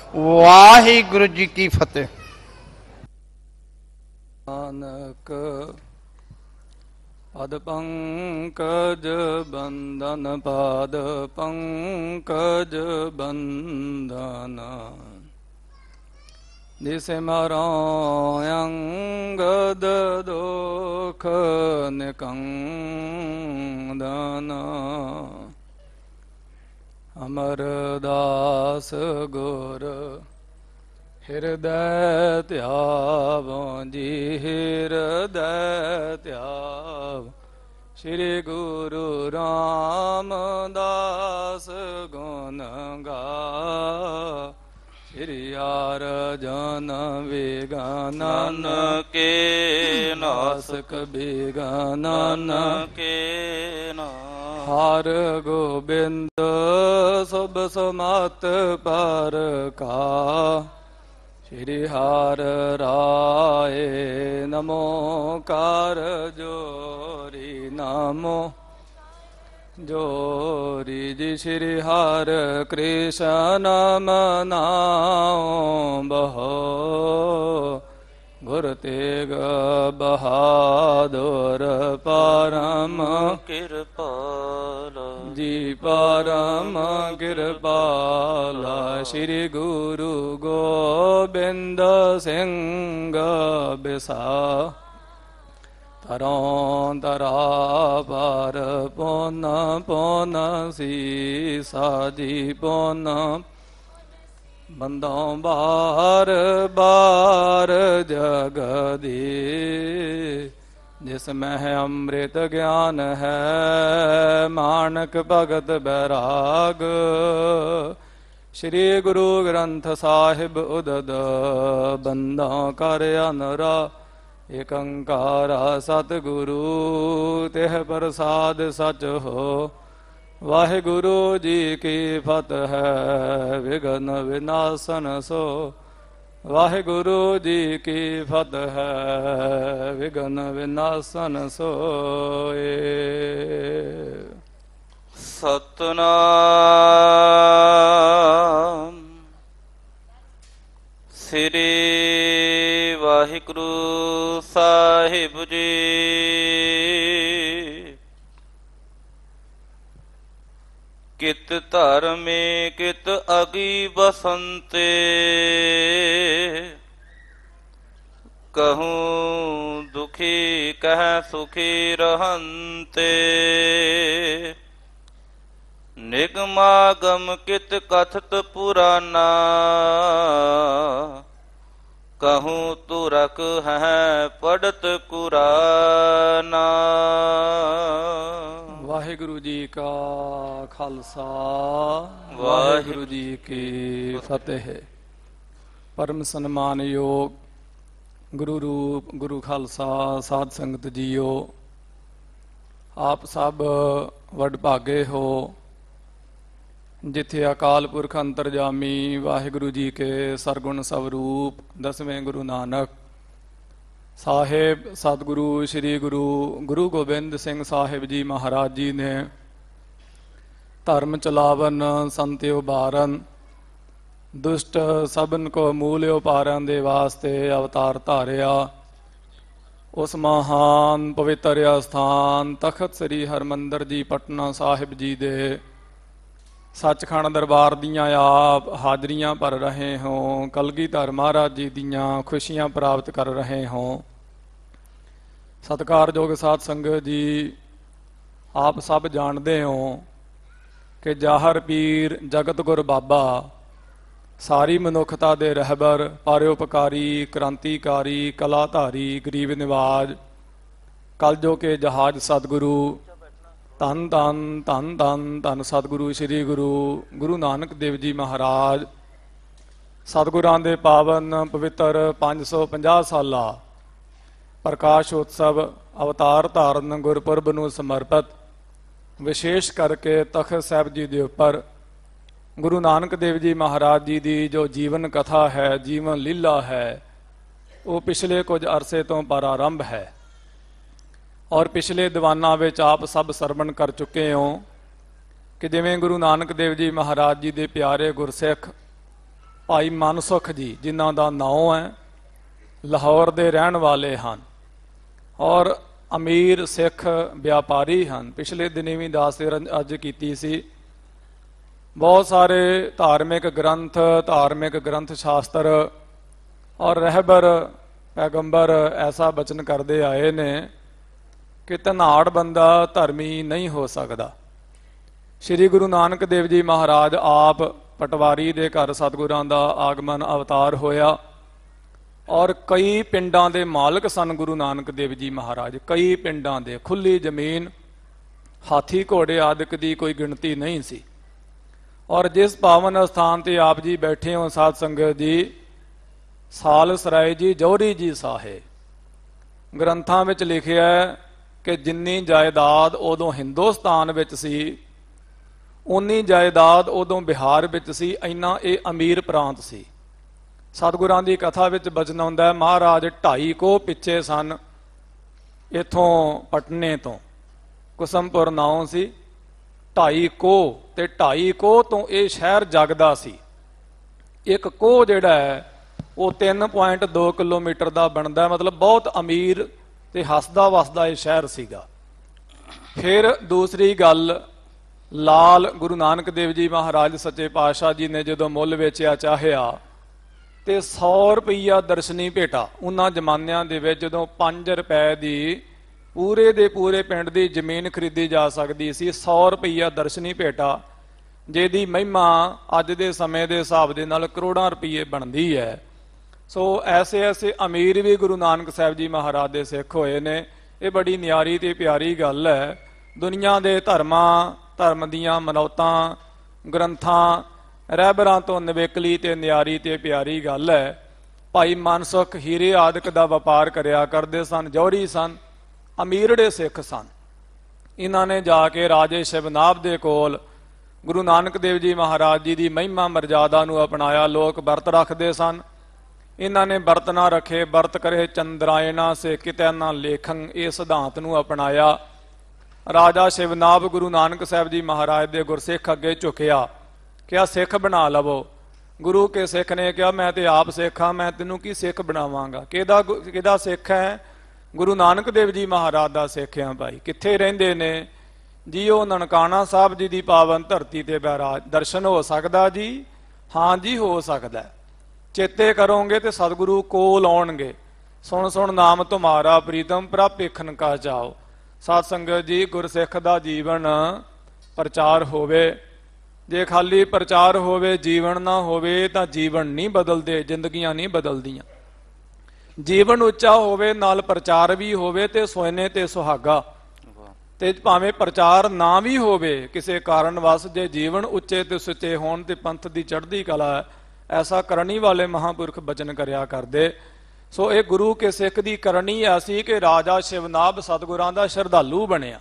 ਵਾਹਿਗੁਰੂ ਜੀ ਕੀ ਫਤਿਹ। ਨਾਨਕ ਪਦ ਪੰਕਜ ਬੰਦਨ, ਪਾਦ ਪੰਕਜ ਬੰਦਨ, ਜਿਸੇ ਮਰੋ ਅੰਗਦ ਦੁਖ ਨਿਕੰਦਨ, ਅਮਰਦਾਸ ਗੁਰ ਹਿਰਦੈ ਧਿਆਵੋ ਜੀ, ਹਿਰਦੈ ਧਿਆਵ। ਸ੍ਰੀ ਗੁਰੂ ਰਾਮਦਾਸ ਗੁਣ ਗਾ, ਸ੍ਰੀ ਅਰਜਨ ਵਿਗਨ ਕੇ ਨਾਸਕ ਬਿਗਨ ਕੇ ਨਾ। ਹਰ ਗੋਬਿੰਦ ਸੁਭ ਸਮਤ ਪਰ ਕਾ, ਸ੍ਰੀ ਹਰਿ ਰਾਏ ਨਮੋ ਕਰ ਜੋਰੀ, ਨਮੋ ਜੋਰੀ ਜੀ। ਸ੍ਰੀ ਹਰਿ ਕ੍ਰਿਸ਼ਨ ਮਨਾਉ ਬਹੋ, ਗੁਰ ਤੇਗ ਬਹਾਦੁਰ ਪਰਮ ਕਿਰਪਾਲ ਜੀ, ਪਰਮ ਕਿਰਪਾਲ। ਸ੍ਰੀ ਗੁਰੂ ਗੋਬਿੰਦ ਸਿੰਘ ਬਿਸਾ, ਤਰੋਂ ਤਰਾ ਪਰ ਪੁਨ ਪੁਨ ਸੀਸਾ ਜੀ, ਪੁਨ ਬੰਦੋਂ ਬਾਰ ਬਾਰ ਜਗਦੀ, ਜਿਸ ਮਹਿ ਅੰਮ੍ਰਿਤ ਗਿਆਨ ਹੈ, ਮਾਨਕ ਭਗਤ ਬੈਰਾਗ। ਸ੍ਰੀ ਗੁਰੂ ਗ੍ਰੰਥ ਸਾਹਿਬ ਉਦਦ, ਬੰਦਾ ਕਰ ਅਨਰਾ ਏਕ ਓੰਕਾਰ ਸਤਿਗੁਰੂ, ਤਿਹ ਪ੍ਰਸਾਦ ਸਚ ਹੋ। ਵਾਹਿਗੁਰੂ ਜੀ ਕੀ ਫਤਿਹ, ਵਿਘਨ ਵਿਨਾਸ਼ਨ ਸੋ। ਵਾਹਿਗੁਰੂ ਜੀ ਕੀ ਫਤਿਹ, ਵਿਘਨ ਵਿਨਾਸ਼ਨ ਸੋਏ। ਸਤਨਾਮ ਸ੍ਰੀ ਵਾਹਿਗੁਰੂ ਸਾਹਿਬ ਜੀ। ਕਿਤ ਧਰਮੇ ਕਿਤ ਅਗੀ ਬਸੰਤੇ, ਕਹੂੰ ਦੁਖੀ ਕਹਿ ਸੁਖੀ ਰਹੰਤੇ। ਨਿਗਮਾਗਮ ਕਿਤ ਕਥਤ ਪੁਰਾਨਾ, ਕਹੂੰ ਤੁਰਕ ਹੈ ਪੜਤ ਕੁਰਾਨਾ। ਵਾਹਿਗੁਰੂ ਜੀ ਕਾ ਖਾਲਸਾ, ਵਾਹਿਗੁਰੂ ਜੀ ਕੀ ਫਤਿਹ। ਪਰਮ ਸਨਮਾਨਯੋਗ ਗੁਰੂ ਰੂਪ ਗੁਰੂ ਖਾਲਸਾ ਸਾਧ ਸੰਗਤ ਜੀਓ, ਆਪ ਸਭ ਵਡਭਾਗੇ ਹੋ, ਜਿੱਥੇ ਅਕਾਲ ਪੁਰਖ ਅੰਤਰਜਾਮੀ ਵਾਹਿਗੁਰੂ ਜੀ ਕੇ ਸਰਗੁਣ ਸਵਰੂਪ ਦਸਵੇਂ ਗੁਰੂ ਨਾਨਕ ਸਾਹਿਬ ਸਤਿਗੁਰੂ ਸ੍ਰੀ ਗੁਰੂ ਗੋਬਿੰਦ ਸਿੰਘ ਸਾਹਿਬ ਜੀ ਮਹਾਰਾਜ ਜੀ ਨੇ ਧਰਮ ਚਲਾਵਨ ਸੰਤਿ ਉਬਾਰਨ, ਦੁਸ਼ਟ ਸਭਨ ਕੋ ਮੂਲ ਉਪਾਰਨ ਦੇ ਵਾਸਤੇ ਅਵਤਾਰ ਧਾਰਿਆ। ਉਸ ਮਹਾਨ ਪਵਿੱਤਰ ਅਸਥਾਨ ਤਖਤ ਸ੍ਰੀ ਹਰਿਮੰਦਰ ਜੀ ਪਟਨਾ ਸਾਹਿਬ ਜੀ ਦੇ ਸੱਚਖੰਡ ਦਰਬਾਰ ਦੀਆਂ ਆਪ ਹਾਜ਼ਰੀਆਂ ਭਰ ਰਹੇ ਹੋ, ਕਲਗੀਧਰ ਮਹਾਰਾਜ ਜੀ ਦੀਆਂ ਖੁਸ਼ੀਆਂ ਪ੍ਰਾਪਤ ਕਰ ਰਹੇ ਹੋ। ਸਤਿਕਾਰਯੋਗ ਸਾਧ ਸੰਗਤ ਜੀ, ਆਪ ਸਭ ਜਾਣਦੇ ਹੋ ਕਿ ਜਾਹਰ ਪੀਰ ਜਗਤ ਗੁਰ ਬਾਬਾ ਸਾਰੀ ਮਨੁੱਖਤਾ ਦੇ ਰਹਿਬਰ, ਪਰਉਪਕਾਰੀ, ਕ੍ਰਾਂਤੀਕਾਰੀ, ਕਲਾਧਾਰੀ, ਗਰੀਬ ਨਿਵਾਜ, ਕਲਯੁਗ ਕੇ ਜਹਾਜ਼ ਸਤਿਗੁਰੂ, ਧੰਨ ਧੰਨ ਧੰਨ ਧੰਨ ਧੰਨ ਸਤਿਗੁਰੂ ਸ੍ਰੀ ਗੁਰੂ ਨਾਨਕ ਦੇਵ ਜੀ ਮਹਾਰਾਜ, ਸਤਿਗੁਰਾਂ ਦੇ ਪਾਵਨ ਪਵਿੱਤਰ 550 ਸਾਲਾ ਪ੍ਰਕਾਸ਼ ਉਤਸਵ ਅਵਤਾਰ ਧਾਰਨ ਗੁਰਪੁਰਬ ਨੂੰ ਸਮਰਪਿਤ ਵਿਸ਼ੇਸ਼ ਕਰਕੇ ਤਖਤ ਸਾਹਿਬ ਜੀ ਦੇ ਉੱਪਰ ਗੁਰੂ ਨਾਨਕ ਦੇਵ ਜੀ ਮਹਾਰਾਜ ਜੀ ਦੀ ਜੋ ਜੀਵਨ ਕਥਾ ਹੈ, ਜੀਵਨ ਲੀਲਾ ਹੈ, ਉਹ ਪਿਛਲੇ ਕੁਝ ਅਰਸੇ ਤੋਂ ਪ੍ਰਾਰੰਭ ਹੈ ਔਰ ਪਿਛਲੇ ਦੀਵਾਨਾਂ ਵਿੱਚ ਆਪ ਸਭ ਸਰਵਣ ਕਰ ਚੁੱਕੇ ਹੋ ਕਿ ਜਿਵੇਂ ਗੁਰੂ ਨਾਨਕ ਦੇਵ ਜੀ ਮਹਾਰਾਜ ਜੀ ਦੇ ਪਿਆਰੇ ਗੁਰਸਿੱਖ ਭਾਈ ਮਨਸੁਖ ਜੀ, ਜਿਨ੍ਹਾਂ ਦਾ ਨਾਮ ਹੈ, ਲਾਹੌਰ ਦੇ ਰਹਿਣ ਵਾਲੇ ਹਨ ਔਰ ਅਮੀਰ ਸਿੱਖ ਵਪਾਰੀ ਹਨ। ਪਿਛਲੇ ਦਿਨੀ ਵੀ ਦਾਸ ਅੱਜ ਕੀਤੀ ਸੀ। ਬਹੁਤ ਸਾਰੇ ਧਾਰਮਿਕ ਗ੍ਰੰਥ ਸ਼ਾਸਤਰ ਔਰ ਰਹਿਬਰ ਪੈਗੰਬਰ ਐਸਾ ਬਚਨ ਕਰਦੇ ਆਏ ਨੇ ਕਿ ਧਨਾੜ ਬੰਦਾ ਧਰਮੀ ਨਹੀਂ ਹੋ ਸਕਦਾ। ਸ੍ਰੀ ਗੁਰੂ ਨਾਨਕ ਦੇਵ ਜੀ ਮਹਾਰਾਜ ਆਪ ਪਟਵਾਰੀ ਦੇ ਘਰ ਸਤਿਗੁਰਾਂ ਦਾ ਆਗਮਨ ਅਵਤਾਰ ਹੋਇਆ ਔਰ ਕਈ ਪਿੰਡਾਂ ਦੇ ਮਾਲਕ ਸਨ ਗੁਰੂ ਨਾਨਕ ਦੇਵ ਜੀ ਮਹਾਰਾਜ। ਕਈ ਪਿੰਡਾਂ ਦੇ, ਖੁੱਲੀ ਜ਼ਮੀਨ, ਹਾਥੀ ਘੋੜੇ ਆਦਿਕ ਦੀ ਕੋਈ ਗਿਣਤੀ ਨਹੀਂ ਸੀ। ਔਰ ਜਿਸ ਪਾਵਨ ਅਸਥਾਨ ਤੇ ਆਪ ਜੀ ਬੈਠੇ ਹੋ ਸਾਧ ਸੰਗਤ ਜੀ, ਸਾਲਸਰਾਏ ਜੀ ਜੌਹਰੀ ਜੀ ਸਾਹਿਬ ਗ੍ਰੰਥਾਂ ਵਿੱਚ ਲਿਖਿਆ ਕਿ ਜਿੰਨੀ ਜਾਇਦਾਦ ਉਦੋਂ ਹਿੰਦੁਸਤਾਨ ਵਿੱਚ ਸੀ, ਉਨੀ ਜਾਇਦਾਦ ਉਦੋਂ ਬਿਹਾਰ ਵਿੱਚ ਸੀ। ਇੰਨਾ ਇਹ ਅਮੀਰ ਪ੍ਰਾਂਤ ਸੀ। ਸਤਿਗੁਰਾਂ ਦੀ ਕਥਾ ਵਿੱਚ ਬਚਨ ਆਉਂਦਾ, ਮਹਾਰਾਜ 2.5 ਕੋਹ ਪਿੱਛੇ ਸਨ ਇਥੋਂ ਪਟਨੇ ਤੋਂ, ਕੁਸਮਪੁਰ ਨਾਉ ਸੀ। 2.5 ਕੋਹ ਤੇ 2.5 ਕੋਹ ਤੋਂ ਇਹ ਸ਼ਹਿਰ ਜਗਦਾ ਸੀ। ਇੱਕ ਕੋਹ ਜਿਹੜਾ ਹੈ ਉਹ 3.2 ਕਿਲੋਮੀਟਰ ਦਾ ਬਣਦਾ, ਮਤਲਬ ਬਹੁਤ ਅਮੀਰ ਤੇ ਹੱਸਦਾ ਵਸਦਾ ਇਹ ਸ਼ਹਿਰ ਸੀਗਾ। ਫਿਰ ਦੂਸਰੀ ਗੱਲ, ਲਾਲ ਗੁਰੂ ਨਾਨਕ ਦੇਵ ਜੀ ਮਹਾਰਾਜ ਸੱਚੇ ਪਾਤਸ਼ਾਹ ਜੀ ਨੇ ਜਦੋਂ ਮੁੱਲ ਵੇਚਿਆ ਚਾਹਿਆ ਤੇ 100 ਰੁਪਈਆ ਦਰਸ਼ਨੀ ਭੇਟਾ, ਉਹਨਾਂ ਜ਼ਮਾਨਿਆਂ ਦੇ ਵਿੱਚ ਜਦੋਂ 5 ਰੁਪਏ ਦੀ ਪੂਰੇ ਦੇ ਪੂਰੇ ਪਿੰਡ ਦੀ ਜ਼ਮੀਨ ਖਰੀਦੀ ਜਾ ਸਕਦੀ ਸੀ, 100 ਰੁਪਈਆ ਦਰਸ਼ਨੀ ਭੇਟਾ, ਜਿਹਦੀ ਮਹਿਮਾ ਅੱਜ ਦੇ ਸਮੇਂ ਦੇ ਹਿਸਾਬ ਦੇ ਨਾਲ ਕਰੋੜਾਂ ਰੁਪਈਏ ਬਣਦੀ ਹੈ। ਸੋ ਐਸੇ ਅਮੀਰ ਵੀ ਗੁਰੂ ਨਾਨਕ ਸਾਹਿਬ ਜੀ ਮਹਾਰਾਜ ਦੇ ਸਿੱਖ ਹੋਏ ਨੇ। ਇਹ ਬੜੀ ਨਿਆਰੀ ਤੇ ਪਿਆਰੀ ਗੱਲ ਹੈ। ਦੁਨੀਆ ਦੇ ਧਰਮ ਦੀਆਂ ਮਨੌਤਾਂ, ਗ੍ਰੰਥਾਂ, ਰਹਿਬਰਾਂ ਤੋਂ ਨਿਵੇਕਲੀ ਤੇ ਨਿਆਰੀ ਤੇ ਪਿਆਰੀ ਗੱਲ ਹੈ। ਭਾਈ ਮਨਸੁਖ ਹੀਰੇ ਆਦਿਕ ਦਾ ਵਪਾਰ ਕਰਿਆ ਕਰਦੇ ਸਨ, ਜੌਹਰੀ ਸਨ, ਅਮੀਰੜੇ ਸਿੱਖ ਸਨ। ਇਹਨਾਂ ਨੇ ਜਾ ਕੇ ਰਾਜੇ ਸ਼ਿਵਨਾਭ ਦੇ ਕੋਲ ਗੁਰੂ ਨਾਨਕ ਦੇਵ ਜੀ ਮਹਾਰਾਜ ਜੀ ਦੀ ਮਹਿਮਾ ਮਰਜ਼ਾਦਾ ਨੂੰ ਅਪਣਾਇਆ। ਲੋਕ ਵਰਤ ਰੱਖਦੇ ਸਨ, ਇਹਨਾਂ ਨੇ ਵਰਤ ਨਾ ਰੱਖੇ। ਵਰਤ ਕਰੇ ਚੰਦਰਾਇਣਾ ਸੇ ਕਿਤੈ ਨਾ ਲੇਖੰ, ਇਹ ਸਿਧਾਂਤ ਨੂੰ ਅਪਣਾਇਆ। ਰਾਜਾ ਸ਼ਿਵਨਾਭ ਗੁਰੂ ਨਾਨਕ ਸਾਹਿਬ ਜੀ ਮਹਾਰਾਜ ਦੇ ਗੁਰਸਿੱਖ ਅੱਗੇ ਝੁਕਿਆ, ਕਿਹਾ ਸਿੱਖ ਬਣਾ ਲਵੋ। ਗੁਰੂ ਕੇ ਸਿੱਖ ਨੇ ਕਿਹਾ ਮੈਂ ਤੇ ਆਪ ਸਿੱਖ ਹਾਂ, ਮੈਂ ਤੈਨੂੰ ਕੀ ਸਿੱਖ ਬਣਾਵਾਂਗਾ। ਕਿਹਦਾ ਸਿੱਖ ਹੈ? ਗੁਰੂ ਨਾਨਕ ਦੇਵ ਜੀ ਮਹਾਰਾਜ ਦਾ ਸਿੱਖ ਆ ਭਾਈ। ਕਿੱਥੇ ਰਹਿੰਦੇ ਨੇ ਜੀ? ਉਹ ਨਨਕਾਣਾ ਸਾਹਿਬ ਜੀ ਦੀ ਪਾਵਨ ਧਰਤੀ ਤੇ ਬੈਰਾਜ। ਦਰਸ਼ਨ ਹੋ ਸਕਦਾ ਜੀ? ਹਾਂ ਜੀ, ਹੋ ਸਕਦਾ। ਚੇਤੇ ਕਰੋਗੇ ਤੇ ਸਤਿਗੁਰੂ ਕੋਲ ਆਉਣਗੇ। ਸੁਣ ਸੁਣ ਨਾਮ ਤੁਮਾਰਾ ਪ੍ਰੀਤਮ ਪ੍ਰਭ ਵੇਖਣ ਕਾ ਜਾਓ। ਸਾਧ ਸੰਗਤ ਜੀ, ਗੁਰਸਿੱਖ ਦਾ ਜੀਵਨ ਪ੍ਰਚਾਰ ਹੋਵੇ। ਜੇ ਖਾਲੀ ਪ੍ਰਚਾਰ ਹੋਵੇ, ਜੀਵਨ ਨਾ ਹੋਵੇ ਤਾਂ ਜੀਵਨ ਨਹੀਂ ਬਦਲਦੇ, ਜ਼ਿੰਦਗੀਆਂ ਨਹੀਂ ਬਦਲਦੀਆਂ। ਜੀਵਨ ਉੱਚਾ ਹੋਵੇ, ਨਾਲ ਪ੍ਰਚਾਰ ਵੀ ਹੋਵੇ ਤੇ ਸੋਇਨੇ ਤੇ ਸੁਹਾਗਾ। ਤੇ ਭਾਵੇਂ ਪ੍ਰਚਾਰ ਨਾ ਵੀ ਹੋਵੇ ਕਿਸੇ ਕਾਰਨ ਵਸ, ਜੇ ਜੀਵਨ ਉੱਚੇ ਤੇ ਸੁੱਚੇ ਹੋਣ ਤੇ ਪੰਥ ਦੀ ਚੜ੍ਹਦੀ ਕਲਾ ਐਸਾ ਕਰਨੀ ਵਾਲੇ ਮਹਾਂਪੁਰਖ ਬਚਨ ਕਰਿਆ ਕਰਦੇ। ਸੋ ਇਹ ਗੁਰੂ ਕੇ ਸਿੱਖ ਦੀ ਕਰਨੀ ਐਸੀ ਕਿ ਰਾਜਾ ਸ਼ਿਵਨਾਭ ਸਤਿਗੁਰਾਂ ਦਾ ਸ਼ਰਧਾਲੂ ਬਣਿਆ,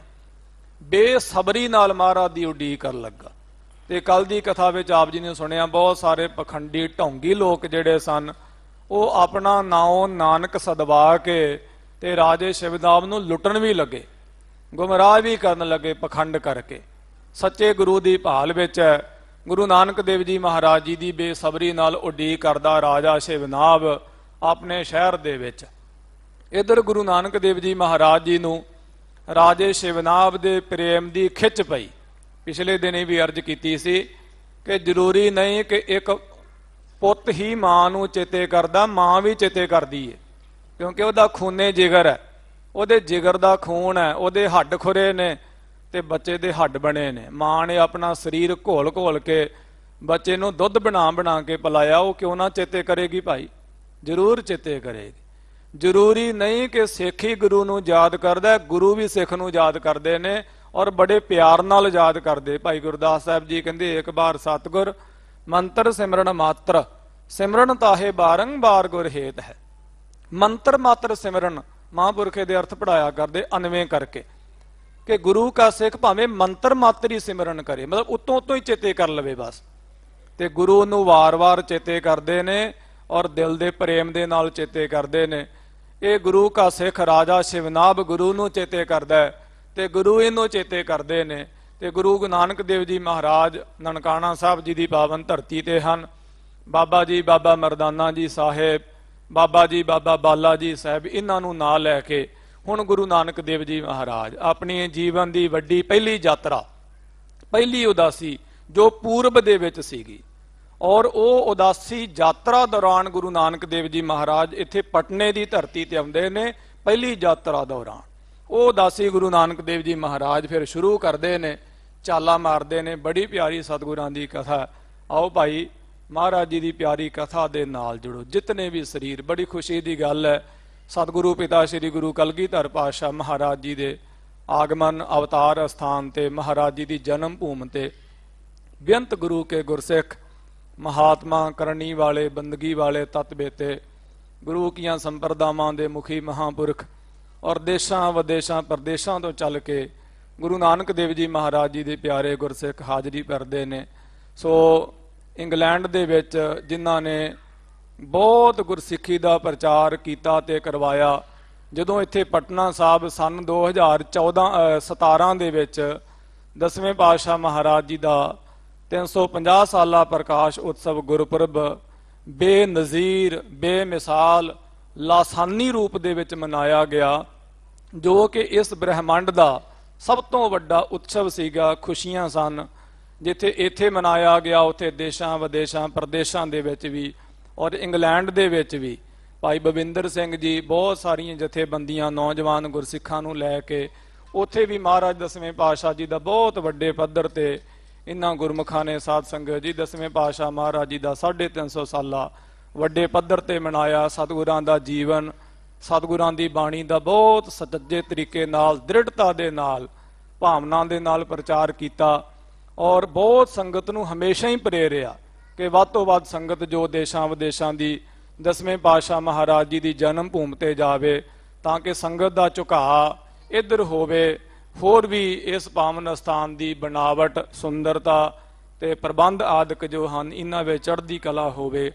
ਬੇਸਬਰੀ ਨਾਲ ਮਹਾਰਾਜ ਦੀ ਉਡੀਕ ਕਰਨ ਲੱਗਾ। ਤੇ ਕੱਲ ਦੀ ਕਥਾ ਵਿੱਚ ਆਪ ਜੀ ਨੇ ਸੁਣਿਆ, ਬਹੁਤ ਸਾਰੇ ਪਖੰਡੀ ਢੌਂਗੀ ਲੋਕ ਜਿਹੜੇ ਸਨ, ਉਹ ਆਪਣਾ ਨਾਉ ਨਾਨਕ ਸਦਵਾ ਕੇ ਤੇ ਰਾਜੇ ਸ਼ਿਵਨਾਭ ਨੂੰ ਲੁੱਟਣ ਵੀ ਲੱਗੇ, ਗੁੰਮਰਾਹ ਵੀ ਕਰਨ ਲੱਗੇ ਪਖੰਡ ਕਰਕੇ। ਸੱਚੇ ਗੁਰੂ ਦੀ ਭਾਲ ਵਿੱਚ ਗੁਰੂ ਨਾਨਕ ਦੇਵ ਜੀ ਮਹਾਰਾਜ ਜੀ ਦੀ ਬੇਸਬਰੀ ਨਾਲ ਉਡੀਕ ਕਰਦਾ ਰਾਜਾ ਸ਼ਿਵਨਾਭ ਆਪਣੇ ਸ਼ਹਿਰ ਦੇ ਵਿੱਚ। ਇੱਧਰ ਗੁਰੂ ਨਾਨਕ ਦੇਵ ਜੀ ਮਹਾਰਾਜ ਜੀ ਨੂੰ ਰਾਜੇ ਸ਼ਿਵਨਾਭ ਦੇ ਪ੍ਰੇਮ ਦੀ ਖਿੱਚ ਪਈ। ਪਿਛਲੇ ਦਿਨ ਵੀ ਅਰਜ਼ ਕੀਤੀ ਸੀ ਕਿ ਜ਼ਰੂਰੀ ਨਹੀਂ ਕਿ ਇੱਕ ਪੁੱਤ ਹੀ ਮਾਂ ਨੂੰ ਚੇਤੇ ਕਰਦਾ, ਮਾਂ ਵੀ ਚੇਤੇ ਕਰਦੀ ਹੈ, ਕਿਉਂਕਿ ਉਹਦਾ ਖੂਨੇ ਜਿਗਰ ਹੈ, ਉਹਦੇ ਜਿਗਰ ਦਾ ਖੂਨ ਹੈ, ਉਹਦੇ ਹੱਡ ਖੁਰੇ ਨੇ ਤੇ ਬੱਚੇ ਦੇ ਹੱਡ ਬਣੇ ਨੇ। ਮਾਂ ਨੇ ਆਪਣਾ ਸਰੀਰ ਘੋਲ ਘੋਲ ਕੇ ਬੱਚੇ ਨੂੰ ਦੁੱਧ ਬਣਾ ਕੇ ਪਿਲਾਇਆ, ਉਹ ਕਿਉਂ ਨਾ ਚੇਤੇ ਕਰੇਗੀ ਭਾਈ? ਜ਼ਰੂਰ ਚੇਤੇ ਕਰੇਗੀ। ਜ਼ਰੂਰੀ ਨਹੀਂ ਕਿ ਸਿੱਖ ਹੀ ਗੁਰੂ ਨੂੰ ਯਾਦ ਕਰਦਾ, ਗੁਰੂ ਵੀ ਸਿੱਖ ਨੂੰ ਯਾਦ ਕਰਦੇ ਨੇ ਔਰ ਬੜੇ ਪਿਆਰ ਨਾਲ ਯਾਦ ਕਰਦੇ। ਭਾਈ ਗੁਰਦਾਸ ਸਾਹਿਬ ਜੀ ਕਹਿੰਦੇ, ਇੱਕ ਬਾਰ ਸਤਿਗੁਰ ਮੰਤਰ ਸਿਮਰਨ ਮਾਤਰ, ਸਿਮਰਨ ਤਾਹੇ ਬਾਰੰਬਾਰ ਗੁਰ ਹੇਤ ਹੈ। ਮੰਤਰ ਮਾਤਰ ਸਿਮਰਨ ਮਹਾਂਪੁਰਖੇ ਦੇ ਅਰਥ ਪੜਾਇਆ ਕਰਦੇ ਅਨਵੇਂ ਕਰਕੇ, ਕਿ ਗੁਰੂ ਕਾ ਸਿੱਖ ਭਾਵੇਂ ਮੰਤਰ ਮਾਤਰ ਹੀ ਸਿਮਰਨ ਕਰੇ, ਮਤਲਬ ਉਤੋਂ ਹੀ ਚੇਤੇ ਕਰ ਲਵੇ ਬਸ, ਤੇ ਗੁਰੂ ਨੂੰ ਵਾਰ-ਵਾਰ ਚੇਤੇ ਕਰਦੇ ਨੇ ਔਰ ਦਿਲ ਦੇ ਪ੍ਰੇਮ ਦੇ ਨਾਲ ਚੇਤੇ ਕਰਦੇ ਨੇ। ਇਹ ਗੁਰੂ ਕਾ ਸਿੱਖ ਰਾਜਾ ਸ਼ਿਵਨਾਭ ਗੁਰੂ ਨੂੰ ਚੇਤੇ ਕਰਦਾ ਹੈ ਤੇ ਗੁਰੂ ਇਹਨੂੰ ਚੇਤੇ ਕਰਦੇ ਨੇ। ਤੇ ਗੁਰੂ ਨਾਨਕ ਦੇਵ ਜੀ ਮਹਾਰਾਜ ਨਨਕਾਣਾ ਸਾਹਿਬ ਜੀ ਦੀ ਪਾਵਨ ਧਰਤੀ ਤੇ ਹਨ। ਬਾਬਾ ਜੀ ਬਾਬਾ ਮਰਦਾਨਾ ਜੀ ਸਾਹਿਬ, ਬਾਬਾ ਜੀ ਬਾਬਾ ਬਾਲਾ ਜੀ ਸਾਹਿਬ, ਇਹਨਾਂ ਨੂੰ ਨਾਂ ਲੈ ਕੇ ਹੁਣ ਗੁਰੂ ਨਾਨਕ ਦੇਵ ਜੀ ਮਹਾਰਾਜ ਆਪਣੀ ਜੀਵਨ ਦੀ ਵੱਡੀ ਪਹਿਲੀ ਯਾਤਰਾ, ਪਹਿਲੀ ਉਦਾਸੀ ਜੋ ਪੂਰਬ ਦੇ ਵਿੱਚ ਸੀਗੀ, ਔਰ ਉਹ ਉਦਾਸੀ ਯਾਤਰਾ ਦੌਰਾਨ ਗੁਰੂ ਨਾਨਕ ਦੇਵ ਜੀ ਮਹਾਰਾਜ ਇੱਥੇ ਪਟਨੇ ਦੀ ਧਰਤੀ ਤੇ ਆਉਂਦੇ ਨੇ। ਪਹਿਲੀ ਯਾਤਰਾ ਦੌਰਾਨ ਉਹ ਉਦਾਸੀ ਗੁਰੂ ਨਾਨਕ ਦੇਵ ਜੀ ਮਹਾਰਾਜ ਫਿਰ ਸ਼ੁਰੂ ਕਰਦੇ ਨੇ, ਚਾਲਾ ਮਾਰਦੇ ਨੇ। ਬੜੀ ਪਿਆਰੀ ਸਤਿਗੁਰਾਂ ਦੀ ਕਥਾ। ਆਓ ਭਾਈ ਮਹਾਰਾਜ ਜੀ ਦੀ ਪਿਆਰੀ ਕਥਾ ਦੇ ਨਾਲ ਜੁੜੋ ਜਿਤਨੇ ਵੀ ਸਰੀਰ। ਬੜੀ ਖੁਸ਼ੀ ਦੀ ਗੱਲ ਹੈ, ਸਤਿਗੁਰੂ ਪਿਤਾ ਸ੍ਰੀ ਗੁਰੂ ਕਲਗੀਧਰ ਪਾਤਸ਼ਾਹ ਮਹਾਰਾਜ ਜੀ ਦੇ ਆਗਮਨ ਅਵਤਾਰ ਸਥਾਨ ਤੇ, ਮਹਾਰਾਜ ਜੀ ਦੀ ਜਨਮ ਭੂਮि ਤੇ ਬੇਅੰਤ ਗੁਰੂ ਕੇ ਗੁਰਸਿੱਖ ਮਹਾਤਮਾ, ਕਰਨੀ ਵਾਲੇ, ਬੰਦਗੀ ਵਾਲੇ, ਤਤ ਬੇਤੇ, ਗੁਰੂ ਕੀਆਂ ਸੰਪਰਦਾਵਾਂ ਦੇ ਮੁਖੀ ਮਹਾਂਪੁਰਖ ਔਰ ਦੇਸ਼ਾਂ ਵਿਦੇਸ਼ਾਂ ਪ੍ਰਦੇਸ਼ਾਂ ਤੋਂ ਚੱਲ ਕੇ ਗੁਰੂ ਨਾਨਕ ਦੇਵ ਜੀ ਮਹਾਰਾਜ ਜੀ ਦੇ ਪਿਆਰੇ ਗੁਰਸਿੱਖ ਹਾਜ਼ਰੀ ਭਰਦੇ ਨੇ। ਸੋ ਇੰਗਲੈਂਡ ਦੇ ਵਿੱਚ ਜਿਨ੍ਹਾਂ ਨੇ ਬਹੁਤ ਗੁਰਸਿੱਖੀ ਦਾ ਪ੍ਰਚਾਰ ਕੀਤਾ ਤੇ ਕਰਵਾਇਆ, ਜਦੋਂ ਇੱਥੇ ਪਟਨਾ ਸਾਹਿਬ ਸਨ 2017 ਦੇ ਵਿੱਚ 10ਵੇਂ ਪਾਤਸ਼ਾਹ ਮਹਾਰਾਜ ਜੀ ਦਾ 350 ਸਾਲਾ ਪ੍ਰਕਾਸ਼ ਉਤਸਵ ਗੁਰਪੁਰਬ ਬੇਨਜ਼ੀਰ, ਬੇਮਿਸਾਲ, ਲਾਸਾਨੀ ਰੂਪ ਦੇ ਵਿੱਚ ਮਨਾਇਆ ਗਿਆ, ਜੋ ਕਿ ਇਸ ਬ੍ਰਹਿਮੰਡ ਦਾ ਸਭ ਤੋਂ ਵੱਡਾ ਉਤਸਵ ਸੀਗਾ। ਖੁਸ਼ੀਆਂ ਸਨ ਜਿੱਥੇ ਇੱਥੇ ਮਨਾਇਆ ਗਿਆ, ਉੱਥੇ ਦੇਸ਼ਾਂ ਵਿਦੇਸ਼ਾਂ ਪ੍ਰਦੇਸ਼ਾਂ ਦੇ ਵਿੱਚ ਵੀ ਔਰ ਇੰਗਲੈਂਡ ਦੇ ਵਿੱਚ ਵੀ ਭਾਈ ਬਵਿੰਦਰ ਸਿੰਘ ਜੀ ਬਹੁਤ ਸਾਰੀਆਂ ਜਥੇਬੰਦੀਆਂ ਨੌਜਵਾਨ ਗੁਰਸਿੱਖਾਂ ਨੂੰ ਲੈ ਕੇ ਉੱਥੇ ਵੀ ਮਹਾਰਾਜ 10ਵੇਂ ਪਾਤਸ਼ਾਹ ਜੀ ਦਾ ਬਹੁਤ ਵੱਡੇ ਪੱਧਰ ਤੇ ਇਹਨਾਂ ਗੁਰਮੁਖਾਂ ਨੇ ਸਾਧ ਸੰਗਤ ਜੀ 10ਵੇਂ ਪਾਤਸ਼ਾਹ ਮਹਾਰਾਜ ਜੀ ਦਾ 350 ਸਾਲਾ ਵੱਡੇ ਪੱਧਰ ਤੇ ਮਨਾਇਆ। ਸਤਿਗੁਰਾਂ ਦਾ ਜੀਵਨ, ਸਤਿਗੁਰਾਂ ਦੀ ਬਾਣੀ ਦਾ ਬਹੁਤ ਸੱਚੇ ਤਰੀਕੇ ਨਾਲ, ਦ੍ਰਿੜਤਾ ਦੇ ਨਾਲ, ਭਾਵਨਾ ਦੇ ਨਾਲ ਪ੍ਰਚਾਰ ਕੀਤਾ ਔਰ ਬਹੁਤ ਸੰਗਤ ਨੂੰ ਹਮੇਸ਼ਾ ਹੀ ਪ੍ਰੇਰਿਆ ਕਿ ਵੱਧ ਤੋਂ ਵੱਧ ਸੰਗਤ ਜੋ ਦੇਸ਼ਾਂ ਵਿਦੇਸ਼ਾਂ ਦੀ 10ਵੇਂ ਪਾਤਸ਼ਾਹ ਮਹਾਰਾਜ ਜੀ ਦੀ ਜਨਮ ਭੂਮि ਤੇ ਜਾਵੇ, ਤਾਂ ਕਿ ਸੰਗਤ ਦਾ ਝੁਕਾਅ ਇੱਧਰ ਹੋਵੇ। ਹੋਰ ਵੀ ਇਸ ਪਾਵਨ ਸਥਾਨ ਦੀ ਬਣਾਵਟ, ਸੁੰਦਰਤਾ ਤੇ ਪ੍ਰਬੰਧ ਆਦਿਕ ਜੋ ਹਨ, ਇਹਨਾਂ ਵਿੱਚ ਚੜ੍ਹਦੀ ਕਲਾ ਹੋਵੇ।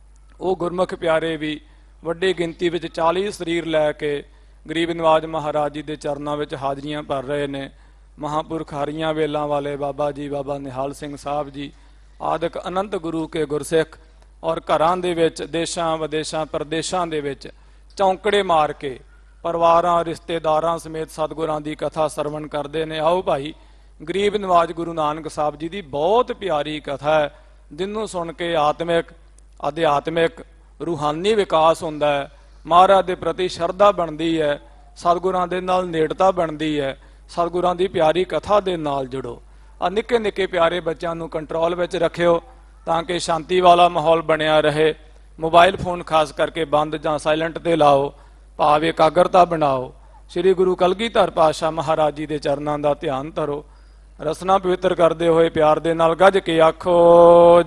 ਉਹ ਗੁਰਮੁਖ ਪਿਆਰੇ ਵੀ ਵੱਡੀ ਗਿਣਤੀ ਵਿੱਚ 40 ਸਰੀਰ ਲੈ ਕੇ ਗਰੀਬ ਨਿਵਾਜ ਮਹਾਰਾਜ ਜੀ ਦੇ ਚਰਨਾਂ ਵਿੱਚ ਹਾਜ਼ਰੀਆਂ ਭਰ ਰਹੇ ਨੇ। ਮਹਾਂਪੁਰਖ ਹਰੀਆਂ ਵੇਲਾਂ ਵਾਲੇ ਬਾਬਾ ਜੀ, ਬਾਬਾ ਨਿਹਾਲ ਸਿੰਘ ਸਾਹਿਬ ਜੀ ਆਦਿਕ ਅਨੰਤ ਗੁਰੂ ਕੇ ਗੁਰਸਿੱਖ ਔਰ ਘਰਾਂ ਦੇ ਵਿੱਚ, ਦੇਸ਼ਾਂ ਵਿਦੇਸ਼ਾਂ ਪ੍ਰਦੇਸ਼ਾਂ ਦੇ ਵਿੱਚ ਚੌਂਕੜੇ ਮਾਰ ਕੇ ਪਰਿਵਾਰਾਂ, ਰਿਸ਼ਤੇਦਾਰਾਂ ਸਮੇਤ ਸਤਿਗੁਰਾਂ ਦੀ ਕਥਾ ਸਰਵਣ ਕਰਦੇ ਨੇ। ਆਓ ਭਾਈ ਗਰੀਬ ਨਿਵਾਜ ਗੁਰੂ ਨਾਨਕ ਸਾਹਿਬ ਜੀ ਦੀ ਬਹੁਤ ਪਿਆਰੀ ਕਥਾ ਹੈ, ਜਿਹਨੂੰ ਸੁਣ ਕੇ ਆਤਮਿਕ, ਅਧਿਆਤਮਿਕ, ਰੂਹਾਨੀ ਵਿਕਾਸ ਹੁੰਦਾ ਹੈ, ਮਹਾਰਾਜ ਦੇ ਪ੍ਰਤੀ ਸ਼ਰਧਾ ਬਣਦੀ ਹੈ, ਸਤਿਗੁਰਾਂ ਦੇ ਨਾਲ ਨੇੜਤਾ ਬਣਦੀ ਹੈ। ਸਤਿਗੁਰਾਂ ਦੀ ਪਿਆਰੀ ਕਥਾ ਦੇ ਨਾਲ ਜੁੜੋ। ਆ ਨਿੱਕੇ ਨਿੱਕੇ ਪਿਆਰੇ ਬੱਚਿਆਂ ਨੂੰ ਕੰਟਰੋਲ ਵਿੱਚ ਰੱਖਿਓ ਤਾਂ ਕਿ ਸ਼ਾਂਤੀ ਵਾਲਾ ਮਾਹੌਲ ਬਣਿਆ ਰਹੇ। ਮੋਬਾਈਲ ਫੋਨ ਖਾਸ ਕਰਕੇ ਬੰਦ ਜਾਂ ਸਾਇਲੈਂਟ ਤੇ ਲਾਓ, ਭਾਵ ਇਕਾਗਰਤਾ ਬਣਾਓ। ਸ੍ਰੀ ਗੁਰੂ ਕਲਗੀਧਰ ਪਾਤਸ਼ਾਹ ਮਹਾਰਾਜ ਜੀ ਦੇ ਚਰਨਾਂ ਦਾ ਧਿਆਨ ਧਰੋ। ਰਸਨਾ ਪਵਿੱਤਰ ਕਰਦੇ ਹੋਏ ਪਿਆਰ ਦੇ ਨਾਲ ਗੱਜ ਕੇ ਆਖੋ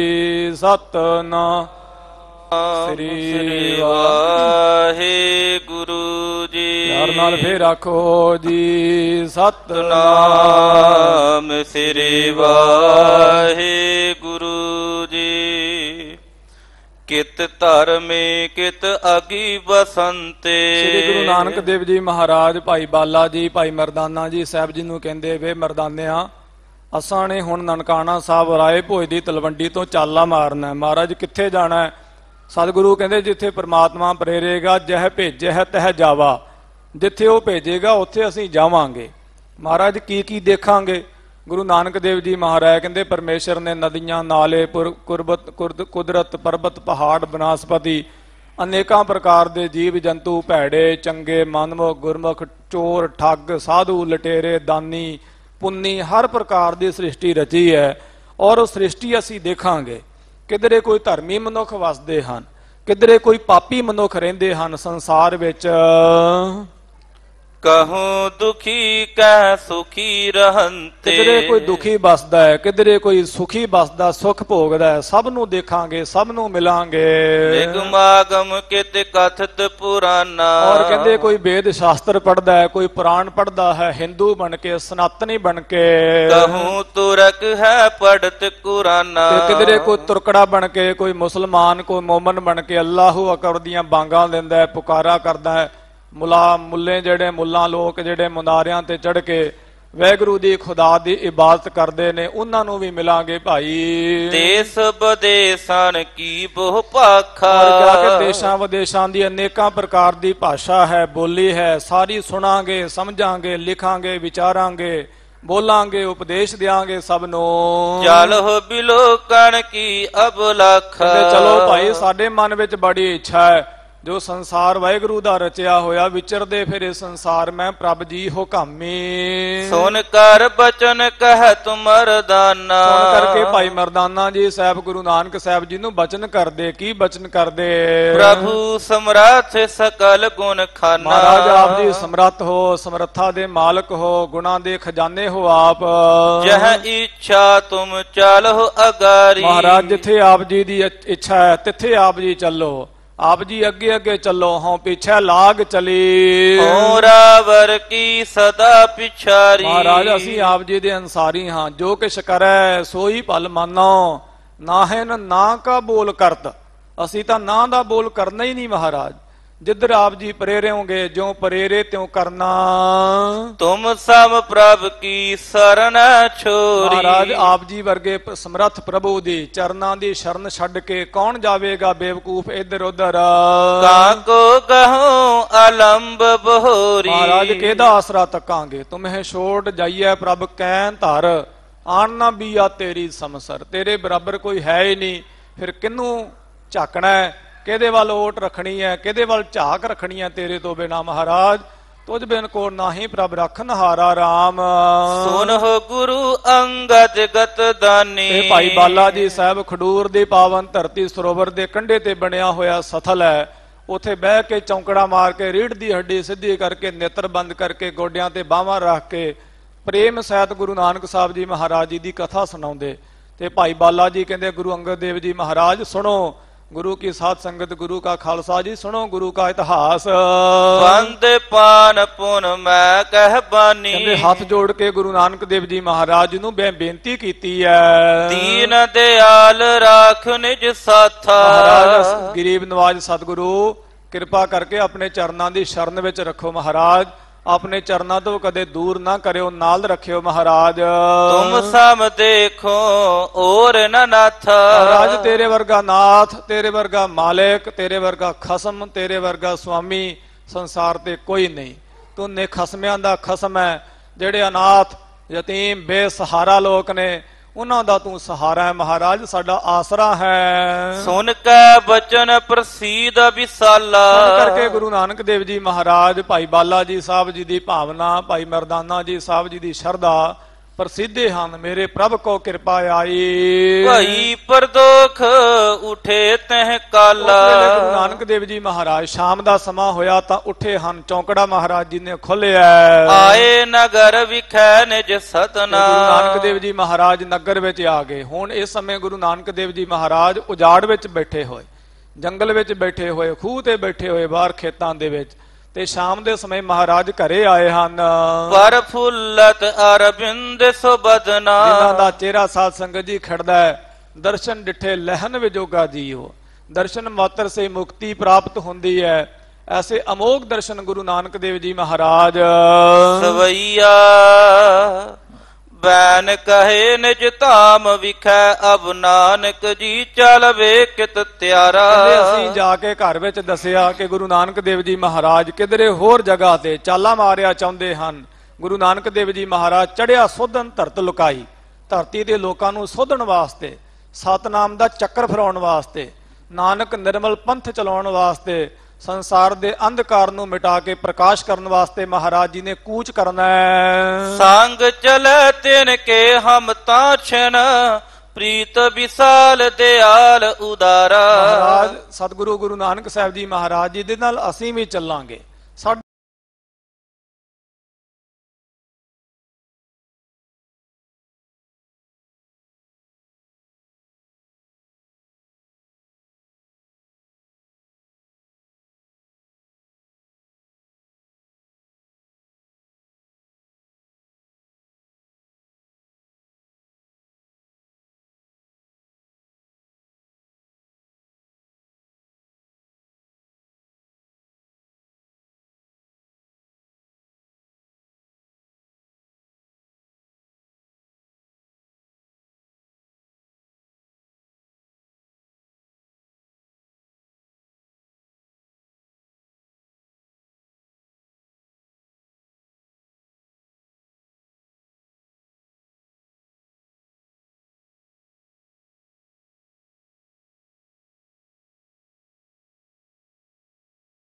ਜੀ ਸਤਿਨਾਮ ਸ੍ਰੀ ਵਾਹਿਗੁਰੂ ਜੀ। ਪਿਆਰ ਨਾਲ ਫੇਰ ਆਖੋ ਜੀ ਸਤਿਨਾਮ ਸ੍ਰੀ ਵਾਹਿਗੁਰੂ ਜੀ। ਕਿਤ ਧਰਮੇ ਕਿਤ ਅਗੀ ਬਸੰਤੇ। ਸ੍ਰੀ ਗੁਰੂ ਨਾਨਕ ਦੇਵ ਜੀ ਮਹਾਰਾਜ ਭਾਈ ਬਾਲਾ ਜੀ, ਭਾਈ ਮਰਦਾਨਾ ਜੀ ਸਾਹਿਬ ਜੀ ਨੂੰ ਕਹਿੰਦੇ, ਵੇ ਮਰਦਾਨਿਆਂ, ਅਸਾਂ ਨੇ ਹੁਣ ਨਨਕਾਣਾ ਸਾਹਿਬ ਰਾਏ ਭੋਜ ਦੀ ਤਲਵੰਡੀ ਤੋਂ ਚਾਲਾ ਮਾਰਨਾ। ਮਹਾਰਾਜ ਕਿੱਥੇ ਜਾਣਾ ਹੈ? ਸਤਿਗੁਰੂ ਕਹਿੰਦੇ ਜਿੱਥੇ ਪ੍ਰਮਾਤਮਾ ਪ੍ਰੇਰੇਗਾ, ਜਹ ਭੇਜਹਿ ਤਹ ਜਾਵਾ। ਜਿੱਥੇ ਉਹ ਭੇਜੇਗਾ ਉੱਥੇ ਅਸੀਂ ਜਾਵਾਂਗੇ। ਮਹਾਰਾਜ ਕੀ ਕੀ ਦੇਖਾਂਗੇ? ਗੁਰੂ ਨਾਨਕ ਦੇਵ ਜੀ ਮਹਾਰਾਜ ਕਹਿੰਦੇ ਪਰਮੇਸ਼ਰ ਨੇ ਨਦੀਆਂ, ਨਾਲੇ, ਕੁਦਰਤ, ਪਰਬਤ, ਪਹਾੜ, ਬਨਸਪਤੀ, ਅਨੇਕਾਂ ਪ੍ਰਕਾਰ ਦੇ ਜੀਵ ਜੰਤੂ, ਭੈੜੇ ਚੰਗੇ, ਮਨਮੁਖ, ਗੁਰਮੁਖ, ਚੋਰ, ਠੱਗ, ਸਾਧੂ, ਲਟੇਰੇ, ਦਾਨੀ, ਪੁੰਨੀ, ਹਰ ਪ੍ਰਕਾਰ ਦੀ ਸ੍ਰਿਸ਼ਟੀ ਰਚੀ ਹੈ। ਔਰ ਉਹ ਸ੍ਰਿਸ਼ਟੀ ਅਸੀਂ ਦੇਖਾਂਗੇ। ਕਿਧਰੇ ਕੋਈ ਧਰਮੀ ਮਨੁੱਖ ਵਸਦੇ ਹਨ, ਕਿਧਰੇ ਕੋਈ ਪਾਪੀ ਮਨੁੱਖ ਰਹਿੰਦੇ ਹਨ ਸੰਸਾਰ ਵਿੱਚ। ਕਹੂੰ ਦੁਖੀ ਕਹਿ ਸੁਖੀ ਰਹੰਤੇ। ਕਿਧਰੇ ਕੋਈ ਦੁਖੀ ਬਸਦਾ ਹੈ, ਕਿਧਰੇ ਕੋਈ ਸੁਖੀ ਬਸਦਾ, ਸੁਖ ਭੋਗਦਾ ਹੈ। ਸਭ ਨੂੰ ਦੇਖਾਂਗੇ, ਸਭ ਨੂੰ ਮਿਲਾਂਗੇ। ਨਿਗਮਾਗਮ ਕਿਤ ਕਥਤ ਪੁਰਾਨਾ। ਔਰ ਕਹਿੰਦੇ ਕੋਈ ਵੇਦ ਸ਼ਾਸਤਰ ਪੜ੍ਹਦਾ ਹੈ, ਕੋਈ ਪੁਰਾਣ ਪੜ੍ਹਦਾ ਹੈ, ਹਿੰਦੂ ਬਣ ਕੇ, ਸਨਾਤਨੀ ਬਣ ਕੇ। ਕਹੂੰ ਤੁਰਕ ਹੈ ਪੜਤ ਕੁਰਾਨਾ। ਤੇ ਕਿਧਰੇ ਕੋਈ ਤੁਰਕੜਾ ਬਣ ਕੇ, ਕੋਈ ਮੁਸਲਮਾਨ, ਕੋਈ ਮੋਮਨ ਬਣ ਕੇ ਅੱਲਾਹੂ ਅਕਬਰ ਦੀਆਂ ਬਾਂਗਾਂ ਦਿੰਦਾ ਹੈ, ਪੁਕਾਰਾ ਕਰਦਾ ਹੈ। ਮੁੱਲੇ ਜਿਹੜੇ ਮੁੱਲਾਂ ਲੋਕ ਜਿਹੜੇ ਮੁਨਾਰਿਆਂ ਤੇ ਚੜ੍ਹ ਕੇ ਵਾਹਿਗੁਰੂ ਦੀ ਖੁਦਾ ਦੀ ਇਬਾਦਤ ਕਰਦੇ ਨੇ ਉਹਨਾਂ ਨੂੰ ਵੀ ਮਿਲਾਂਗੇ ਭਾਈ। ਦੇਸ ਬਦੇਸਾਨ ਕੀ ਬਹੁ ਭਾਖਾ। ਔਰ ਜਾ ਕੇ ਦੇਸ਼ਾਂ ਵਿਦੇਸ਼ਾਂ ਦੀ ਅਨੇਕਾਂ ਪ੍ਰਕਾਰ ਦੀ ਭਾਸ਼ਾ ਹੈ, ਬੋਲੀ ਹੈ, ਸਾਰੀ ਸੁਣਾਂਗੇ, ਸਮਝਾਂਗੇ, ਲਿਖਾਂਗੇ, ਵਿਚਾਰਾਂਗੇ, ਬੋਲਾਂਗੇ, ਉਪਦੇਸ਼ ਦਿਆਂਗੇ ਸਭ ਨੂੰ। ਚਲੋ ਬਿਲੋਕਣ ਕੀ ਅਬਲਖ। ਕਹਿੰਦੇ ਚਲੋ ਭਾਈ, ਸਾਡੇ ਮਨ ਵਿੱਚ ਬੜੀ ਇੱਛਾ ਹੈ ਜੋ ਸੰਸਾਰ ਵਾਹਿਗੁਰੂ ਦਾ ਰਚਿਆ ਹੋਇਆ, ਵਿਚਰਦੇ ਫਿਰ ਇਸ ਸੰਸਾਰ ਮੈਂ ਪ੍ਰਭ ਜੀ ਹੋ ਕਾਮੀ। ਸੁਨ ਕਰ ਬਚਨ ਕਹਿ ਤੁਮਰਦਾਨਾ। ਸੁਣ ਕਰਕੇ ਭਾਈ ਮਰਦਾਨਾ ਜੀ ਸਾਹਿਬ ਗੁਰੂ ਨਾਨਕ ਸਾਹਿਬ ਜੀ ਨੂੰ ਬਚਨ ਕਰਦੇ। ਕੀ ਬਚਨ ਕਰਦੇ? ਪ੍ਰਭੂ ਸਮਰੱਥ ਸਕਲ ਗੁਣ ਖਾਨਾ। ਮਹਾਰਾਜ ਆਪ ਜੀ ਸਮਰੱਥ ਹੋ, ਸਮਰੱਥਾ ਦੇ ਮਾਲਕ ਹੋ, ਗੁਣਾਂ ਦੇ ਖਜ਼ਾਨੇ ਹੋ ਆਪ। ਜਹ ਇੱਛਾ ਤੁਮ ਚਲੋ ਅਗਾਰੀ। ਮਹਾਰਾਜ ਜਿੱਥੇ ਆਪ ਜੀ ਦੀ ਇੱਛਾ ਹੈ ਤਿੱਥੇ ਆਪ ਜੀ ਚੱਲੋ। ਆਪ ਜੀ ਅੱਗੇ ਅੱਗੇ ਚੱਲੋ, ਹਾਂ ਪਿੱਛੇ ਲਾਗ ਚਲੀ। ਹੋਰਾਵਰ ਕੀ ਸਦਾ ਪਿਛਾਰੀ। ਮਹਾਰਾਜ ਅਸੀਂ ਆਪ ਜੀ ਦੇ ਅਨਸਾਰੀ ਹਾਂ, ਜੋ ਕਿਛ ਕਰੈ ਸੋਈ ਭਲ ਮਾਨੋ। ਨਾਹਿਨ ਨਾ ਕਾ ਬੋਲ ਕਰਤ। ਅਸੀਂ ਤਾਂ ਨਾ ਦਾ ਬੋਲ ਕਰਨਾ ਹੀ ਨਹੀਂ ਮਹਾਰਾਜ। ਜਿੱਧਰ ਆਪ ਜੀ ਪ੍ਰੇਰੇ ਹੋਗੇ, ਜਿਉ ਪ੍ਰੇਰੇ ਤਿਉ ਕਰਨਾ। ਤੁਮ ਸਮ ਪ੍ਰਭ ਕੀ ਸਰਣ ਛੋਰੀ। ਮਹਾਰਾਜ ਆਪ ਜੀ ਵਰਗੇ ਸਮਰੱਥ ਪ੍ਰਭੂ ਦੀ ਚਰਨਾਂ ਦੀ ਸ਼ਰਨ ਛੱਡ ਕੇ ਕੌਣ ਜਾਵੇਗਾ ਬੇਵਕੂਫ ਇੱਧਰ ਉੱਧਰ। ਕਾਕੋ ਕਹੂੰ ਅਲੰਬ ਬਹੋਰੀ। ਮਹਾਰਾਜ ਕਿਹਦਾ ਆਸਰਾ ਤੱਕਾਂਗੇ? ਤੁਮਹਿ ਛੋੜ ਜਾਈਐ ਪ੍ਰਭ ਕਹਿ ਧਰ। ਆਣ ਨਾ ਬੀਆ ਤੇਰੀ ਸਮਸਰ। ਤੇਰੇ ਬਰਾਬਰ ਕੋਈ ਹੈ ਹੀ ਨਹੀਂ, ਫਿਰ ਕਿਹਨੂੰ ਝਾਕਣਾ ਹੈ? ਕਿਹਦੇ ਵੱਲ ਓਟ ਰੱਖਣੀ ਹੈ? ਕਿਹਦੇ ਵੱਲ ਝਾਕ ਰੱਖਣੀ ਹੈ ਤੇਰੇ ਤੋਂ ਬਿਨਾ ਮਹਾਰਾਜ? ਤੁਝ ਬਿਨ ਕੋ ਨਾਹੀ ਪ੍ਰਭ ਰੱਖਨ ਹਾਰਾ ਰਾਮ। ਸੁਨਹੁ ਗੁਰੂ ਅੰਗਦ ਗਤ ਦਾਨੀ। ਇਹ ਭਾਈ ਬਾਲਾ ਜੀ ਸਾਹਿਬ ਖਡੂਰ ਦੀ ਪਾਵਨ ਧਰਤੀ ਸਰੋਵਰ ਦੇ ਕੰਢੇ ਤੇ ਬਣਿਆ ਹੋਇਆ ਸਥਲ ਹੈ। ਉਥੇ ਬਹਿ ਕੇ ਚੌਂਕੜਾ ਮਾਰ ਕੇ ਰੀੜ ਦੀ ਹੱਡੀ ਸਿੱਧੀ ਕਰਕੇ ਨੇਤਰ ਬੰਦ ਕਰਕੇ ਗੋਡਿਆਂ ਤੇ ਬਾਹਾਂ ਰੱਖ ਕੇ ਪ੍ਰੇਮ ਸਹਿਤ ਗੁਰੂ ਨਾਨਕ ਸਾਹਿਬ ਜੀ ਮਹਾਰਾਜ ਜੀ ਦੀ ਕਥਾ ਸੁਣਾਉਂਦੇ। ਤੇ ਭਾਈ ਬਾਲਾ ਜੀ ਕਹਿੰਦੇ ਗੁਰੂ ਅੰਗਦ ਦੇਵ ਜੀ ਮਹਾਰਾਜ ਸੁਣੋ गुरु की साथ संगत, गुरु का खालसा जी, सुनो गुरु का इतिहास। बंद पान पुन मैं कह बानी। हाथ जोड़ के गुरु नानक देव जी महाराज ਨੂੰ ਬੇਨਤੀ ਕੀਤੀ ਹੈ। दीन दयाल राख निज साथा। ਮਹਾਰਾਜ ਗਰੀਬ ਨਵਾਜ ਸਤਿਗੁਰੂ ਕਿਰਪਾ ਕਰਕੇ ਆਪਣੇ ਚਰਨਾਂ ਦੀ ਸ਼ਰਨ ਵਿੱਚ ਰੱਖੋ ਮਹਾਰਾਜ। ਆਪਣੇ ਚਰਨਾਂ ਤੋਂ ਕਦੇ ਦੂਰ ਨਾ ਕਰਿਓ, ਨਾਲ ਰੱਖਿਓ ਮਹਾਰਾਜ। ਤੁਮ ਸਮ ਦੇਖੋ ਔਰ ਨ ਨਾਥ। ਮਹਾਰਾਜ ਤੇਰੇ ਵਰਗਾ ਨਾਥ, ਤੇਰੇ ਵਰਗਾ ਮਾਲਿਕ, ਤੇਰੇ ਵਰਗਾ ਖਸਮ, ਤੇਰੇ ਵਰਗਾ ਸੁਆਮੀ ਸੰਸਾਰ ਤੇ ਕੋਈ ਨਹੀਂ। ਤੂੰ ਨੇ ਖਸਮਿਆਂ ਦਾ ਖਸਮ ਹੈ। ਜਿਹੜੇ ਅਨਾਥ ਯਤੀਮ ਬੇਸਹਾਰਾ ਲੋਕ ਨੇ ਉਹਨਾਂ ਦਾ ਤੂੰ ਸਹਾਰਾ ਹੈ ਮਹਾਰਾਜ, ਸਾਡਾ ਆਸਰਾ ਹੈ। ਸੁਨ ਕੈ ਬਚਨ ਪ੍ਰਸੀਦ ਵਿਸਾਲਾ। ਸੁਣ ਕਰਕੇ ਗੁਰੂ ਨਾਨਕ ਦੇਵ ਜੀ ਮਹਾਰਾਜ ਭਾਈ ਬਾਲਾ ਜੀ ਸਾਹਿਬ ਜੀ ਦੀ ਭਾਵਨਾ, ਭਾਈ ਮਰਦਾਨਾ ਜੀ ਸਾਹਿਬ ਜੀ ਦੀ ਸ਼ਰਧਾ ਪ੍ਰਸਿੱਧੇ ਹਨ। ਮੇਰੇ ਪ੍ਰਭ ਕੋ ਕਿਰਪਾ ਆਈ। ਭਾਈ ਪਰਦੋਖ ਉਠੇ ਤਹਿ ਕਾਲਾ। ਗੁਰੂ ਨਾਨਕ ਦੇਵ ਜੀ ਮਹਾਰਾਜ ਸ਼ਾਮ ਦਾ ਸਮਾਂ ਹੋਇਆ ਤਾਂ ਉੱਠੇ ਹਨ। ਚੌਂਕੜਾ ਮਹਾਰਾਜ ਜੀ ਨੇ ਖੋਲਿਆ। ਆਏ ਨਗਰ ਵਿਖੈ ਨਿਜ ਸਤਨਾ। ਗੁਰੂ ਨਾਨਕ ਦੇਵ ਜੀ ਮਹਾਰਾਜ ਨਗਰ ਵਿੱਚ ਆ ਗਏ। ਹੁਣ ਇਸ ਸਮੇਂ ਗੁਰੂ ਨਾਨਕ ਦੇਵ ਜੀ ਮਹਾਰਾਜ ਉਜਾੜ ਵਿੱਚ ਬੈਠੇ ਹੋਏ, ਜੰਗਲ ਵਿੱਚ ਬੈਠੇ ਹੋਏ, ਖੂਹ ਤੇ ਬੈਠੇ ਹੋਏ, ਬਾਹਰ ਖੇਤਾਂ ਦੇ ਵਿੱਚ। ਤੇ ਸ਼ਾਮ ਦੇ ਸਮੇਂ ਮਹਾਰਾਜ ਘਰੇ ਆਏ ਹਨ। ਪਰ ਫੁੱਲਤ ਅਰਬਿੰਦ ਸੁਬਦਨਾ। ਜਿਨ੍ਹਾਂ ਦਾ ਚਿਹਰਾ ਸਾਧ ਸੰਗਤ ਜੀ ਖੜਦਾ ਹੈ। ਦਰਸ਼ਨ ਡਿਠੇ ਲਹਿਨ ਵਿਜੋਗਾ ਜੀਓ। ਦਰਸ਼ਨ ਮਾਤਰ ਸੇ ਮੁਕਤੀ ਪ੍ਰਾਪਤ ਹੁੰਦੀ ਹੈ। ਐਸੇ ਅਮੋਘ ਦਰਸ਼ਨ ਗੁਰੂ ਨਾਨਕ ਦੇਵ ਜੀ ਮਹਾਰਾਜ। ਸਵਈਆ ਬੈਨ ਕਹੇ ਨਿਜ ਧਾਮ ਵਿਖੈ ਅਬ ਨਾਨਕ ਜੀ ਚਲ ਵੇ ਕਿਤ ਤਿਆਰਾ। ਅਸੀਂ ਜਾ ਕੇ ਘਰ ਵਿੱਚ ਦੱਸਿਆ ਕਿ ਗੁਰੂ ਨਾਨਕ ਦੇਵ ਜੀ ਮਹਾਰਾਜ ਕਿਧਰੇ ਹੋਰ ਜਗ੍ਹਾ ਤੇ ਚਾਲਾ ਮਾਰਿਆ ਚਾਹੁੰਦੇ ਹਨ। ਗੁਰੂ ਨਾਨਕ ਦੇਵ ਜੀ ਮਹਾਰਾਜ ਚੜਿਆ ਸੋਧਨ ਧਰਤ ਲੁਕਾਈ। ਧਰਤੀ ਦੇ ਲੋਕਾਂ ਨੂੰ ਸੋਧਣ ਵਾਸਤੇ, ਸਤਨਾਮ ਦਾ ਚੱਕਰ ਫਿਰਾਉਣ ਵਾਸਤੇ, ਨਾਨਕ ਨਿਰਮਲ ਪੰਥ ਚਲਾਉਣ ਵਾਸਤੇ, ਸੰਸਾਰ ਦੇ ਅੰਧਕਾਰ ਨੂੰ ਮਿਟਾ ਕੇ ਪ੍ਰਕਾਸ਼ ਕਰਨ ਵਾਸਤੇ ਮਹਾਰਾਜ ਜੀ ਨੇ ਕੂਚ ਕਰਨਾ ਹੈ। ਸੰਗ ਚਲੇ ਤਿਨ ਕੇ ਹਮ ਤਾਂ ਛਨ ਪ੍ਰੀਤ ਵਿਸਾਲ ਦਿਆਲ ਉਦਾਰਾ। ਮਹਾਰਾਜ ਸਤਿਗੁਰੂ ਗੁਰੂ ਨਾਨਕ ਸਾਹਿਬ ਜੀ ਮਹਾਰਾਜ ਜੀ ਦੇ ਨਾਲ ਅਸੀਂ ਵੀ ਚੱਲਾਂਗੇ।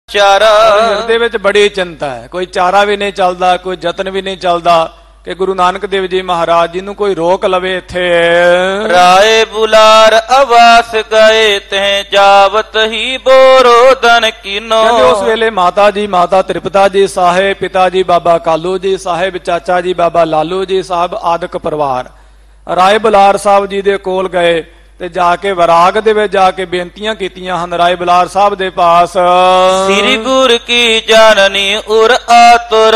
ਚਾਰਾ। ਹਿਰਦੇ ਵਿੱਚ ਬੜੀ ਚਿੰਤਾ ਹੈ, ਕੋਈ ਚਾਰਾ ਵੀ ਨਹੀਂ ਚੱਲਦਾ, ਕੋਈ ਯਤਨ ਵੀ ਨਹੀਂ ਚੱਲਦਾ ਕਿ ਗੁਰੂ ਨਾਨਕ ਦੇਵ ਜੀ ਮਹਾਰਾਜ ਜੀ ਨੂੰ ਕੋਈ ਰੋਕ ਲਵੇ ਇੱਥੇ। ਰਾਏ ਬੁਲਾਰ ਆਵਾਸ ਗਏ ਤੇ ਜਾਵਤ ਹੀ ਬੋਰੋਦਨ ਕੀਨੋ। ਕਹਿੰਦੇ ਉਸ ਵੇਲੇ ਮਾਤਾ ਜੀ, ਮਾਤਾ ਤ੍ਰਿਪਤਾ ਜੀ ਸਾਹਿਬ, ਪਿਤਾ ਜੀ ਬਾਬਾ ਕਾਲੂ ਜੀ ਸਾਹਿਬ, ਚਾਚਾ ਜੀ ਬਾਬਾ ਲਾਲੂ ਜੀ ਸਾਹਿਬ ਆਦਿਕ ਪਰਿਵਾਰ ਰਾਏ ਬੁਲਾਰ ਸਾਹਿਬ ਜੀ ਦੇ ਕੋਲ ਗਏ ਤੇ ਜਾ ਕੇ ਵਿਰਾਗ ਦੇ ਵਿੱਚ ਜਾ ਕੇ ਬੇਨਤੀਆਂ ਕੀਤੀਆਂ ਹਨ ਰਾਏ ਬੁਲਾਰ ਸਾਹਿਬ ਦੇ ਪਾਸ। ਸ੍ਰੀ ਗੁਰ ਕੀ ਜਾਣਨੀ ਉਰ ਆਤੁਰ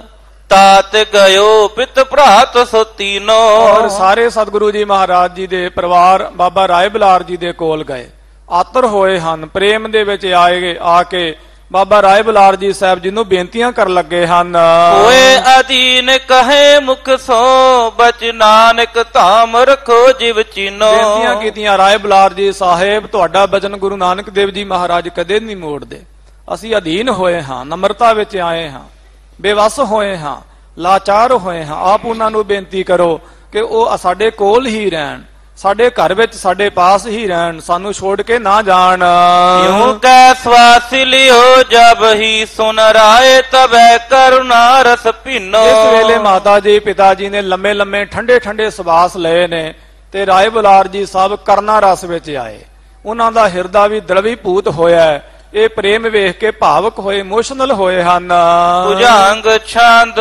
ਤਾਤ ਗਇਓ ਪਿਤ ਭਰਾਤ ਸੋ ਤੀਨੋ। ਔਰ ਸਾਰੇ ਸਤਿਗੁਰੂ ਜੀ ਮਹਾਰਾਜ ਜੀ ਦੇ ਪਰਿਵਾਰ ਬਾਬਾ ਰਾਏ ਬੁਲਾਰ ਜੀ ਦੇ ਕੋਲ ਗਏ, ਆਤਰ ਹੋਏ ਹਨ, ਪ੍ਰੇਮ ਦੇ ਵਿੱਚ ਆਏ, ਆ ਕੇ ਬਾਬਾ ਰਾਏ ਬੁਲਾਰ ਜੀ ਸਾਹਿਬ ਜੀ ਨੂੰ ਬੇਨਤੀਆਂ ਕਰਨ ਲੱਗੇ ਹਨ। ਹੋਏ ਅਧੀਨ ਕਹੇ ਮੁਖ ਸੋ ਬਚ ਨਾਨਕ ਧਾਮ ਰਖੋ ਜਿਵ ਚੀਨੋ। ਬੇਨਤੀਆਂ ਕੀਤੀਆਂ, ਰਾਏ ਬੁਲਾਰ ਜੀ ਸਾਹਿਬ ਤੁਹਾਡਾ ਬਚਨ ਗੁਰੂ ਨਾਨਕ ਦੇਵ ਜੀ ਮਹਾਰਾਜ ਕਦੇ ਨਹੀਂ ਮੋੜਦੇ, ਅਸੀਂ ਅਧੀਨ ਹੋਏ ਹਾਂ, ਨਮਰਤਾ ਵਿੱਚ ਆਏ ਹਾਂ, ਬੇਵੱਸ ਹੋਏ ਹਾਂ, ਲਾਚਾਰ ਹੋਏ ਹਾਂ, ਆਪ ਉਹਨਾਂ ਨੂੰ ਬੇਨਤੀ ਕਰੋ ਕਿ ਉਹ ਸਾਡੇ ਕੋਲ ਹੀ ਰਹਿਣ, ਸਾਡੇ ਘਰ ਵਿੱਚ ਸਾਡੇ ਪਾਸ ਹੀ ਰਹਿਣ, ਸਾਨੂੰ ਛੋੜ ਕੇ ਨਾ ਜਾਣ। ਯੂੰ ਕੈ ਸਵਾਸ ਲਿਓ ਜਬ ਹੀ ਸੁਨ ਰਾਏ ਤਬੈ ਕਰੁਣਾ ਰਸ ਭਿੰਨੋ। ਇਸ ਵੇਲੇ ਮਾਤਾ ਜੀ ਪਿਤਾ ਜੀ ਨੇ ਲੰਮੇ ਲੰਮੇ ਠੰਡੇ ਠੰਡੇ ਸਵਾਸ ਲਏ ਨੇ ਤੇ ਰਾਏ ਬੁਲਾਰ ਜੀ ਸਾਹਿਬ ਕਰਨਾ ਰਸ ਵਿੱਚ ਆਏ, ਉਹਨਾਂ ਦਾ ਹਿਰਦਾ ਵੀ ਦਲਵੀਭੂਤ ਹੋਇਆ, ਇਹ ਪ੍ਰੇਮ ਵੇਖ ਕੇ ਭਾਵਕ ਹੋਏ, ਇਮੋਸ਼ਨਲ ਹੋਏ ਹਨ। ਭੁਜੰਗ ਛੰਦ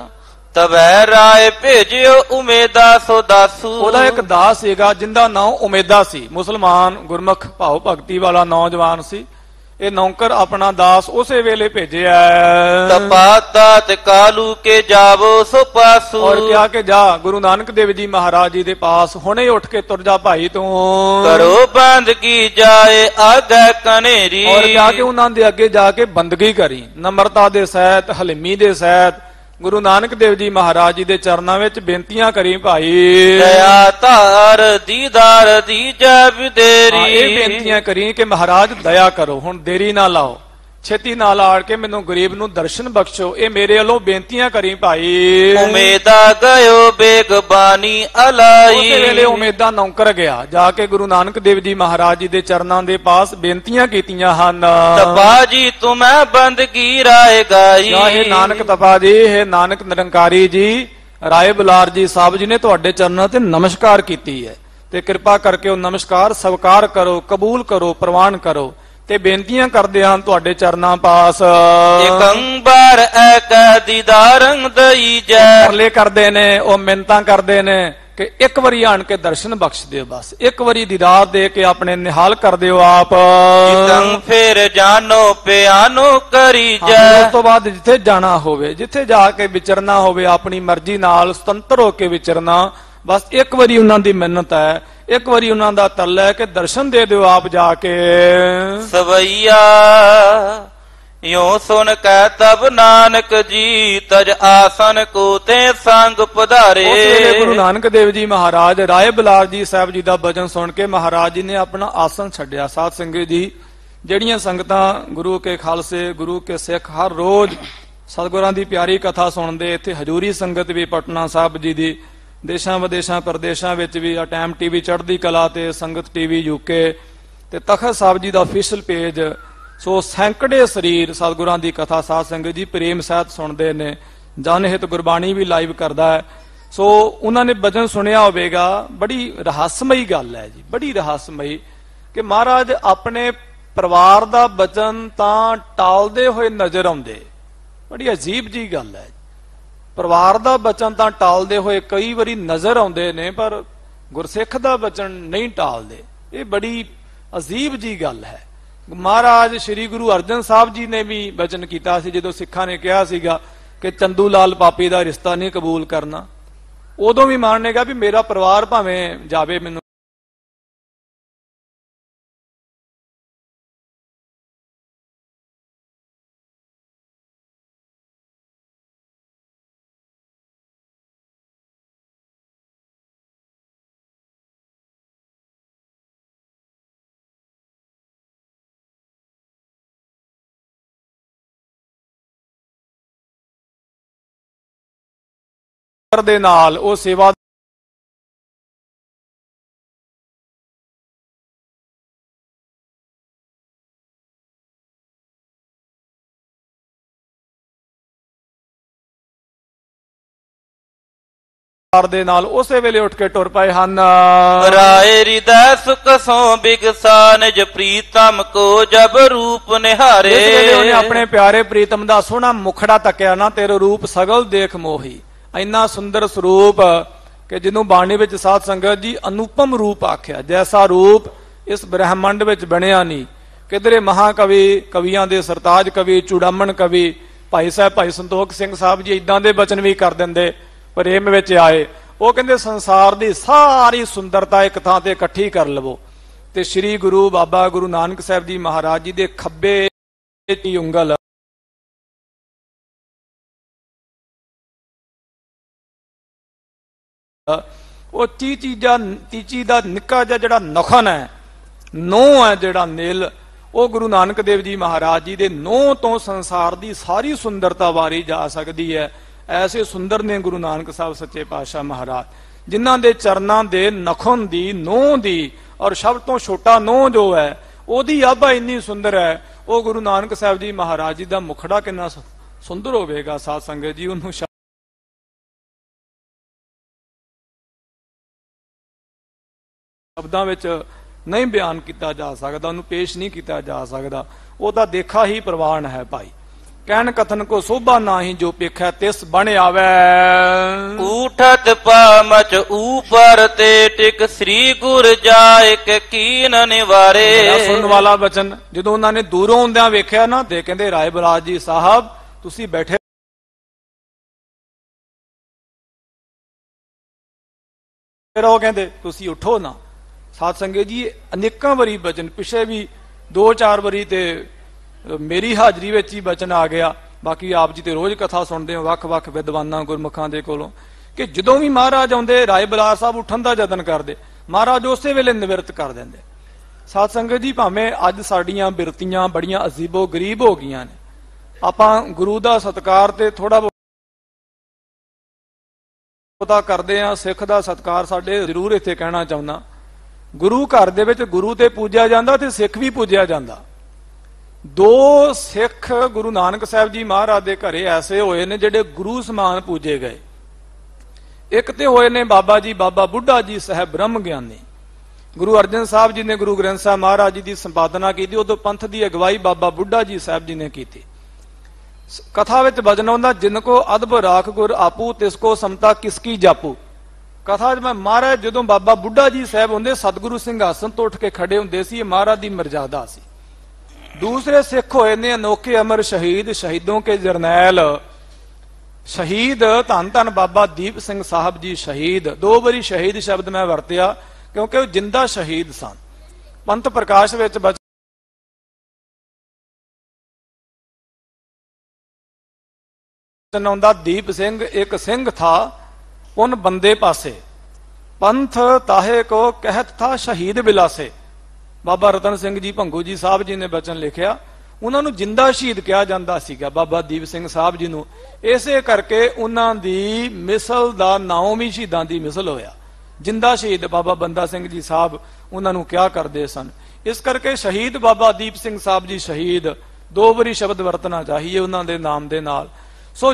ਤਬੈ ਰਾਏ ਭੇਜਿਓ ਉਮੇਦਾ ਸੋ ਦਾਸੂ। ਉਹਦਾ ਇੱਕ ਦਾਸ ਸੀਗਾ ਜਿੰਦਾ ਨਾਮ ਉਮੇਦਾ ਸੀ, ਮੁਸਲਮਾਨ ਗੁਰਮੁਖ ਭਾਵ ਭਗਤੀ ਵਾਲਾ ਨੌਜਵਾਨ ਸੀ। ਇਹ ਨੌਕਰ ਆਪਣਾ ਦਾਸ ਉਸੇ ਵੇਲੇ ਭੇਜਿਆ। ਤਪਾਤਾ ਤੇ ਕਾਲੂ ਕੇ ਜਾਵੋ ਸੋ ਪਾਸੂ। ਔਰ ਕਿਹਾ ਕਿ ਜਾ ਗੁਰੂ ਨਾਨਕ ਦੇਵ ਜੀ ਮਹਾਰਾਜ ਜੀ ਦੇ ਪਾਸ ਹੁਣੇ ਉੱਠ ਕੇ ਤੁਰ ਜਾ ਭਾਈ ਤੂੰ। ਕਰੋ ਬੰਦਗੀ ਜਾਏ ਆਗੇ ਕਨੇਰੀ। ਔਰ ਕਿਹਾ ਕਿ ਉਹਨਾਂ ਦੇ ਅੱਗੇ ਜਾ ਕੇ ਬੰਦਗੀ ਕਰੀ, ਨਮਰਤਾ ਦੇ ਸਹਿਤ, ਹਲੀਮੀ ਦੇ ਸਹਿਤ ਗੁਰੂ ਨਾਨਕ ਦੇਵ ਜੀ ਮਹਾਰਾਜ ਜੀ ਦੇ ਚਰਨਾਂ ਵਿੱਚ ਬੇਨਤੀਆਂ ਕਰੀ ਭਾਈ। ਦਇਆ ਧਾਰ ਦੀਦਾਰ ਦੀਜੈ ਵਿਦੇਰੀ। ਇਹ ਬੇਨਤੀਆਂ ਕਰੀ ਕਿ ਮਹਾਰਾਜ ਦਇਆ ਕਰੋ, ਹੁਣ ਦੇਰੀ ਨਾ ਲਾਓ, ਛੇਤੀ ਨਾਲ ਆੜ ਕੇ ਮੈਨੂੰ ਗਰੀਬ ਨੂੰ ਦਰਸ਼ਨ ਬਖਸ਼ੋ, ਇਹ ਮੇਰੇ ਵੱਲੋਂ ਬੇਨਤੀਆਂ ਕਰੀ ਭਾਈ। ਉਮੇਦਾ ਗਇਓ ਬੇਗਬਾਨੀ ਅਲਾਈ। ਉਸੇ ਵੇਲੇ ਉਮੇਦਾ ਨੌਕਰ ਗਿਆ, ਜਾ ਕੇ ਗੁਰੂ ਨਾਨਕ ਦੇਵ ਜੀ ਮਹਾਰਾਜ ਜੀ ਦੇ ਚਰਨਾਂ ਦੇ ਪਾਸ ਬੇਨਤੀਆਂ ਕੀਤੀਆਂ ਹਨ। ਤਪਾ ਜੀ ਤੁਮੈ ਬੰਦਗੀ ਰਾਏ ਗਾਈ। ਇਹ ਨਾਨਕ ਤਪਾ ਜੀ, ਇਹ ਨਾਨਕ ਨਿਰੰਕਾਰੀ ਜੀ, ਰਾਏ ਬੁਲਾਰ ਜੀ ਸਾਹਿਬ ਜੀ ਨੇ ਤੁਹਾਡੇ ਚਰਨਾਂ ਤੇ ਨਮਸਕਾਰ ਕੀਤੀ ਹੈ ਤੇ ਕਿਰਪਾ ਕਰਕੇ ਉਹ ਨਮਸਕਾਰ ਸਵੀਕਾਰ ਕਰੋ, ਕਬੂਲ ਕਰੋ, ਪ੍ਰਵਾਨ ਕਰੋ ਤੇ ਬੇਨਤੀਆਂ ਕਰਦੇ ਹਨ ਤੁਹਾਡੇ ਚਰਨਾਂ ਪਾਸ। ਇਕੰਬਰ ਐ ਕੈ ਦੀਦਾਰੰ ਦਈ ਜੈ। ਪਰਲੇ ਕਰਦੇ ਨੇ, ਉਹ ਮਿੰਨਤਾਂ ਕਰਦੇ ਨੇ ਕਿ ਇੱਕ ਵਾਰੀ ਆਣ ਕੇ ਦਰਸ਼ਨ ਬਖਸ਼ ਦਿਓ, ਬਸ ਇੱਕ ਵਾਰੀ ਦੀਦਾਰ ਦੇ ਕੇ ਆਪਣੇ ਨਿਹਾਲ ਕਰ ਦਿਓ ਆਪ। ਇਤੰ ਫਿਰ ਜਾਨੋ ਪਿਆਨੋ ਕਰੀ ਜੈ। ਉਸ ਤੋਂ ਬਾਅਦ ਜਿੱਥੇ ਜਾਣਾ ਹੋਵੇ, ਜਿੱਥੇ ਜਾ ਕੇ ਵਿਚਰਨਾ ਹੋਵੇ, ਆਪਣੀ ਮਰਜ਼ੀ ਨਾਲ ਸੁਤੰਤਰ ਹੋ ਕੇ ਵਿਚਰਨਾ, ਬਸ ਇੱਕ ਵਾਰੀ ਉਹਨਾਂ ਦੀ ਮਿੰਨਤ ਹੈ, ਇੱਕ ਵਾਰੀ ਉਹਨਾਂ ਦਾ ਤਰਲਾ ਹੈ ਕਿ ਦਰਸ਼ਨ ਦੇ ਦਿਓ ਆਪ ਜਾ ਕੇ। ਸਵਈਆ ਯੋ ਸੁਨ ਕੈ ਤਬ ਨਾਨਕ ਜੀ ਤਜ ਆਸਨ ਕੋ ਤੇ ਸੰਗ ਪਧਾਰੇ। ਉਸ ਵੇਲੇ ਗੁਰੂ ਨਾਨਕ ਦੇਵ ਜੀ ਮਹਾਰਾਜ ਰਾਏ ਬੁਲਾਰ ਜੀ ਸਾਹਿਬ ਜੀ ਦਾ ਬਚਨ ਸੁਣ ਕੇ ਮਹਾਰਾਜ ਜੀ ਨੇ ਆਪਣਾ ਆਸਨ ਛੱਡਿਆ। ਸਾਧ ਸੰਗਤ ਜੀ, ਜਿਹੜੀਆਂ ਸੰਗਤਾਂ ਗੁਰੂ ਕੇ ਖਾਲਸੇ, ਗੁਰੂ ਕੇ ਸਿੱਖ ਹਰ ਰੋਜ਼ ਸਤਿਗੁਰਾਂ ਦੀ ਪਿਆਰੀ ਕਥਾ ਸੁਣਦੇ, ਇੱਥੇ ਹਜੂਰੀ ਸੰਗਤ ਵੀ ਪਟਨਾ ਸਾਹਿਬ ਜੀ ਦੀ, ਦੇਸ਼ਾਂ ਵਿਦੇਸ਼ਾਂ ਪ੍ਰਦੇਸ਼ਾਂ ਵਿੱਚ ਵੀ, ਆ ਟਾਈਮ ਟੀਵੀ ਚੜ੍ਹਦੀ ਕਲਾ ਤੇ ਸੰਗਤ ਟੀਵੀ ਯੂਕੇ ਤੇ ਤਖਤ ਸਾਹਿਬ ਜੀ ਦਾ ਅਫੀਸ਼ੀਅਲ ਪੇਜ, ਸੋ ਸੈਂਕੜੇ ਸਰੀਰ ਸਤਿਗੁਰਾਂ ਦੀ ਕਥਾ ਸਾਧ ਸੰਗਤ ਜੀ ਪ੍ਰੇਮ ਸਹਿਤ ਸੁਣਦੇ ਨੇ। ਜਨ ਹਿਤ ਗੁਰਬਾਣੀ ਵੀ ਲਾਈਵ ਕਰਦਾ ਹੈ। ਸੋ ਉਹਨਾਂ ਨੇ ਬਚਨ ਸੁਣਿਆ ਹੋਵੇਗਾ, ਬੜੀ ਰਹੱਸਮਈ ਗੱਲ ਹੈ ਜੀ, ਬੜੀ ਰਹੱਸਮਈ ਕਿ ਮਹਾਰਾਜ ਆਪਣੇ ਪਰਿਵਾਰ ਦਾ ਬਚਨ ਤਾਂ ਟਾਲਦੇ ਹੋਏ ਨਜ਼ਰ ਆਉਂਦੇ। ਬੜੀ ਅਜੀਬ ਜੀ ਗੱਲ ਹੈ, ਪਰਿਵਾਰ ਦਾ ਬਚਨ ਤਾਂ ਟਾਲਦੇ ਹੋਏ ਕਈ ਵਾਰੀ ਨਜ਼ਰ ਆਉਂਦੇ ਨੇ, ਪਰ ਗੁਰਸਿੱਖ ਦਾ ਬਚਨ ਨਹੀਂ ਟਾਲਦੇ। ਇਹ ਬੜੀ ਅਜੀਬ ਜੀ ਗੱਲ ਹੈ। ਮਹਾਰਾਜ ਸ੍ਰੀ ਗੁਰੂ ਅਰਜਨ ਸਾਹਿਬ ਜੀ ਨੇ ਵੀ ਬਚਨ ਕੀਤਾ ਸੀ, ਜਦੋਂ ਸਿੱਖਾਂ ਨੇ ਕਿਹਾ ਸੀਗਾ ਕਿ ਚੰਦੂ ਲਾਲ ਪਾਪੀ ਦਾ ਰਿਸ਼ਤਾ ਨਹੀਂ ਕਬੂਲ ਕਰਨਾ, ਉਦੋਂ ਵੀ ਮਾਨ ਨੇ ਕਿਹਾ ਵੀ ਮੇਰਾ ਪਰਿਵਾਰ ਭਾਵੇਂ ਜਾਵੇ, ਮੈਨੂੰ ਦੇ ਨਾਲ ਉਹ ਸੇਵਾ ਦੇ ਨਾਲ ਉਸੇ ਵੇਲੇ ਉੱਠ ਕੇ ਟੁਰ ਪਏ ਹਨ। ਰਾਏ ਹਿਰਦੈ ਸੁਖ ਸੋ ਬਿਗਸਾ ਨਿਜ ਪ੍ਰੀਤਮ ਕੋ ਜਬ ਰੂਪ ਨਿਹਾਰੇ। ਇਸ ਵੇਲੇ ਉਹਨੇ ਆਪਣੇ ਪਿਆਰੇ ਪ੍ਰੀਤਮ ਦਾ ਸੋਹਣਾ ਮੁਖੜਾ ਤੱਕਿਆ ਨਾ, ਤੇਰੇ ਰੂਪ ਸਗਲ ਦੇਖ ਮੋਹੀ। ਇੰਨਾ ਸੁੰਦਰ ਸਰੂਪ ਕਿ ਜਿਹਨੂੰ ਬਾਣੀ ਵਿੱਚ ਸਾਧ ਸੰਗਤ ਜੀ ਅਨੂਪਮ ਰੂਪ ਆਖਿਆ। ਜੈਸਾ ਰੂਪ ਇਸ ਬ੍ਰਹਿਮੰਡ ਵਿੱਚ ਬਣਿਆ ਨਹੀਂ। ਕਿਧਰੇ ਮਹਾਕਵੀ, ਕਵੀਆਂ ਦੇ ਸਰਤਾਜ ਕਵੀ, ਚੂੜਾਮਣ ਕਵੀ ਭਾਈ ਸਾਹਿਬ ਭਾਈ ਸੰਤੋਖ ਸਿੰਘ ਸਾਹਿਬ ਜੀ ਇਦਾਂ ਦੇ ਬਚਨ ਵੀ ਕਰ ਦਿੰਦੇ ਪ੍ਰੇਮ ਵਿੱਚ ਆਏ। ਉਹ ਕਹਿੰਦੇ ਸੰਸਾਰ ਦੀ ਸਾਰੀ ਸੁੰਦਰਤਾ ਇੱਕ ਥਾਂ ਤੇ ਇਕੱਠੀ ਕਰ ਲਵੋ ਤੇ ਸ੍ਰੀ ਗੁਰੂ ਬਾਬਾ ਗੁਰੂ ਨਾਨਕ ਸਾਹਿਬ ਜੀ ਮਹਾਰਾਜ ਜੀ ਦੇ ਖੱਬੇ ਦੀ ਉਂਗਲ ਉਹ ਤੀਚੀ ਦਾ ਨਿੱਕਾ ਜਿਹਾ ਜਿਹੜਾ ਨਖਨ ਹੈ, ਨੋਹ ਹੈ, ਜਿਹੜਾ ਨੀਲ, ਉਹ ਗੁਰੂ ਨਾਨਕ ਦੇਵ ਜੀ ਮਹਾਰਾਜ ਜੀ ਦੇ ਨੋਹ ਤੋਂ ਸੰਸਾਰ ਦੀ ਸਾਰੀ ਸੁੰਦਰਤਾ ਵਾਰੀ ਜਾ ਸਕਦੀ ਹੈ। ਐਸੇ ਸੁੰਦਰ ਨੇ ਗੁਰੂ ਨਾਨਕ ਸਾਹਿਬ ਸੱਚੇ ਪਾਤਸ਼ਾਹ ਮਹਾਰਾਜ, ਜਿਨ੍ਹਾਂ ਦੇ ਚਰਨਾਂ ਦੇ ਨਖਨ ਦੀ, ਨੋਹ ਦੀ, ਔਰ ਸਭ ਤੋਂ ਛੋਟਾ ਨੋਹ ਜੋ ਹੈ ਉਹਦੀ ਆਭਾ ਇੰਨੀ ਸੁੰਦਰ ਹੈ। ਉਹ ਗੁਰੂ ਨਾਨਕ ਸਾਹਿਬ ਜੀ ਮਹਾਰਾਜ ਜੀ ਦਾ ਮੁਖੜਾ ਕਿੰਨਾ ਸੁੰਦਰ ਹੋਵੇਗਾ ਸਾਧ ਸੰਗਤ ਜੀ, ਉਹਨੂੰ ਸ਼ਬਦਾਂ ਵਿੱਚ ਨਹੀਂ ਬਿਆਨ ਕੀਤਾ ਜਾ ਸਕਦਾ, ਉਹਨੂੰ ਪੇਸ਼ ਨਹੀਂ ਕੀਤਾ ਜਾ ਸਕਦਾ। ਉਹਦਾ ਦੇਖਾ ਹੀ ਪ੍ਰਵਾਨ ਹੈ ਭਾਈ। ਕਹਿਣ ਕਥਨ ਕੋ ਸੋਭਾ ਨਾਹੀ ਜੋ ਪੇਖੈ ਤਿਸ ਬਣ ਆਵੈ। ਊਠਤ ਪਾਮਚ ਊਪਰ ਤੇ ਟਿਕ ਸ੍ਰੀ ਗੁਰ ਜਾਇ ਕੇ ਕੀਨ ਨਿਵਾਰੇ। ਸੁਣਨ ਵਾਲਾ ਬਚਨ ਜਦੋਂ ਉਹਨਾਂ ਨੇ ਦੂਰੋਂ ਆਉਂਦਿਆਂ ਵੇਖਿਆ ਨਾ ਤੇ ਕਹਿੰਦੇ ਰਾਏ ਬਲਾਸ ਜੀ ਸਾਹਿਬ ਤੁਸੀਂ ਬੈਠੇ ਰਹੋ, ਕਹਿੰਦੇ ਤੁਸੀਂ ਉੱਠੋ ਨਾ। ਸਾਧ ਸੰਗਤ ਜੀ ਅਨੇਕਾਂ ਵਾਰੀ ਬਚਨ, ਪਿਛੇ ਵੀ 2-4 ਵਾਰੀ ਤੇ ਮੇਰੀ ਹਾਜ਼ਰੀ ਵਿੱਚ ਹੀ ਬਚਨ ਆ ਗਿਆ। ਬਾਕੀ ਆਪ ਜੀ ਤੇ ਰੋਜ਼ ਕਥਾ ਸੁਣਦੇ ਹੋ ਵੱਖ-ਵੱਖ ਵਿਦਵਾਨਾਂ ਗੁਰਮੁਖਾਂ ਦੇ ਕੋਲੋਂ ਕਿ ਜਦੋਂ ਵੀ ਮਹਾਰਾਜ ਆਉਂਦੇ ਰਾਏ ਬਲਾਸ ਸਾਹਿਬ ਉੱਠਣ ਦਾ ਯਤਨ ਕਰਦੇ, ਮਹਾਰਾਜ ਉਸੇ ਵੇਲੇ ਨਿਵਰਤ ਕਰ ਦਿੰਦੇ। ਸਾਧ ਸੰਗਤ ਜੀ ਭਾਵੇਂ ਅੱਜ ਸਾਡੀਆਂ ਬਿਰਤੀਆਂ ਬੜੀਆਂ ਅਜ਼ੀਬੋ ਗਰੀਬ ਹੋ ਗਈਆਂ ਨੇ, ਆਪਾਂ ਗੁਰੂ ਦਾ ਸਤਿਕਾਰ ਤੇ ਥੋੜਾ ਬਹੁਤਾ ਕਰਦੇ ਆ, ਸਿੱਖ ਦਾ ਸਤਿਕਾਰ ਸਾਡੇ ਜ਼ਰੂਰ ਇੱਥੇ ਕਹਿਣਾ ਚਾਹੁੰਦਾ। ਗੁਰੂ ਘਰ ਦੇ ਵਿੱਚ ਗੁਰੂ ਤੇ ਪੂਜਿਆ ਜਾਂਦਾ ਤੇ ਸਿੱਖ ਵੀ ਪੂਜਿਆ ਜਾਂਦਾ। 2 ਸਿੱਖ ਗੁਰੂ ਨਾਨਕ ਸਾਹਿਬ ਜੀ ਮਹਾਰਾਜ ਦੇ ਘਰੇ ਐਸੇ ਹੋਏ ਨੇ ਜਿਹੜੇ ਗੁਰੂ ਸਮਾਨ ਪੂਜੇ ਗਏ। ਇੱਕ ਤੇ ਹੋਏ ਨੇ ਬਾਬਾ ਜੀ, ਬਾਬਾ ਬੁੱਢਾ ਜੀ ਸਾਹਿਬ ਬ੍ਰਹਮ ਗਿਆਨੀ। ਗੁਰੂ ਅਰਜਨ ਸਾਹਿਬ ਜੀ ਨੇ ਗੁਰੂ ਗ੍ਰੰਥ ਸਾਹਿਬ ਮਹਾਰਾਜ ਜੀ ਦੀ ਸੰਪਾਦਨਾ ਕੀਤੀ, ਉਦੋਂ ਪੰਥ ਦੀ ਅਗਵਾਈ ਬਾਬਾ ਬੁੱਢਾ ਜੀ ਸਾਹਿਬ ਜੀ ਨੇ ਕੀਤੀ। ਕਥਾ ਵਿੱਚ ਵਜਨ ਆਉਂਦਾ ਜਿਨ ਕੋ ਅਦਬ ਰਾਖ ਗੁਰ ਆਪੂ ਤਿਸ ਕੋ ਸਮਤਾ ਕਿਸਕੀ ਜਾਪੂ। ਕਥਾ ਚ ਮੈਂ ਮਹਾਰਾਜ ਜਦੋਂ ਬਾਬਾ ਬੁੱਢਾ ਜੀ ਸਾਹਿਬ ਹੁੰਦੇ ਸਤਿਗੁਰੂ ਸਿੰਘਾਸਨ ਤੋਂ ਉੱਠ ਕੇ ਖੜੇ ਹੁੰਦੇ ਸੀ, ਇਹ ਮਹਾਰਾਜ ਦੀ ਮਰਜ਼ਾਦਾ ਸੀ। ਦੂਸਰੇ ਸਿੱਖ ਹੋਏ ਨੇ ਅਨੋਖੇ ਅਮਰ ਸ਼ਹੀਦ, ਸ਼ਹੀਦੋਂ ਕੇ ਜਰਨੈਲ ਸ਼ਹੀਦ ਧੰਨ ਧੰਨ ਬਾਬਾ ਦੀਪ ਸਿੰਘ ਸਾਹਿਬ ਜੀ ਸ਼ਹੀਦ। 2 ਵਾਰੀ ਸ਼ਹੀਦ ਸ਼ਬਦ ਮੈਂ ਵਰਤਿਆ ਕਿਉਂਕਿ ਉਹ ਜਿੰਦਾ ਸ਼ਹੀਦ ਸਨ। ਪੰਥ ਪ੍ਰਕਾਸ਼ ਵਿੱਚ ਆਉਂਦਾ ਦੀਪ ਸਿੰਘ ਇੱਕ ਸਿੰਘ ਥਾ ਪੁਨ ਬੰਦੇ ਪਾਸੇ, ਪੰਥ ਤਾਹੇ ਕੋ ਕਹਿਤ ਥਾ ਸ਼ਹੀਦ ਬਿਲਾਸੇ। ਬਾਬਾ ਰਤਨ ਸਿੰਘ ਜੀ ਭੰਗੂ ਜੀ ਸਾਹਿਬ ਜੀ ਨੇ ਬਚਨ ਲਿਖਿਆ, ਉਹਨਾਂ ਨੂੰ ਜਿੰਦਾ ਸ਼ਹੀਦ ਕਿਹਾ ਜਾਂਦਾ ਸੀਗਾ ਬਾਬਾ ਦੀਪ ਸਿੰਘ ਸਾਹਿਬ ਜੀ ਨੂੰ। ਇਸੇ ਕਰਕੇ ਉਹਨਾਂ ਦੀ ਮਿਸਲ ਦਾ ਨਾਮ ਵੀ ਸ਼ਹੀਦਾਂ ਦੀ ਮਿਸਲ ਹੋਇਆ। ਜਿੰਦਾ ਸ਼ਹੀਦ ਬਾਬਾ ਬੰਦਾ ਸਿੰਘ ਜੀ ਸਾਹਿਬ ਉਹਨਾਂ ਨੂੰ ਕਿਹਾ ਕਰਦੇ ਸਨ। ਇਸ ਕਰਕੇ ਸ਼ਹੀਦ ਬਾਬਾ ਦੀਪ ਸਿੰਘ ਸਾਹਿਬ ਜੀ ਸ਼ਹੀਦ 2 ਵਾਰੀ ਸ਼ਬਦ ਵਰਤਣਾ ਚਾਹੀਏ ਉਹਨਾਂ ਦੇ ਨਾਮ ਦੇ ਨਾਲ। ਸੋ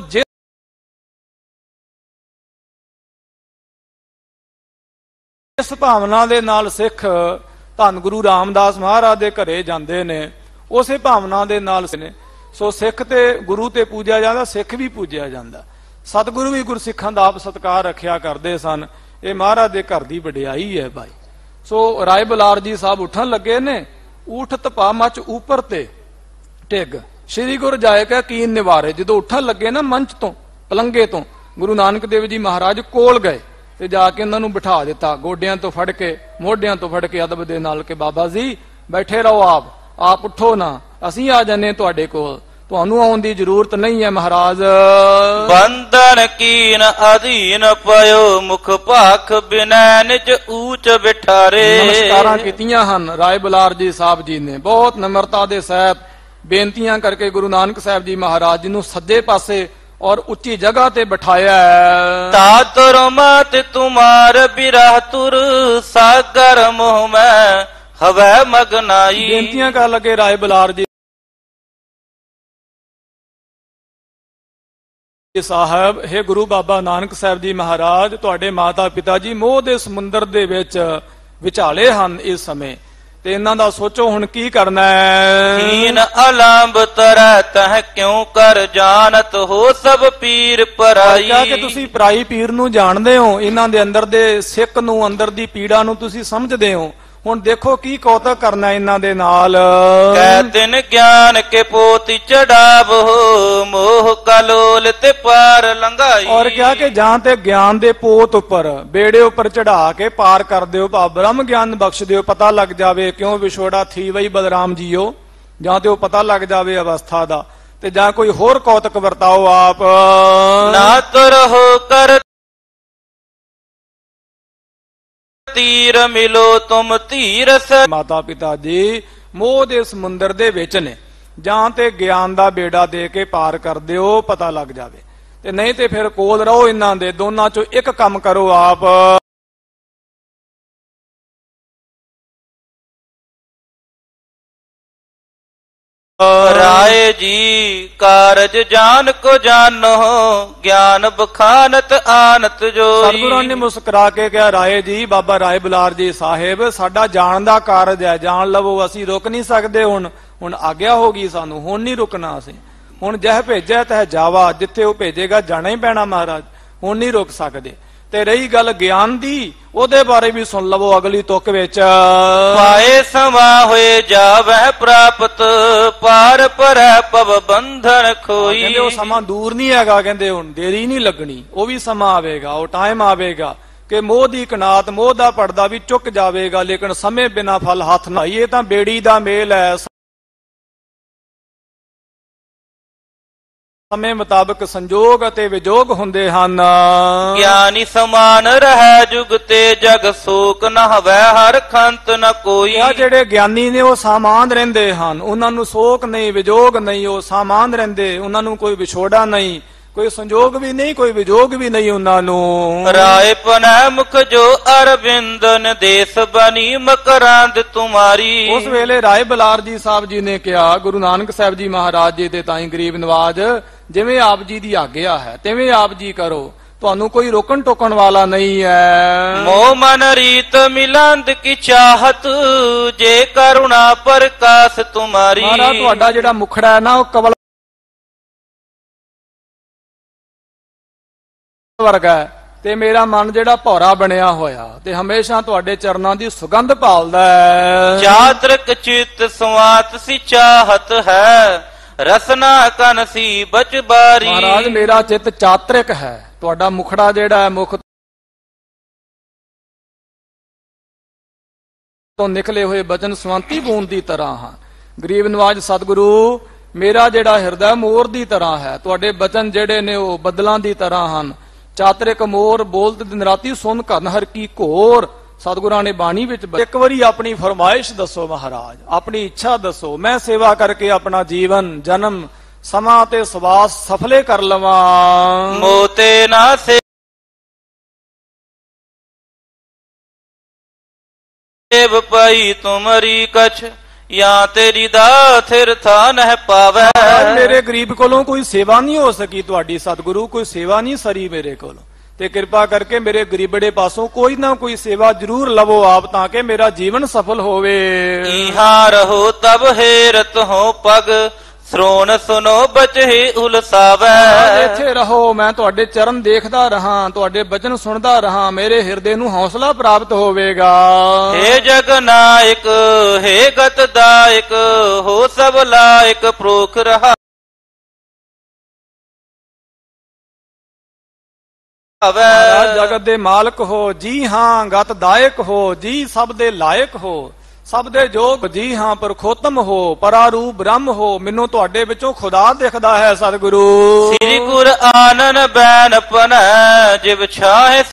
ਇਸ ਭਾਵਨਾ ਦੇ ਨਾਲ ਸਿੱਖ ਧੰਨ ਗੁਰੂ ਰਾਮਦਾਸ ਮਹਾਰਾਜ ਦੇ ਘਰੇ ਜਾਂਦੇ ਨੇ, ਉਸੇ ਭਾਵਨਾ ਦੇ ਨਾਲ ਨੇ। ਸੋ ਸਿੱਖ ਤੇ ਗੁਰੂ ਤੇ ਪੂਜਿਆ ਜਾਂਦਾ, ਸਿੱਖ ਵੀ ਪੂਜਿਆ ਜਾਂਦਾ। ਸਤਿਗੁਰੂ ਵੀ ਗੁਰਸਿੱਖਾਂ ਦਾ ਆਪ ਸਤਿਕਾਰ ਰੱਖਿਆ ਕਰਦੇ ਸਨ। ਇਹ ਮਹਾਰਾਜ ਦੇ ਘਰ ਦੀ ਵਡਿਆਈ ਹੈ ਭਾਈ। ਸੋ ਰਾਏ ਬਲਾਰ ਜੀ ਸਾਹਿਬ ਉੱਠਣ ਲੱਗੇ ਨੇ, ਊਠ ਤਪਾ ਮਚ ਉੱਪਰ ਤੇ ਟਿਗ ਸ੍ਰੀ ਗੁਰ ਜਾਏ ਕਾ ਕੀਨ ਨਿਵਾਰੇ। ਜਦੋਂ ਉੱਠਣ ਲੱਗੇ ਨਾ ਮੰਚ ਤੋਂ, ਪਲੰਗੇ ਤੋਂ, ਗੁਰੂ ਨਾਨਕ ਦੇਵ ਜੀ ਮਹਾਰਾਜ ਕੋਲ ਗਏ ਤੇ ਜਾ ਕੇ ਉਹਨਾਂ ਨੂੰ ਬਿਠਾ ਦਿੱਤਾ, ਗੋਡਿਆਂ ਤੋਂ ਫੜ ਕੇ ਮੋਢਿਆਂ ਤੋਂ ਫੜ ਕੇ ਅਦਬ ਦੇ ਨਾਲ ਕਿ ਬਾਬਾ ਜੀ ਬੈਠੇ ਰਹੋ, ਆਪ ਉੱਠੋ ਨਾ, ਅਸੀਂ ਆ ਜਾਂਦੇ ਤੁਹਾਡੇ ਕੋਲ, ਤੁਹਾਨੂੰ ਆਉਣ ਦੀ ਜ਼ਰੂਰਤ ਨਹੀਂ ਹੈ ਮਹਾਰਾਜ। ਬੰਧਨ ਕੀਨ ਅਧੀਨ ਪਇਓ ਮੁਖ ਭਾਖ ਬਿਨੈ ਨਿਜ ਊਚ ਬਿਠਾਰੇ। ਨਮਸਕਾਰਾਂ ਕੀਤੀਆਂ ਹਨ ਰਾਏ ਬਲਾਰ ਜੀ ਸਾਹਿਬ ਜੀ ਨੇ, ਬਹੁਤ ਨਮਰਤਾ ਦੇ ਸਹਿਤ ਬੇਨਤੀਆਂ ਕਰਕੇ ਗੁਰੂ ਨਾਨਕ ਸਾਹਿਬ ਜੀ ਮਹਾਰਾਜ ਜੀ ਨੂੰ ਸੱਜੇ ਪਾਸੇ ਔਰ ਉੱਚੀ ਜਗ੍ਹਾ ਤੇ ਬਿਠਾਇਆ। ਤਾਤੁਰ ਮਤ ਤੁਮਾਰ ਬਿਰਹ ਤੁਰ ਸਾਗਰ ਮੋਹ ਮੈਂ ਹਵੈ ਮਗਨਾਈ। ਬੇਨਤੀਆਂ ਕਰ ਲਗੇ ਰਾਏ ਬਲਾਰ ਜੀ ਸਾਹਿਬ, हे ਗੁਰੂ ਬਾਬਾ ਨਾਨਕ ਸਾਹਿਬ ਜੀ ਮਹਾਰਾਜ, ਤੁਹਾਡੇ ਮਾਤਾ ਪਿਤਾ ਜੀ ਮੋਹ ਦੇ ਸਮੁੰਦਰ ਦੇ ਵਿੱਚ ਵਿਚਾਲੇ ਹਨ ਇਸ ਸਮੇਂ, ਤੇ ਇਹਨਾਂ ਦਾ ਸੋਚੋ ਹੁਣ ਕੀ ਕਰਨਾ ਹੈ। ਹੀਨ ਅਲੰਬ ਤਰੈ ਤਹ ਕਿਉ ਕਰ ਜਾਣਤ ਹੋ ਸਭ ਪੀਰ ਪਰਾਈ। ਕਿਹਾ ਕਿ ਤੁਸੀਂ ਪਰਾਈ ਪੀਰ ਨੂੰ ਜਾਣਦੇ ਹੋ, ਇਹਨਾਂ ਦੇ ਅੰਦਰ ਦੇ ਸਿੱਖ ਨੂੰ, ਅੰਦਰ ਦੀ ਪੀੜਾ ਨੂੰ ਤੁਸੀਂ ਸਮਝਦੇ ਹੋ। ਹੁਣ ਦੇਖੋ ਕੀ ਕੌਤਕ ਕਰਨਾ ਇਹਨਾਂ ਦੇ ਨਾਲ। ਕਹਿ ਤਿਨ ਗਿਆਨ ਕੇ ਪੋਤੀ ਚੜਾਵੋ ਮੋਹ ਕਲੋਲ ਤੇ ਪਾਰ ਲੰਘਾਈ। ਔਰ ਕਿਹਾ ਕਿ ਜਾਂ ਤੇ ਗਿਆਨ ਦੇ ਪੋਤ ਉੱਪਰ, ਬੇੜੇ ਉੱਪਰ ਚੜਾ ਕੇ ਪਾਰ ਕਰ ਦਿਓ, ਭਾ ਬ੍ਰਹਮ ਗਿਆਨ ਬਖਸ਼ ਦਿਓ, ਪਤਾ ਲੱਗ ਜਾਵੇ ਕਿਉਂ ਵਿਛੋੜਾ ਥੀ ਵਈ ਬਲਰਾਮ ਜੀਓ, ਜਾਂ ਤੇ ਉਹ ਪਤਾ ਲੱਗ ਜਾਵੇ ਅਵਸਥਾ ਦਾ, ਤੇ ਜਾਂ ਕੋਈ ਹੋਰ ਕੌਤਕ ਵਰਤਾਓ ਆਪ। ਨਾ ਤੁਰਹੁ ਕਰ ਤੀਰ ਮਿਲੋ ਤੁਮ ਧੀਰਸ। ਮਾਤਾ ਪਿਤਾ ਜੀ ਮੋਹ ਦੇ ਸਮੁੰਦਰ ਦੇ ਵਿੱਚ ਨੇ, ਜਾਂ ਤੇ ਗਿਆਨ ਦਾ ਬੇੜਾ ਦੇ ਕੇ ਪਾਰ ਕਰ ਦਿਓ, ਪਤਾ ਲੱਗ ਜਾਵੇ, ਤੇ ਨਹੀਂ ਤੇ ਫਿਰ ਕੋਲ ਰਹੋ ਇਹਨਾਂ ਦੇ, ਦੋਨਾਂ ਚੋਂ ਇੱਕ ਕੰਮ ਕਰੋ ਆਪ। ਰਾਏ ਜੀ ਕਾਰਜ ਜਾਨ ਕੋ ਜਾਨੋ ਗਿਆਨ ਬਖਾਨਤ ਆਨਤ ਜੋਈ। ਸਤਿਗੁਰਾਂ ਨੇ ਮੁਸਕਰਾ ਕੇ ਕਿਹਾ, ਰਾਏ ਜੀ, ਬਾਬਾ ਰਾਏ ਬੁਲਾਰ ਜੀ ਸਾਹਿਬ, ਸਾਡਾ ਜਾਣ ਦਾ ਕਾਰਜ ਹੈ, ਜਾਣ ਲਵੋ, ਅਸੀਂ ਰੁਕ ਨਹੀਂ ਸਕਦੇ। ਹੁਣ ਆਗਿਆ ਹੋ ਗਈ ਸਾਨੂੰ, ਹੁਣ ਨਹੀਂ ਰੁਕਣਾ ਅਸੀਂ। ਹੁਣ ਜਹ ਭੇਜਿਆ ਤਹ ਜਾਵਾ, ਜਿੱਥੇ ਉਹ ਭੇਜੇਗਾ ਜਾਣਾ ਹੀ ਪੈਣਾ ਮਹਾਰਾਜ, ਹੁਣ ਨਹੀਂ ਰੁਕ ਸਕਦੇ। ਤੇ ਰਹੀ ਗੱਲ ਗਿਆਨ ਦੀ, ਉਹਦੇ ਬਾਰੇ ਵੀ ਸੁਣ ਲਵੋ ਅਗਲੀ ਤੁਕ ਵਿੱਚ। ਪਾਏ ਸਮਾ ਹੋਏ ਜਾਵੈ ਪ੍ਰਾਪਤ ਪਾਰ ਪਰੈ ਪਵ ਬੰਧਨ ਖੋਈ। ਕਹਿੰਦੇ ਉਹ ਸਮਾਂ ਦੂਰ ਨਹੀਂ ਹੈਗਾ, ਕਹਿੰਦੇ ਹੁਣ ਦੇਰੀ ਨਹੀਂ ਲੱਗਣੀ, ਉਹ ਵੀ ਸਮਾਂ ਆਵੇਗਾ, ਉਹ ਟਾਈਮ ਆਵੇਗਾ ਕਿ ਮੋਹ ਦੀ ਕਨਾਤ, ਮੋਹ ਦਾ ਪਰਦਾ ਵੀ ਚੁੱਕ ਜਾਵੇਗਾ, ਲੇਕਿਨ ਸਮੇਂ ਬਿਨਾ ਫਲ ਹੱਥ ਨਾ। ਇਹ ਤਾਂ ਬੇੜੀ ਦਾ ਮੇਲ ਹੈ, ਸਮੇਂ ਮੁਤਾਬਕ ਸੰਜੋਗ ਅਤੇ ਵਿਜੋਗ ਹੁੰਦੇ ਹਨ। ਗਿਆਨੀ ਸਮਾਨ ਰਹਿ ਜੁਗ ਤੇ ਜਗ ਸੋਕ ਨ ਹਵੈ ਹਰ ਖੰਤ ਨ ਕੋਈ। ਇਹ ਜਿਹੜੇ ਗਿਆਨੀ ਨੇ ਉਹ ਸਾਮਾਨ ਰਹਿੰਦੇ ਹਨ, ਉਹਨਾਂ ਨੂੰ ਸੋਕ ਨਹੀਂ, ਵਿਜੋਗ ਨਹੀਂ, ਉਹ ਸਾਮਾਨ ਰਹਿੰਦੇ, ਉਹਨਾਂ ਨੂੰ ਕੋਈ ਵਿਛੋੜਾ ਨਹੀਂ, ਕੋਈ ਸੰਜੋਗ ਵੀ ਨਹੀਂ, ਕੋਈ ਵਿਜੋਗ ਵੀ ਨਹੀਂ ਉਹਨਾਂ ਨੂੰ। ਰਾਏ ਪਨੈ ਮੁਖ ਜੋ ਅਰਵਿੰਦਨ ਦੇਸ ਬਣੀ ਮਕਰੰਦ ਤੁਮਾਰੀ। ਉਸ ਵੇਲੇ ਰਾਏ ਬੁਲਾਰ ਜੀ ਸਾਹਿਬ ਜੀ ਨੇ ਕਿਹਾ, ਗੁਰੂ ਨਾਨਕ ਸਾਹਿਬ ਜੀ ਮਹਾਰਾਜ ਜੀ ਦੇ ਤਾਈ ਗਰੀਬ ਨਵਾਜ, ਜਿਵੇਂ ਆਪ ਜੀ ਦੀ ਆਗਿਆ ਹੈ ਤਿਵੇਂ ਆਪ ਜੀ ਕਰੋ, ਤੁਹਾਨੂੰ ਕੋਈ ਰੋਕਣ ਟੋਕਣ ਵਾਲਾ ਨਹੀਂ ਹੈ। ਮੋਹ ਮਨ ਰੀਤ ਮਿਲੰਦ ਕੀ ਚਾਹਤ ਜੇ ਕਰੁਣਾ ਪ੍ਰਕਾਸ਼ ਤੁਮਾਰੀ। ਮਹਾਰਾਜ ਤੁਹਾਡਾ ਜਿਹੜਾ ਮੁਖੜਾ ਹੈ ਨਾ, ਉਹ ਕਵਲ ਵਰਗਾ ਹੈ, ਤੇ ਮੇਰਾ ਮਨ ਜਿਹੜਾ ਭੌਰਾ ਬਣਿਆ ਹੋਇਆ, ਤੇ ਹਮੇਸ਼ਾ ਤੁਹਾਡੇ ਚਰਨਾਂ ਦੀ ਸੁਗੰਧ ਭਾਲਦਾ ਹੈ। ਚਾਤ੍ਰਿਕ ਚਿਤ ਸਵਾਤ ਸੀ ਚਾਹਤ ਹੈ ਰਸਨਾ ਕਨ ਸੀ ਬਚ ਬਾਰੀ। ਮਹਾਰਾਜ ਮੇਰਾ ਚਿੱਤ ਚਾਤ੍ਰਿਕ ਹੈ, ਤੁਹਾਡਾ ਮੁਖੜਾ ਜਿਹੜਾ ਹੈ, ਮੁਖ ਤੋਂ ਨਿਕਲੇ ਹੋਏ ਬਚਨ ਸਵੰਤੀ ਬੂੰਦ ਦੀ ਤਰ੍ਹਾਂ ਹਨ। ਗਰੀਬ ਨਵਾਜ ਸਤਿਗੁਰੂ, ਮੇਰਾ ਜਿਹੜਾ ਹਿਰਦਾ ਮੋਰ ਦੀ ਤਰ੍ਹਾਂ ਹੈ, ਤੁਹਾਡੇ ਬਚਨ ਜਿਹੜੇ ਨੇ ਉਹ ਬੱਦਲਾਂ ਦੀ ਤਰ੍ਹਾਂ ਹਨ। ਚਾਤ੍ਰਿਕ ਮੋਰ ਬੋਲਤ ਦਿਨ ਰਾਤੀ ਸੁਨ ਘਨ ਹਰ ਕੀ ਘੋਰ। ਸਤਿਗੁਰਾਂ ਨੇ ਬਾਣੀ ਵਿੱਚ ਇੱਕ ਵਾਰੀ ਆਪਣੀ ਫਰਮਾਇਸ਼ ਦੱਸੋ ਮਹਾਰਾਜ, ਆਪਣੀ ਇੱਛਾ ਦੱਸੋ, ਮੈਂ ਸੇਵਾ ਕਰਕੇ ਆਪਣਾ ਜੀਵਨ, ਜਨਮ, ਸਮਾਂ ਤੇ ਸਵਾਸ ਸਫਲੇ ਕਰ ਲਵਾਂ। ਮੋਤੇ ਨਾ ਸੇਵ ਪਈ ਤੁਮਰੀ ਕਛ ਜਾਂ ਤੇਰੀ ਦਾ ਥਿਰ ਥਾ ਨਹਿ ਪਾਵੈ। ਮੇਰੇ ਗਰੀਬ ਕੋਲੋਂ ਕੋਈ ਸੇਵਾ ਨਹੀਂ ਹੋ ਸਕੀ, ਤੁਹਾਡੀ ਸਤਿਗੁਰੂ ਕੋਈ ਸੇਵਾ ਨਹੀਂ ਸਰੀ ਮੇਰੇ ਕੋਲੋਂ, ਤੇ ਕਿਰਪਾ ਕਰਕੇ ਮੇਰੇ ਗਰੀਬੜੇ ਪਾਸੋਂ ਕੋਈ ਨਾ ਕੋਈ ਸੇਵਾ ਜ਼ਰੂਰ ਲਵੋ ਆਪ, ਤਾਂ ਕਿ ਮੇਰਾ ਜੀਵਨ ਸਫਲ ਹੋਵੇ। ਇਹਾਂ ਰਹੋ ਤਬ ਹੇਰਤ ਹੋ ਪਗ ਸ਼੍ਰੋਣ ਸੁਨੋ ਬਚਹਿ ਉਲਸਾਵੈ। ਇੱਥੇ ਰਹੋ, ਮੈਂ ਤੁਹਾਡੇ ਚਰਨ ਦੇਖਦਾ ਰਹਾ, ਤੁਹਾਡੇ ਬਚਨ ਸੁਣਦਾ ਰਹਾ, ਮੇਰੇ ਹਿਰਦੇ ਨੂੰ ਹੌਸਲਾ ਪ੍ਰਾਪਤ ਹੋਵੇਗਾ। ਹੇ ਜਗ ਨਾਇਕ ਹੇ ਗਤ ਦਾਇਕ ਹੋ ਸਭ ਲਾਇਕ ਪ੍ਰੋਖ ਰਹਾ। ਮਹਾਰਾਜ ਜਗਤ ਦੇ ਮਾਲਕ ਹੋ, ਜੀ ਹਾਂ, ਗਤ ਦਾਇਕ ਹੋ, ਜੀ ਸਭ ਦੇ ਲਾਇਕ ਹੋ, ਸਭ ਦੇ ਜੋਗ, ਜੀ ਹਾਂ, ਪਰਖੋਤਮ ਹੋ, ਪਰਾਰੂਪ ਬ੍ਰਹਮ ਹੋ, ਮੈਨੂੰ ਤੁਹਾਡੇ ਵਿੱਚੋਂ ਖੁਦਾ ਦਿਖਦਾ ਹੈ ਸਤਿਗੁਰੂ। ਸ੍ਰੀ ਗੁਰ ਆਨਨ ਬੈਨ ਪਨੈ ਜਿਵ ਛਾਹੇ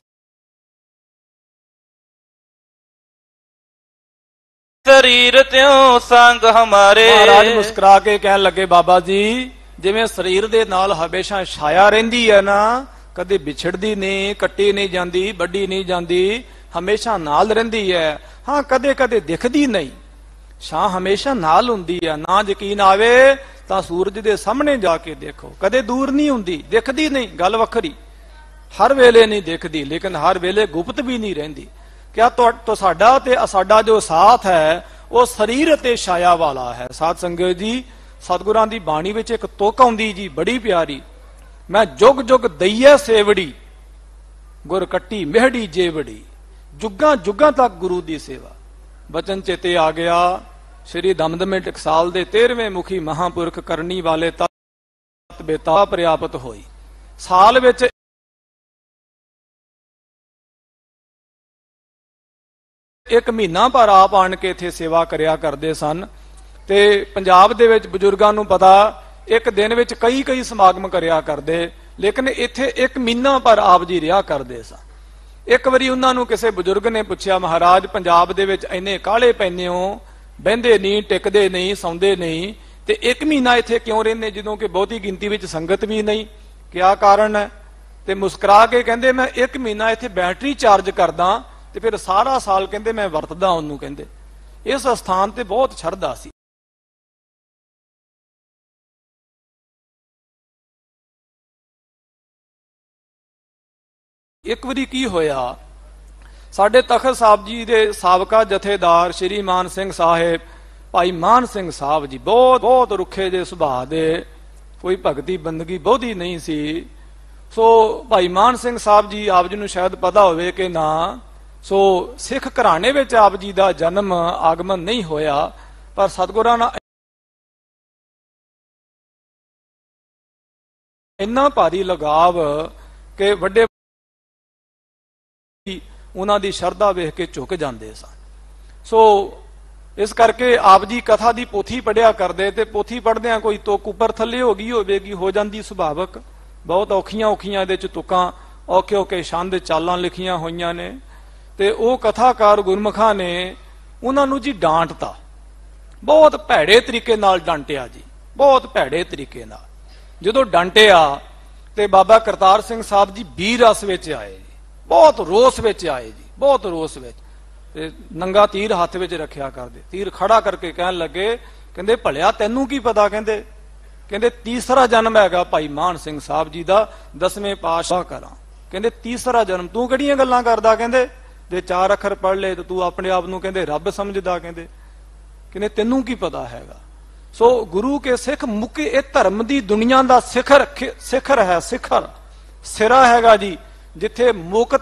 ਸਰੀਰ ਤਿਉ ਸੰਗ ਹਮਾਰੇ। ਮਹਾਰਾਜ ਮੁਸਕਰਾ ਕੇ ਕਹਿਣ ਲੱਗੇ, ਬਾਬਾ ਜੀ, ਜਿਵੇਂ ਸਰੀਰ ਦੇ ਨਾਲ ਹਮੇਸ਼ਾ ਛਾਇਆ ਰਹਿੰਦੀ ਹੈ ਨਾ, ਕਦੇ ਵਿਛੜਦੀ ਨਹੀਂ, ਕੱਟੀ ਨਹੀਂ ਜਾਂਦੀ, ਵੱਡੀ ਨਹੀਂ ਜਾਂਦੀ, ਹਮੇਸ਼ਾ ਨਾਲ ਰਹਿੰਦੀ ਹੈ। ਹਾਂ, ਕਦੇ ਕਦੇ ਦਿਖਦੀ ਨਹੀਂ, ਛਾਂ ਹਮੇਸ਼ਾ ਨਾਲ ਹੁੰਦੀ ਹੈ। ਨਾ ਯਕੀਨ ਆਵੇ ਤਾਂ ਸੂਰਜ ਦੇ ਸਾਹਮਣੇ ਜਾ ਕੇ ਦੇਖੋ, ਕਦੇ ਦੂਰ ਨਹੀਂ ਹੁੰਦੀ, ਦਿਖਦੀ ਨਹੀਂ, ਗੱਲ ਵੱਖਰੀ, ਹਰ ਵੇਲੇ ਨਹੀਂ ਦਿਖਦੀ, ਲੇਕਿਨ ਹਰ ਵੇਲੇ ਗੁਪਤ ਵੀ ਨਹੀਂ ਰਹਿੰਦੀ। ਕਿਆ ਸਾਡਾ ਤੇ ਸਾਡਾ ਜੋ ਸਾਥ ਹੈ ਉਹ ਸਰੀਰ ਅਤੇ ਛਾਇਆ ਵਾਲਾ ਹੈ। ਸਾਧ ਸੰਗਤ ਜੀ, ਸਤਿਗੁਰਾਂ ਦੀ ਬਾਣੀ ਵਿੱਚ ਇੱਕ ਤੁਕ ਆਉਂਦੀ ਜੀ ਬੜੀ ਪਿਆਰੀ, ਮੈਂ ਜੁਗ ਜੁਗ ਦਈਏ ਸੇਵੜੀ, ਗੁਰ ਕੱਟੀ ਮਿਹੜੀ ਜੇਵੜੀ। ਜੁਗਾਂ ਜੁਗਾਂ ਤੱਕ ਗੁਰੂ ਦੀ ਸੇਵਾ। ਬਚਨ ਚੇਤੇ ਆ ਗਿਆ, ਸ਼੍ਰੀ ਦਮਦਮੇ ਟਕਸਾਲ ਦੇ 13ਵੇਂ ਮੁਖੀ ਮਹਾਂਪੁਰਖ ਕਰਨੀ ਵਾਲੇ ਤਤ ਬੇਤਾ ਪ੍ਰਿਆਪਤ ਹੋਈ। ਸਾਲ ਵਿੱਚ ਇੱਕ ਮਹੀਨਾ ਪਰ ਆਪ ਆਣ ਕੇ ਇੱਥੇ ਸੇਵਾ ਕਰਿਆ ਕਰਦੇ ਸਨ। ਤੇ ਪੰਜਾਬ ਦੇ ਵਿੱਚ ਬਜ਼ੁਰਗਾਂ ਨੂੰ ਪਤਾ, ਇੱਕ ਦਿਨ ਵਿੱਚ ਕਈ ਕਈ ਸਮਾਗਮ ਕਰਿਆ ਕਰਦੇ, ਲੇਕਿਨ ਇੱਥੇ ਇੱਕ ਮਹੀਨਾ ਪਰ ਆਪ ਜੀ ਰਿਹਾ ਕਰਦੇ ਸਨ। ਇੱਕ ਵਾਰੀ ਉਹਨਾਂ ਨੂੰ ਕਿਸੇ ਬਜ਼ੁਰਗ ਨੇ ਪੁੱਛਿਆ, ਮਹਾਰਾਜ ਪੰਜਾਬ ਦੇ ਵਿੱਚ ਇੰਨੇ ਕਾਹਲੇ ਪੈਂਦੇ ਹੋ, ਬਹਿੰਦੇ ਨਹੀਂ, ਟਿਕਦੇ ਨਹੀਂ, ਸੌਂਦੇ ਨਹੀਂ, ਤੇ ਇੱਕ ਮਹੀਨਾ ਇੱਥੇ ਕਿਉਂ ਰਹਿੰਦੇ ਜਦੋਂ ਕਿ ਬਹੁਤੀ ਗਿਣਤੀ ਵਿੱਚ ਸੰਗਤ ਵੀ ਨਹੀਂ, ਕਿਆ ਕਾਰਨ ਹੈ? ਤੇ ਮੁਸਕਰਾ ਕੇ ਕਹਿੰਦੇ, ਮੈਂ ਇੱਕ ਮਹੀਨਾ ਇੱਥੇ ਬੈਟਰੀ ਚਾਰਜ ਕਰਦਾ ਤੇ ਫਿਰ ਸਾਰਾ ਸਾਲ ਕਹਿੰਦੇ ਮੈਂ ਵਰਤਦਾ ਉਹਨੂੰ। ਕਹਿੰਦੇ ਇਸ ਸਥਾਨ ਤੇ ਬਹੁਤ ਸ਼ਰਧਾ ਸੀ। ਇੱਕ ਵਾਰੀ ਕੀ ਹੋਇਆ, ਸਾਡੇ ਤਖਤ ਸਾਹਿਬ ਜੀ ਦੇ ਸਾਬਕਾ ਜਥੇਦਾਰ ਸ਼੍ਰੀ ਮਾਨ ਸਿੰਘ ਸਾਹਿਬ, ਭਾਈ ਮਾਨ ਸਿੰਘ ਸਾਹਿਬ ਜੀ, ਬਹੁਤ ਬਹੁਤ ਰੁੱਖੇ ਜਿਹੇ ਸੁਭਾਅ ਦੇ, ਕੋਈ ਭਗਤੀ ਬੰਦਗੀ ਬਹੁਤੀ ਨਹੀਂ ਸੀ। ਸੋ ਭਾਈ ਮਾਨ ਸਿੰਘ ਸਾਹਿਬ ਜੀ, ਆਪ ਜੀ ਨੂੰ ਸ਼ਾਇਦ ਪਤਾ ਹੋਵੇ ਕਿ ਨਾ, ਸੋ ਸਿੱਖ ਘਰਾਣੇ ਵਿੱਚ ਆਪ ਜੀ ਦਾ ਜਨਮ ਆਗਮਨ ਨਹੀਂ ਹੋਇਆ, ਪਰ ਸਤਿਗੁਰਾਂ ਨਾਲ ਇੰਨਾ ਭਾਰੀ ਲਗਾਵ ਕਿ ਵੱਡੇ ਉਹਨਾਂ ਦੀ ਸ਼ਰਧਾ ਵੇਖ ਕੇ ਝੁਕ ਜਾਂਦੇ ਸਨ। ਸੋ ਇਸ ਕਰਕੇ ਆਪ ਜੀ ਕਥਾ ਦੀ ਪੋਥੀ ਪੜਿਆ ਕਰਦੇ, ਤੇ ਪੋਥੀ ਪੜਦਿਆਂ ਕੋਈ ਤੁਕ ਉੱਪਰ ਥੱਲੇ ਹੋ ਗਈ ਹੋਵੇਗੀ, ਹੋ ਜਾਂਦੀ ਸੁਭਾਵਕ, ਬਹੁਤ ਔਖੀਆਂ ਔਖੀਆਂ ਇਹਦੇ ਚ ਤੁਕਾਂ, ਔਖੇ ਔਖੇ ਛੰਦ ਚਾਲਾਂ ਲਿਖੀਆਂ ਹੋਈਆਂ ਨੇ। ਤੇ ਉਹ ਕਥਾਕਾਰ ਗੁਰਮੁਖਾਂ ਨੇ ਉਹਨਾਂ ਨੂੰ ਜੀ ਡਾਂਟਤਾ, ਬਹੁਤ ਭੈੜੇ ਤਰੀਕੇ ਨਾਲ ਡਾਂਟਿਆ ਜੀ, ਬਹੁਤ ਭੈੜੇ ਤਰੀਕੇ ਨਾਲ। ਜਦੋਂ ਡਾਂਟਿਆ ਤੇ ਬਾਬਾ ਕਰਤਾਰ ਸਿੰਘ ਸਾਹਿਬ ਜੀ ਵੀਰ ਰਸ ਵਿੱਚ ਆਏ ਜੀ, ਬਹੁਤ ਰੋਸ ਵਿੱਚ ਆਏ ਜੀ, ਬਹੁਤ ਰੋਸ ਵਿੱਚ, ਤੇ ਨੰਗਾ ਤੀਰ ਹੱਥ ਵਿੱਚ ਰੱਖਿਆ ਕਰਦੇ, ਤੀਰ ਖੜਾ ਕਰਕੇ ਕਹਿਣ ਲੱਗੇ, ਕਹਿੰਦੇ ਭਲਿਆ ਤੈਨੂੰ ਕੀ ਪਤਾ, ਕਹਿੰਦੇ ਤੀਸਰਾ ਜਨਮ ਹੈਗਾ ਭਾਈ ਮਾਨ ਸਿੰਘ ਸਾਹਿਬ ਜੀ ਦਾ, 10ਵੇਂ ਪਾਤਸ਼ਾਹ ਕਰਾਂ, ਕਹਿੰਦੇ ਤੀਸਰਾ ਜਨਮ, ਤੂੰ ਕਿਹੜੀਆਂ ਗੱਲਾਂ ਕਰਦਾ, ਕਹਿੰਦੇ ਜੇ 4 ਅੱਖਰ ਪੜ੍ਹ ਲਏ ਤੇ ਤੂੰ ਆਪਣੇ ਆਪ ਨੂੰ ਕਹਿੰਦੇ ਰੱਬ ਸਮਝਦਾ, ਕਹਿੰਦੇ ਤੈਨੂੰ ਕੀ ਪਤਾ ਹੈਗਾ। ਸੋ ਗੁਰੂ ਕੇ ਸਿੱਖ ਮੁਕੇ, ਇਹ ਧਰਮ ਦੀ ਦੁਨੀਆ ਦਾ ਸਿਖਰ ਹੈ, ਸਿਖਰ ਸਿਰਾ ਹੈਗਾ ਜੀ, ਜਿੱਥੇ ਮੁਕਤ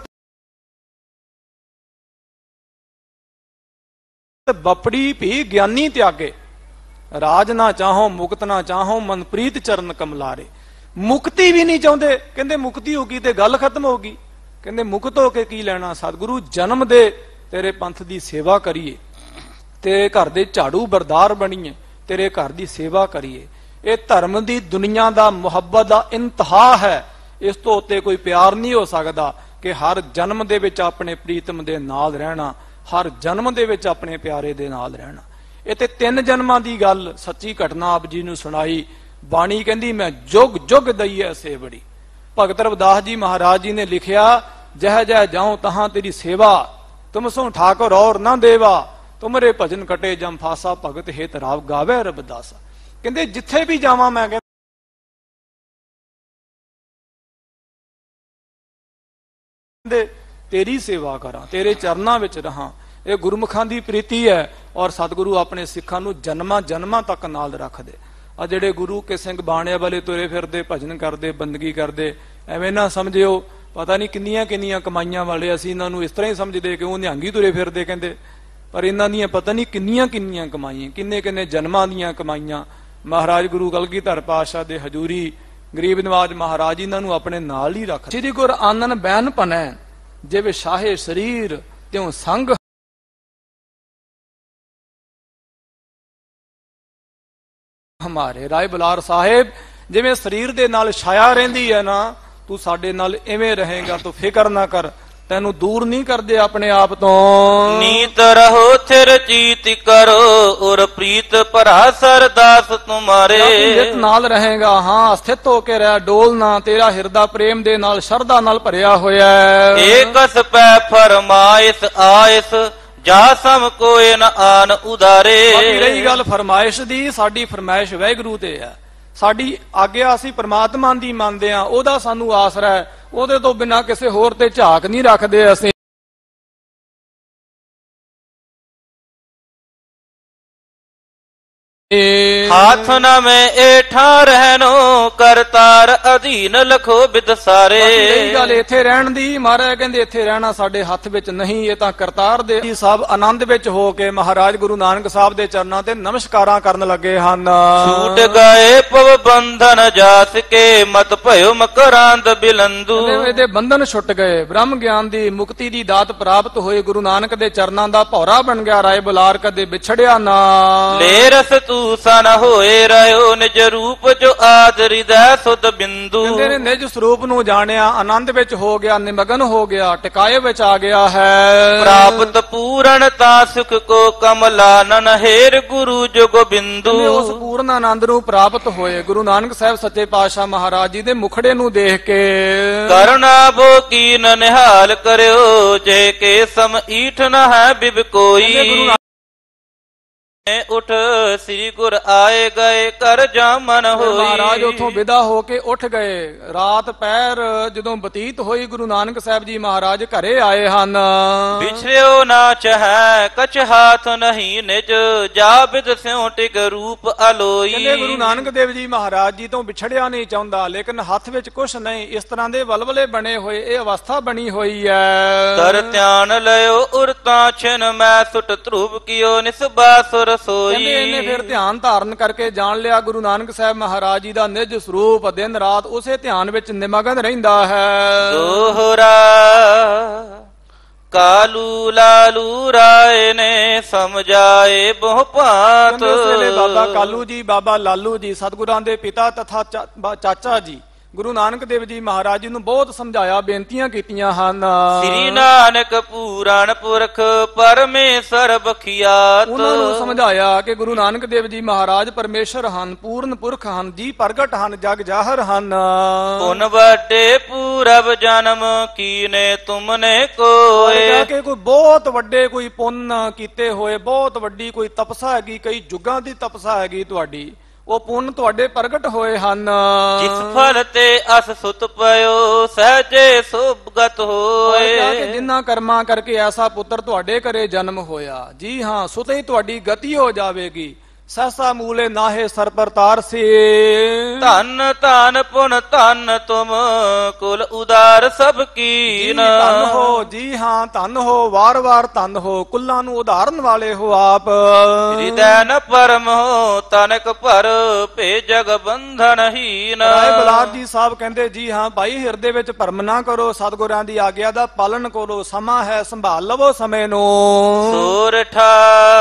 ਬਪੜੀ ਭੀ ਗਿਆਨੀ ਤਿਆਗੇ, ਰਾਜ ਨਾ ਚਾਹੋ ਮੁਕਤ ਨਾ ਚਾਹੋ, ਮਨਪ੍ਰੀਤ ਚਰਨ ਕਮਲਾਰੇ। ਮੁਕਤੀ ਵੀ ਨਹੀਂ ਚਾਹੁੰਦੇ, ਕਹਿੰਦੇ ਮੁਕਤੀ ਹੋ ਗਈ ਤੇ ਗੱਲ ਖਤਮ ਹੋ ਗਈ, ਕਹਿੰਦੇ ਮੁਕਤ ਹੋ ਕੇ ਕੀ ਲੈਣਾ, ਸਤਿਗੁਰੂ ਜਨਮ ਦੇ ਤੇਰੇ ਪੰਥ ਦੀ ਸੇਵਾ ਕਰੀਏ, ਤੇਰੇ ਘਰ ਦੇ ਝਾੜੂ ਬਰਦਾਰ ਬਣੀਏ, ਤੇਰੇ ਘਰ ਦੀ ਸੇਵਾ ਕਰੀਏ। ਇਹ ਧਰਮ ਦੀ ਦੁਨੀਆ ਦਾ ਮੁਹੱਬਤ ਦਾ ਇੰਤਹਾ ਹੈ, ਇਸ ਤੋਂ ਉੱਤੇ ਕੋਈ ਪਿਆਰ ਨਹੀਂ ਹੋ ਸਕਦਾ ਕਿ ਹਰ ਜਨਮ ਦੇ ਵਿੱਚ ਆਪਣੇ ਪ੍ਰੀਤਮ ਦੇ ਨਾਲ ਰਹਿਣਾ, ਹਰ ਜਨਮ ਦੇ ਵਿੱਚ ਆਪਣੇ ਪਿਆਰੇ ਦੇ ਨਾਲ ਰਹਿਣਾ। ਇਹ ਤੇ 3 ਜਨਮਾਂ ਦੀ ਗੱਲ, ਸੱਚੀ ਘਟਨਾ ਆਪ ਜੀ ਨੂੰ ਸੁਣਾਈ। ਬਾਣੀ ਕਹਿੰਦੀ ਮੈਂ ਜੁਗ ਜੁਗ ਦਈਏ ਸੇਵੜੀ। ਭਗਤ ਰਵਿਦਾਸ ਜੀ ਮਹਾਰਾਜ ਜੀ ਨੇ ਲਿਖਿਆ, ਜਹ ਜਹ ਜਾਉ ਤਹਾਂ ਤੇਰੀ ਸੇਵਾ, ਤੁਮ ਸੋ ਠਾਕੁਰ ਔਰ ਨਾ ਦੇਵਾ, ਤੁਮਰੇ ਭਜਨ ਕਟੇ ਜਮ ਫਾਸਾ, ਭਗਤ ਹੇਤ ਰਾਵ ਗਾਵੇ ਰਬਦਾਸਾ। ਕਹਿੰਦੇ ਜਿੱਥੇ ਵੀ ਜਾਵਾਂ ਮੈਂ ਤੇਰੀ ਸੇਵਾ ਕਰਾਂ, ਤੇਰੇ ਚਰਨਾਂ ਵਿੱਚ ਰਹਾਂ। ਇਹ ਗੁਰਮੁਖਾਂ ਦੀ ਪ੍ਰੀਤੀ ਹੈ, ਔਰ ਸਤਿਗੁਰੂ ਆਪਣੇ ਸਿੱਖਾਂ ਨੂੰ ਜਨਮਾਂ ਜਨਮਾਂ ਤੱਕ ਨਾਲ ਰੱਖਦੇ। ਆ ਜਿਹੜੇ ਗੁਰੂ ਕੇ ਸਿੰਘ ਬਾਣਿਆਂ ਵਾਲੇ ਤੁਰੇ ਫਿਰਦੇ, ਭਜਨ ਕਰਦੇ, ਬੰਦਗੀ ਕਰਦੇ, ਐਵੇਂ ਨਾ ਸਮਝਿਓ ਪਤਾ ਨਹੀਂ ਕਿੰਨੀਆਂ ਕਿੰਨੀਆਂ ਕਮਾਈਆਂ ਵਾਲੇ, ਅਸੀਂ ਇਹਨਾਂ ਨੂੰ ਇਸ ਤਰ੍ਹਾਂ ਹੀ ਸਮਝਦੇ ਕਿ ਉਹ ਨਿਹੰਗੀ ਤੁਰੇ ਫਿਰਦੇ, ਕਹਿੰਦੇ, ਪਰ ਇਹਨਾਂ ਦੀਆਂ ਪਤਾ ਨਹੀਂ ਕਿੰਨੀਆਂ ਕਿੰਨੀਆਂ ਕਮਾਈਆਂ, ਕਿੰਨੇ ਕਿੰਨੇ ਜਨਮਾਂ ਦੀਆਂ ਕਮਾਈਆਂ। ਮਹਾਰਾਜ ਗੁਰੂ ਕਲਗੀਧਰ ਪਾਤਸ਼ਾਹ ਦੇ ਹਜ਼ੂਰੀ, ਗਰੀਬ ਨਵਾਜ ਮਹਾਰਾਜ ਇਹਨਾਂ ਨੂੰ ਆਪਣੇ ਨਾਲ ਹੀ ਰੱਖ। ਸ੍ਰੀ ਗੁਰ ਆਨਨ ਬੈਨ ਭਨੈ, ਜਿਵੇਂ ਸ਼ਾਹੇ ਸਰੀਰ ਤਿਉ ਸੰਗ ਹਮਾਰੇ। ਰਾਏ ਬੁਲਾਰ ਸਾਹਿਬ, ਜਿਵੇਂ ਸਰੀਰ ਦੇ ਨਾਲ ਛਾਇਆ ਰਹਿੰਦੀ ਹੈ ਨਾ, ਤੂੰ ਸਾਡੇ ਨਾਲ ਇਵੇਂ ਰਹੇਗਾ, ਤੂੰ ਫਿਕਰ ਨਾ ਕਰ, ਤੈਨੂੰ ਦੂਰ ਨਹੀਂ ਕਰਦੇ ਆਪਣੇ ਆਪ ਤੋਂ। ਨੀਤ ਰਹੋ ਥਿਰ ਚੀਤ ਕਰੋ, ਔਰ ਪ੍ਰੀਤ ਭਰਾ ਸਰਦਾਸ ਤੁਮਾਰੇ। ਨਿਤ ਨਾਲ ਰਹੇਗਾ, ਹਾਂ ਸਥਿਤ ਹੋ ਕੇ ਰਹਿ, ਡੋਲਣਾ, ਤੇਰਾ ਹਿਰਦਾ ਪ੍ਰੇਮ ਦੇ ਨਾਲ, ਸ਼ਰਧਾ ਨਾਲ ਭਰਿਆ ਹੋਇਆ ਹੈ। ਏਕਸ ਪੈ ਫਰਮਾਇਸ ਆਇਸ, ਜਾ ਸਮ ਕੋਏ ਨ ਆਨ ਉਦਾਰੇ। ਬਾਕੀ ਰਹੀ ਗੱਲ ਫਰਮਾਇਸ਼ ਦੀ, ਸਾਡੀ ਫਰਮਾਇਸ਼ ਵਾਹਿਗੁਰੂ ਤੇ ਹੈ। ਸਾਡੀ ਆਗਿਆ ਅਸੀਂ ਪ੍ਰਮਾਤਮਾ ਦੀ ਮੰਨਦੇ ਆ, ਉਹਦਾ ਸਾਨੂੰ ਆਸਰਾ ਹੈ, ਉਹਦੇ ਤੋਂ ਬਿਨਾਂ ਕਿਸੇ ਹੋਰ ਤੇ ਝਾਕ ਨਹੀਂ ਰੱਖਦੇ ਅਸੀਂ। ਹਾਥ ਨ ਮੈਂ ਏਠਾ ਰਹਿਨੋ ਕਰਤਾਰ ਅਧੀਨ ਲਖੋ ਬਿਦ ਸਾਰੇ। ਇਹ ਗੱਲ ਇੱਥੇ ਰਹਿਣ ਦੀ, ਮਹਾਰਾਜ ਕਹਿੰਦੇ ਇੱਥੇ ਰਹਿਣਾ ਸਾਡੇ ਹੱਥ ਵਿੱਚ ਨਹੀਂ, ਇਹ ਤਾਂ ਕਰਤਾਰ ਦੇ। ਸਭ ਆਨੰਦ ਵਿੱਚ ਹੋ ਕੇ ਮਹਾਰਾਜ ਗੁਰੂ ਨਾਨਕ ਸਾਹਿਬ ਦੇ ਚਰਨਾਂ ਤੇ ਨਮਸਕਾਰਾਂ ਕਰਨ ਲੱਗੇ ਹਨ। ਛੂਟ ਗਏ ਪਵ ਬੰਧਨ ਜਾਸ ਕੇ ਮਤ ਭਇਓ ਮਕਰਾਂਦ ਬਿਲੰਦੂ। ਇਹਦੇ ਬੰਧਨ ਛੁੱਟ ਗਏ, ਬ੍ਰਹਮ ਗਿਆਨ ਦੀ ਮੁਕਤੀ ਦੀ ਦਾਤ ਪ੍ਰਾਪਤ ਹੋਈ, ਗੁਰੂ ਨਾਨਕ ਦੇ ਚਰਨਾਂ ਦਾ ਭੌਰਾ ਬਣ ਗਿਆ, ਰਾਏ ਬੁਲਾਰ ਕਦੇ ਵਿਛੜਿਆ ਨਾ। ਲੈ ਰਸ ਤੂ ਸਨ ਹੋਏ ਰਹਿਓ ਨਿਜ ਰੂਪ ਜੋ ਆਦ ਹਿਰਦੈ ਸੁਧ ਬਿੰਦੂ। ਕਹਿੰਦੇ ਨੇ ਨਿਜ ਸਰੂਪ ਨੂੰ ਜਾਣਿਆ, ਆਨੰਦ ਵਿੱਚ ਹੋ ਗਿਆ, ਨਿਮਗਨ ਹੋ ਗਿਆ, ਟਿਕਾਏ ਵਿੱਚ ਆ ਗਿਆ ਹੈ। ਪ੍ਰਾਪਤ ਪੂਰਨ ਤਾ ਸੁਖ ਕੋ ਕਮਲਾਨਨ ਹੇਰ ਗੁਰੂ ਜੋ ਗੋਬਿੰਦੂ। ਉਸ ਪੂਰਨ ਆਨੰਦ ਨੂੰ ਪ੍ਰਾਪਤ ਹੋਏ ਗੁਰੂ ਨਾਨਕ ਸਾਹਿਬ ਸੱਚੇ ਪਾਤਸ਼ਾਹ ਮਹਾਰਾਜ ਜੀ ਦੇ ਮੁਖੜੇ ਨੂੰ ਦੇਖ ਕੇ। ਕਰਨਾ ਬੋ ਕੀਨ ਨਿਹਾਲ ਕਰਿਓ ਜੇ ਕੇ ਸਮ ਈਠ ਨ ਹੈ ਬਿਬ ਕੋਈ। ਉਠ ਸ੍ਰੀ ਗੁਰ ਆਏ ਗਏ ਕਰ ਜਾਮਨ ਹੋਈ। ਮਹਾਰਾਜ ਉਥੋਂ ਵਿਦਾ ਹੋ ਕੇ ਉੱਠ ਗਏ। ਰਾਤ ਪਹਿਰ ਜਦੋਂ ਬਤੀਤ ਹੋਈ, ਗੁਰੂ ਨਾਨਕ ਸਾਹਿਬ ਜੀ ਮਹਾਰਾਜ ਘਰੇ ਆਏ ਹਨ। ਵਿਛੜਿਓ ਨਾ ਚਹੈ ਕਛ ਹਾਥ ਨਹੀਂ ਨਿਜ ਜਾ ਬਿਦ ਸਿਉ ਟਿਕ ਰੂਪ ਅਲੋਈ। ਕਹਿੰਦੇ ਗੁਰੂ ਨਾਨਕ ਦੇਵ ਜੀ ਮਹਾਰਾਜ ਜੀ ਤੋਂ ਵਿਛੜਿਆ ਨਹੀਂ ਚਾਹੁੰਦਾ, ਲੇਕਿਨ ਹੱਥ ਵਿੱਚ ਕੁਛ ਨਹੀਂ। ਇਸ ਤਰ੍ਹਾਂ ਦੇ ਵਲਵਲੇ ਬਣੇ ਹੋਏ, ਇਹ ਅਵਸਥਾ ਬਣੀ ਹੋਈ ਹੈ। ਕਰ ਧਿਆਨ ਲਿਓ ਉਰਤਾ ਛਿਨ ਮੈਂ ਸੁਟ ਧਰੂਪ ਕੀਓ ਨਿਸਬਾ ਸੁਰ ਸੋਈ। ਕਹਿੰਦੇ ਇਹਨੇ ਫਿਰ ਧਿਆਨ ਧਾਰਨ ਕਰਕੇ ਜਾਣ ਲਿਆ ਗੁਰੂ ਨਾਨਕ ਸਾਹਿਬ ਮਹਾਰਾਜ ਜੀ ਦਾ ਨਿਜ ਸਰੂਪ। ਦਿਨ ਰਾਤ ਉਸੇ ਧਿਆਨ ਵਿੱਚ ਨਿਮਗਨ ਰਹਿੰਦਾ ਹੈ। ਦੋਹਰਾ ਕਾਲੂ ਲਾਲੂ ਰਾਏ ਨੇ ਸਮਝਾਏ ਬਹੁ ਭਾਂਤ। ਉਸ ਵੇਲੇ ਬਾਬਾ ਕਾਲੂ ਜੀ, ਬਾਬਾ ਲਾਲੂ ਜੀ, ਸਤਿਗੁਰਾਂ ਦੇ ਪਿਤਾ ਤਥਾ ਚਾਚਾ ਜੀ ਗੁਰੂ ਨਾਨਕ ਦੇਵ ਜੀ ਮਹਾਰਾਜ ਜੀ ਨੂੰ ਬਹੁਤ ਸਮਝਾਇਆ, ਬੇਨਤੀਆਂ ਕੀਤੀਆਂ ਹਨ। ਸ੍ਰੀ ਨਾਨਕ ਪੂਰਨ ਪੁਰਖ ਪਰਮੇਸ਼ਰ ਬਖਿਆਤ। ਉਹਨਾਂ ਨੂੰ ਸਮਝਾਇਆ ਕਿ ਗੁਰੂ ਨਾਨਕ ਦੇਵ ਜੀ ਮਹਾਰਾਜ ਪਰਮੇਸ਼ਰ ਹਨ, ਪੂਰਨ ਪੁਰਖ ਹਨ, ਜੀ ਪ੍ਰਗਟ ਹਨ, ਜਗ ਜ਼ਾਹਰ ਹਨ। ਪੁਨ ਵੱਡੇ ਪੂਰਬ ਜਨਮ ਕੀਨੇ ਤੁਮਨੇ ਕੋਏ। ਕਿ ਕੋਈ ਬਹੁਤ ਵੱਡੇ ਕੋਈ ਪੁੰਨ ਕੀਤੇ ਹੋਏ, ਬਹੁਤ ਵੱਡੀ ਕੋਈ ਤਪਸਾ ਹੈਗੀ, ਕਈ ਯੁੱਗਾਂ ਦੀ ਤਪਸਾ ਹੈਗੀ ਤੁਹਾਡੀ, ਉਹ ਪੁੰਨ ਤੁਹਾਡੇ ਪ੍ਰਗਟ ਹੋਏ ਹਨ। ਜਿਸ ਫਲ ਤੇ ਅਸ ਸੁਤ ਪਇਓ ਸਹਜੇ ਸੁਭਗਤ ਹੋਏ। ਜਿਨ੍ਹਾਂ ਕਰਮਾਂ ਕਰਕੇ ਐਸਾ ਪੁੱਤਰ ਤੁਹਾਡੇ ਘਰੇ ਜਨਮ ਹੋਇਆ, ਜੀ ਹਾਂ, ਸੁਤੇ ਹੀ ਤੁਹਾਡੀ ਗਤੀ ਹੋ ਜਾਵੇਗੀ। ਸਹਸਾ ਮੂਲੇ ਨਾਹੇ ਸਰ ਪਰ ਤਾਰ ਸੇ। ਧਨ ਧਨ ਪੁਨ ਧਨ ਤੁਮ ਕੁਲ ਉਦਾਰ ਸਭ ਕੀਨ। ਧਨ ਹੋ, ਜੀ ਹਾਂ, ਧਨ ਹੋ, ਵਾਰ ਵਾਰ ਧਨ ਹੋ, ਕੁੱਲਾਂ ਨੂੰ ਉਧਾਰਨ ਵਾਲੇ ਹੋ ਆਪ। ਹਿਰਦੈ ਨ ਪਰਮ ਹੋ ਤਨਕ ਭਰ ਭੇ ਜਗ ਬੰਧਨ ਹੀਨ। ਰਾਏ ਬਲਾਰ ਜੀ ਸਾਹਿਬ ਕਹਿੰਦੇ, ਜੀ ਹਾਂ ਭਾਈ, ਹਿਰਦੇ ਵਿੱਚ ਭਰਮ ਨਾ ਕਰੋ, ਸਤਿਗੁਰਾਂ ਦੀ ਆਗਿਆ ਦਾ ਪਾਲਣ ਕਰੋ। ਸਮਾਂ ਹੈ, ਸੰਭਾਲ ਲਵੋ ਸਮੇਂ ਨੂੰ। ਸੋਰਠਾ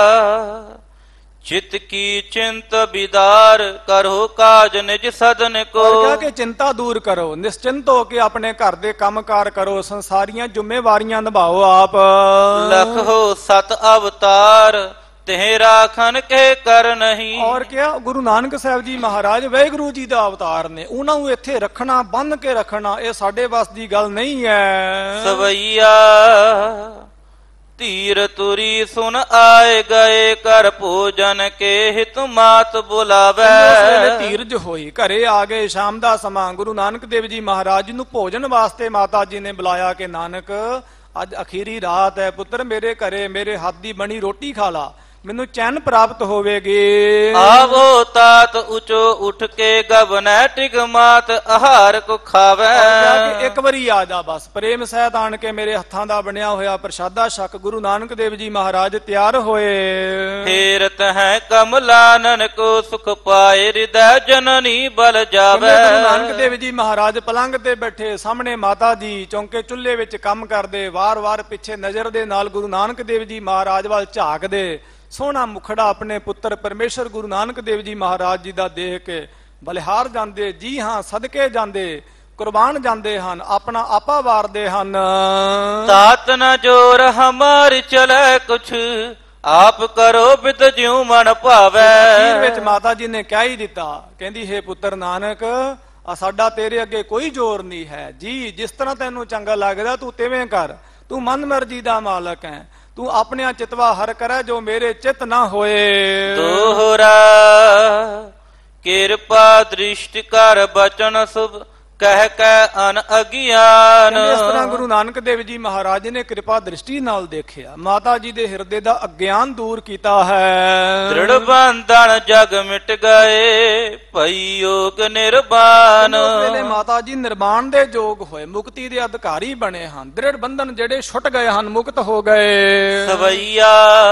ਚਿਤ ਕੀ ਚਿੰਤ ਬਿਦਾਰ ਕਰੋ ਕਾਜ ਨਿਜ ਸਦਨ ਕੋ। ਕਿਹਾ ਕਿ ਚਿੰਤਾ ਦੂਰ ਕਰੋ, ਨਿਸ਼ਚਿੰਤ ਹੋ ਕੇ ਆਪਣੇ ਘਰ ਦੇ ਕੰਮਕਾਰ ਕਰੋ, ਸੰਸਾਰੀਆਂ ਜ਼ਿੰਮੇਵਾਰੀਆਂ ਨਿਭਾਓ ਆਪ। ਲਖੋ ਸਤ ਅਵਤਾਰ ਤੇ ਰਾਖਨ ਕੇ ਕਰ ਨਹੀਂ। ਔਰ ਕਿਹਾ ਗੁਰੂ ਨਾਨਕ ਸਾਹਿਬ ਜੀ ਮਹਾਰਾਜ ਵਾਹਿਗੁਰੂ ਜੀ ਦਾ ਅਵਤਾਰ ਨੇ, ਉਹਨਾਂ ਨੂੰ ਇੱਥੇ ਰੱਖਣਾ, ਬੰਨ ਕੇ ਰੱਖਣਾ, ਇਹ ਸਾਡੇ ਵੱਸ ਦੀ ਗੱਲ ਨਹੀਂ ਹੈ। ਸਵਈਆ ਧੀਰ ਤੁਰੀ ਸੁਨ ਆਏ ਗਏ ਕਰ ਭੋਜਨ ਕੇ ਹਿਤ ਮਾਤ ਬੁਲਾਵੇ। ਧੀਰਜ ਹੋਈ, ਘਰੇ ਆ ਗਏ, ਸ਼ਾਮ ਦਾ ਸਮਾਂ, ਗੁਰੂ ਨਾਨਕ ਦੇਵ ਜੀ ਮਹਾਰਾਜ ਜੀ ਨੂੰ ਭੋਜਨ ਵਾਸਤੇ ਮਾਤਾ ਜੀ ਨੇ ਬੁਲਾਇਆ ਕਿ ਨਾਨਕ ਅੱਜ ਅਖੀਰੀ ਰਾਤ ਹੈ, ਪੁੱਤਰ ਮੇਰੇ ਘਰੇ ਮੇਰੇ ਹੱਥ ਦੀ ਬਣੀ ਰੋਟੀ ਖਾ ਲਾ, ਮੈਨੂੰ ਚੈਨ ਪ੍ਰਾਪਤ ਹੋਵੇਗੀ। ਆਵੋ ਤਾਤ ਉਚੋ ਉੱਠ ਕੇ ਗਵਨੈ ਟਿਕ ਮਾਤ ਆਹਾਰ ਕੋ ਖਾਵੇ। ਇੱਕ ਵਾਰੀ ਆ ਜਾ ਬਸ, ਪ੍ਰੇਮ ਸਹਿਤ ਆਣ ਕੇ ਮੇਰੇ ਹੱਥਾਂ ਦਾ ਬਣਿਆ ਹੋਇਆ ਪ੍ਰਸ਼ਾਦਾ ਛਕ। ਗੁਰੂ ਨਾਨਕ ਦੇਵ ਜੀ ਮਹਾਰਾਜ ਤਿਆਰ ਹੋਏ। ਫੇਰਤ ਹੈ ਕਮਲਾਨਨ ਕੋ ਸੁਖ ਪਾਏ ਹਿਰਦੈ ਜਨਨੀ ਬਲ ਜਾਵੇ। ਗੁਰੂ ਨਾਨਕ ਦੇਵ ਜੀ ਮਹਾਰਾਜ ਪਲੰਗ ਤੇ ਬੈਠੇ, ਸਾਹਮਣੇ ਮਾਤਾ ਜੀ ਚੌਂਕੇ ਚੁੱਲ੍ਹੇ ਵਿੱਚ ਕੰਮ ਕਰਦੇ, ਵਾਰ-ਵਾਰ ਪਿੱਛੇ ਨਜ਼ਰ ਦੇ ਨਾਲ ਗੁਰੂ ਨਾਨਕ ਦੇਵ ਜੀ ਮਹਾਰਾਜ ਵੱਲ ਝਾਕਦੇ। ਸੋਹਣਾ ਮੁਖੜਾ ਆਪਣੇ ਪੁੱਤਰ ਪਰਮੇਸ਼ਰ ਗੁਰੂ ਨਾਨਕ ਦੇਵ ਜੀ ਮਹਾਰਾਜ ਜੀ ਦਾ ਦੇਖ ਕੇ ਬਲਿਹਾਰ ਜਾਂਦੇ, ਜੀ ਹਾਂ, ਸਦਕੇ ਜਾਂਦੇ, ਕੁਰਬਾਨ ਜਾਂਦੇ ਹਨ, ਆਪਣਾ ਆਪਾ ਵਾਰਦੇ ਹਨ। ਤਾਤ ਨ ਜੋਰ ਹਮਾਰ ਚਲੇ ਕੁਛ ਆਪ ਕਰੋ ਬਿਦ ਜਿਉ ਮਨ ਭਾਵੇ। ਅਖੀਰ ਵਿੱਚ ਮਾਤਾ ਜੀ ਨੇ ਕਹਿ ਹੀ ਦਿੱਤਾ, ਕਹਿੰਦੀ ਹੈ ਪੁੱਤਰ ਨਾਨਕ, ਆ ਸਾਡਾ ਤੇਰੇ ਅੱਗੇ ਕੋਈ ਜ਼ੋਰ ਨਹੀਂ ਹੈ, ਜੀ ਜਿਸ ਤਰ੍ਹਾਂ ਤੈਨੂੰ ਚੰਗਾ ਲੱਗਦਾ ਤੂੰ ਤਿਵੇਂ ਕਰ, ਤੂੰ ਮਨ ਮਰਜ਼ੀ ਦਾ ਮਾਲਕ ਹੈ, ਤੂੰ ਆਪਣਿਆਂ ਚਿਤਵਾ ਹਰ ਕਰੈ ਜੋ ਮੇਰੇ ਚਿਤ ਨਾ ਹੋਏ। ਦੋਹਰਾ ਕਿਰਪਾ ਦ੍ਰਿਸ਼ਟ ਕਰ ਬਚਨ ਸੁਭ ਕਹਿ ਕੈ ਅਨ ਅਗਿਆਨ। ਇਸ ਤਰ੍ਹਾਂ ਗੁਰੂ ਨਾਨਕ ਦੇਵ ਜੀ ਮਹਾਰਾਜ ਨੇ ਕਿਰਪਾ ਦ੍ਰਿਸ਼ਟੀ ਨਾਲ ਦੇਖਿਆ, ਮਾਤਾ ਜੀ ਦੇ ਹਿਰਦੇ ਦਾ ਅਗਿਆਨ ਦੂਰ ਕੀਤਾ ਹੈ। ਦ੍ਰਿੜ ਬੰਧਨ ਜਗ ਮਿਟ ਗਏ ਭਈ ਯੋਗ ਨਿਰਵਾਨ। ਉਸ ਵੇਲੇ ਮਾਤਾ ਜੀ ਨਿਰਵਾਣ ਦੇ ਯੋਗ ਹੋਏ, ਮੁਕਤੀ ਦੇ ਅਧਿਕਾਰੀ ਬਣੇ ਹਨ। ਦ੍ਰਿੜ ਬੰਧਨ ਜਿਹੜੇ ਛੁੱਟ ਗਏ ਹਨ, ਮੁਕਤ ਹੋ ਗਏ। ਸਵਈਆ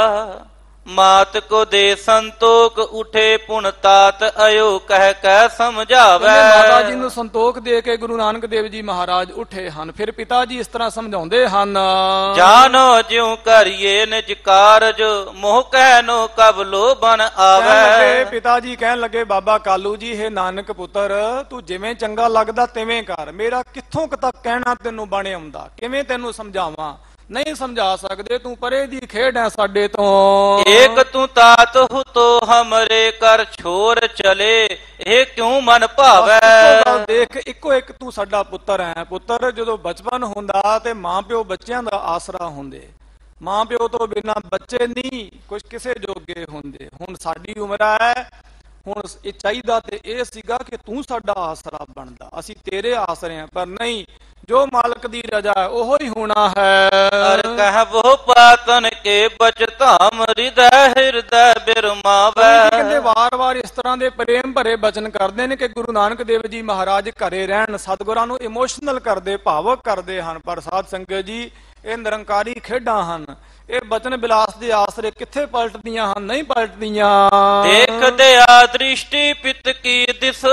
ਮਾਤ ਕੋ ਦੇ ਸੰਤੋਖ ਉਠੇ ਪੁਨ ਤਾਤ ਅਯੋ ਕਹਿ ਕੈ ਸਮਝਾਵੇ। ਮਾਤਾ ਜੀ ਨੂੰ ਸੰਤੋਖ ਦੇ ਕੇ ਗੁਰੂ ਨਾਨਕ ਦੇਵ ਜੀ ਮਹਾਰਾਜ ਉੱਠੇ ਹਨ। ਫਿਰ ਪਿਤਾ ਜੀ ਇਸ ਤਰ੍ਹਾਂ ਸਮਝਾਉਂਦੇ ਹਨ, ਜਾਨੋ ਜਿਉ ਕਰੀਏ ਨਿਜ ਕਾਰਜ ਮੋਹ ਕਹਿਨੋ ਕਬ ਲੋਭਨ ਆਵੇ। ਪਿਤਾ ਜੀ ਕਹਿਣ ਲੱਗੇ, ਬਾਬਾ ਕਾਲੂ ਜੀ, ਹੈ ਨਾਨਕ ਪੁੱਤਰ, ਤੂੰ ਜਿਵੇਂ ਚੰਗਾ ਲੱਗਦਾ ਤਿਵੇਂ ਕਰ। ਮੇਰਾ ਕਿੱਥੋਂ ਤੱਕ ਕਹਿਣਾ ਤੈਨੂੰ ਬਣੇ ਆਉਂਦਾ, ਕਿਵੇਂ ਤੈਨੂੰ ਸਮਝਾਵਾਂ, ਨਹੀਂ ਸਮਝਾ ਸਕਦੇ। ਤੂੰ ਪਰੇ ਦੀ ਖੇਡ ਹੈ ਸਾਡੇ ਤੋਂ। ਏਕ ਤੂੰ ਤਾਤ ਹੋ ਤੋ ਹਮਰੇ ਕਰ ਛੋਰ ਚਲੇ ਇਹ ਕਿਉਂ ਮਨ ਭਾਵੈ। ਦੇਖ, ਇੱਕੋ ਇੱਕ ਤੂੰ ਸਾਡਾ ਪੁੱਤਰ ਹੈ। ਪੁੱਤਰ ਜਦੋਂ ਬਚਪਨ ਹੁੰਦਾ ਤੇ ਮਾਂ ਪਿਓ ਬੱਚਿਆਂ ਦਾ ਆਸਰਾ ਹੁੰਦੇ, ਮਾਂ ਪਿਓ ਤੋਂ ਬਿਨਾਂ ਬੱਚੇ ਨਹੀਂ ਕੁਝ ਕਿਸੇ ਜੋਗੇ ਹੁੰਦੇ। ਹੁਣ ਸਾਡੀ ਉਮਰ ਹੈ, ਹੁਣ ਇਹ ਚਾਹੀਦਾ ਤੇ ਇਹ ਸੀਗਾ ਕਿ ਤੂੰ ਸਾਡਾ ਆਸਰਾ ਬਣਦਾ, ਅਸੀਂ ਤੇਰੇ ਆਸਰੇ ਹਾਂ। ਪਰ ਨਹੀਂ, ਜੋ ਮਾਲਕ ਦੀ ਰਜ਼ਾ ਹੈ ਉਹੋ ਹੀ ਹੋਣਾ ਹੈ। ਅਰ ਕਹਬੋ ਪਾਤਨ ਕੇ ਬਚਤਾਮ ਹਿਰਦੈ ਹਿਰਦੈ ਬਿਰਮਾਵੈ। ਕਹਿੰਦੇ ਵਾਰ-ਵਾਰ ਇਸ ਤਰ੍ਹਾਂ ਦੇ ਪ੍ਰੇਮ ਭਰੇ ਬਚਨ ਕਰਦੇ ਨੇ ਕਿ ਗੁਰੂ ਨਾਨਕ ਦੇਵ ਜੀ ਮਹਾਰਾਜ ਘਰੇ ਰਹਿਣ, ਸਤਿਗੁਰਾਂ ਨੂੰ ਇਮੋਸ਼ਨਲ ਕਰਦੇ, ਭਾਵਕ ਕਰਦੇ ਹਨ। ਪਰ ਸਾਧ ਸੰਗਤ ਜੀ, ਇਹ ਨਿਰੰਕਾਰੀ ਖੇਡਾਂ ਹਨ। ਇਹ ਬਚਨ ਬਿਲਾਸ ਦੇ ਆਸਰੇ ਕਿੱਥੇ ਪਲਟਦੀਆਂ ਹਨ, ਨਹੀਂ ਪਲਟਦੀਆਂ। ਦੇਖਦੇ ਆ ਦ੍ਰਿਸ਼ਟੀ ਪਿਤ ਕੀ ਦਿਸ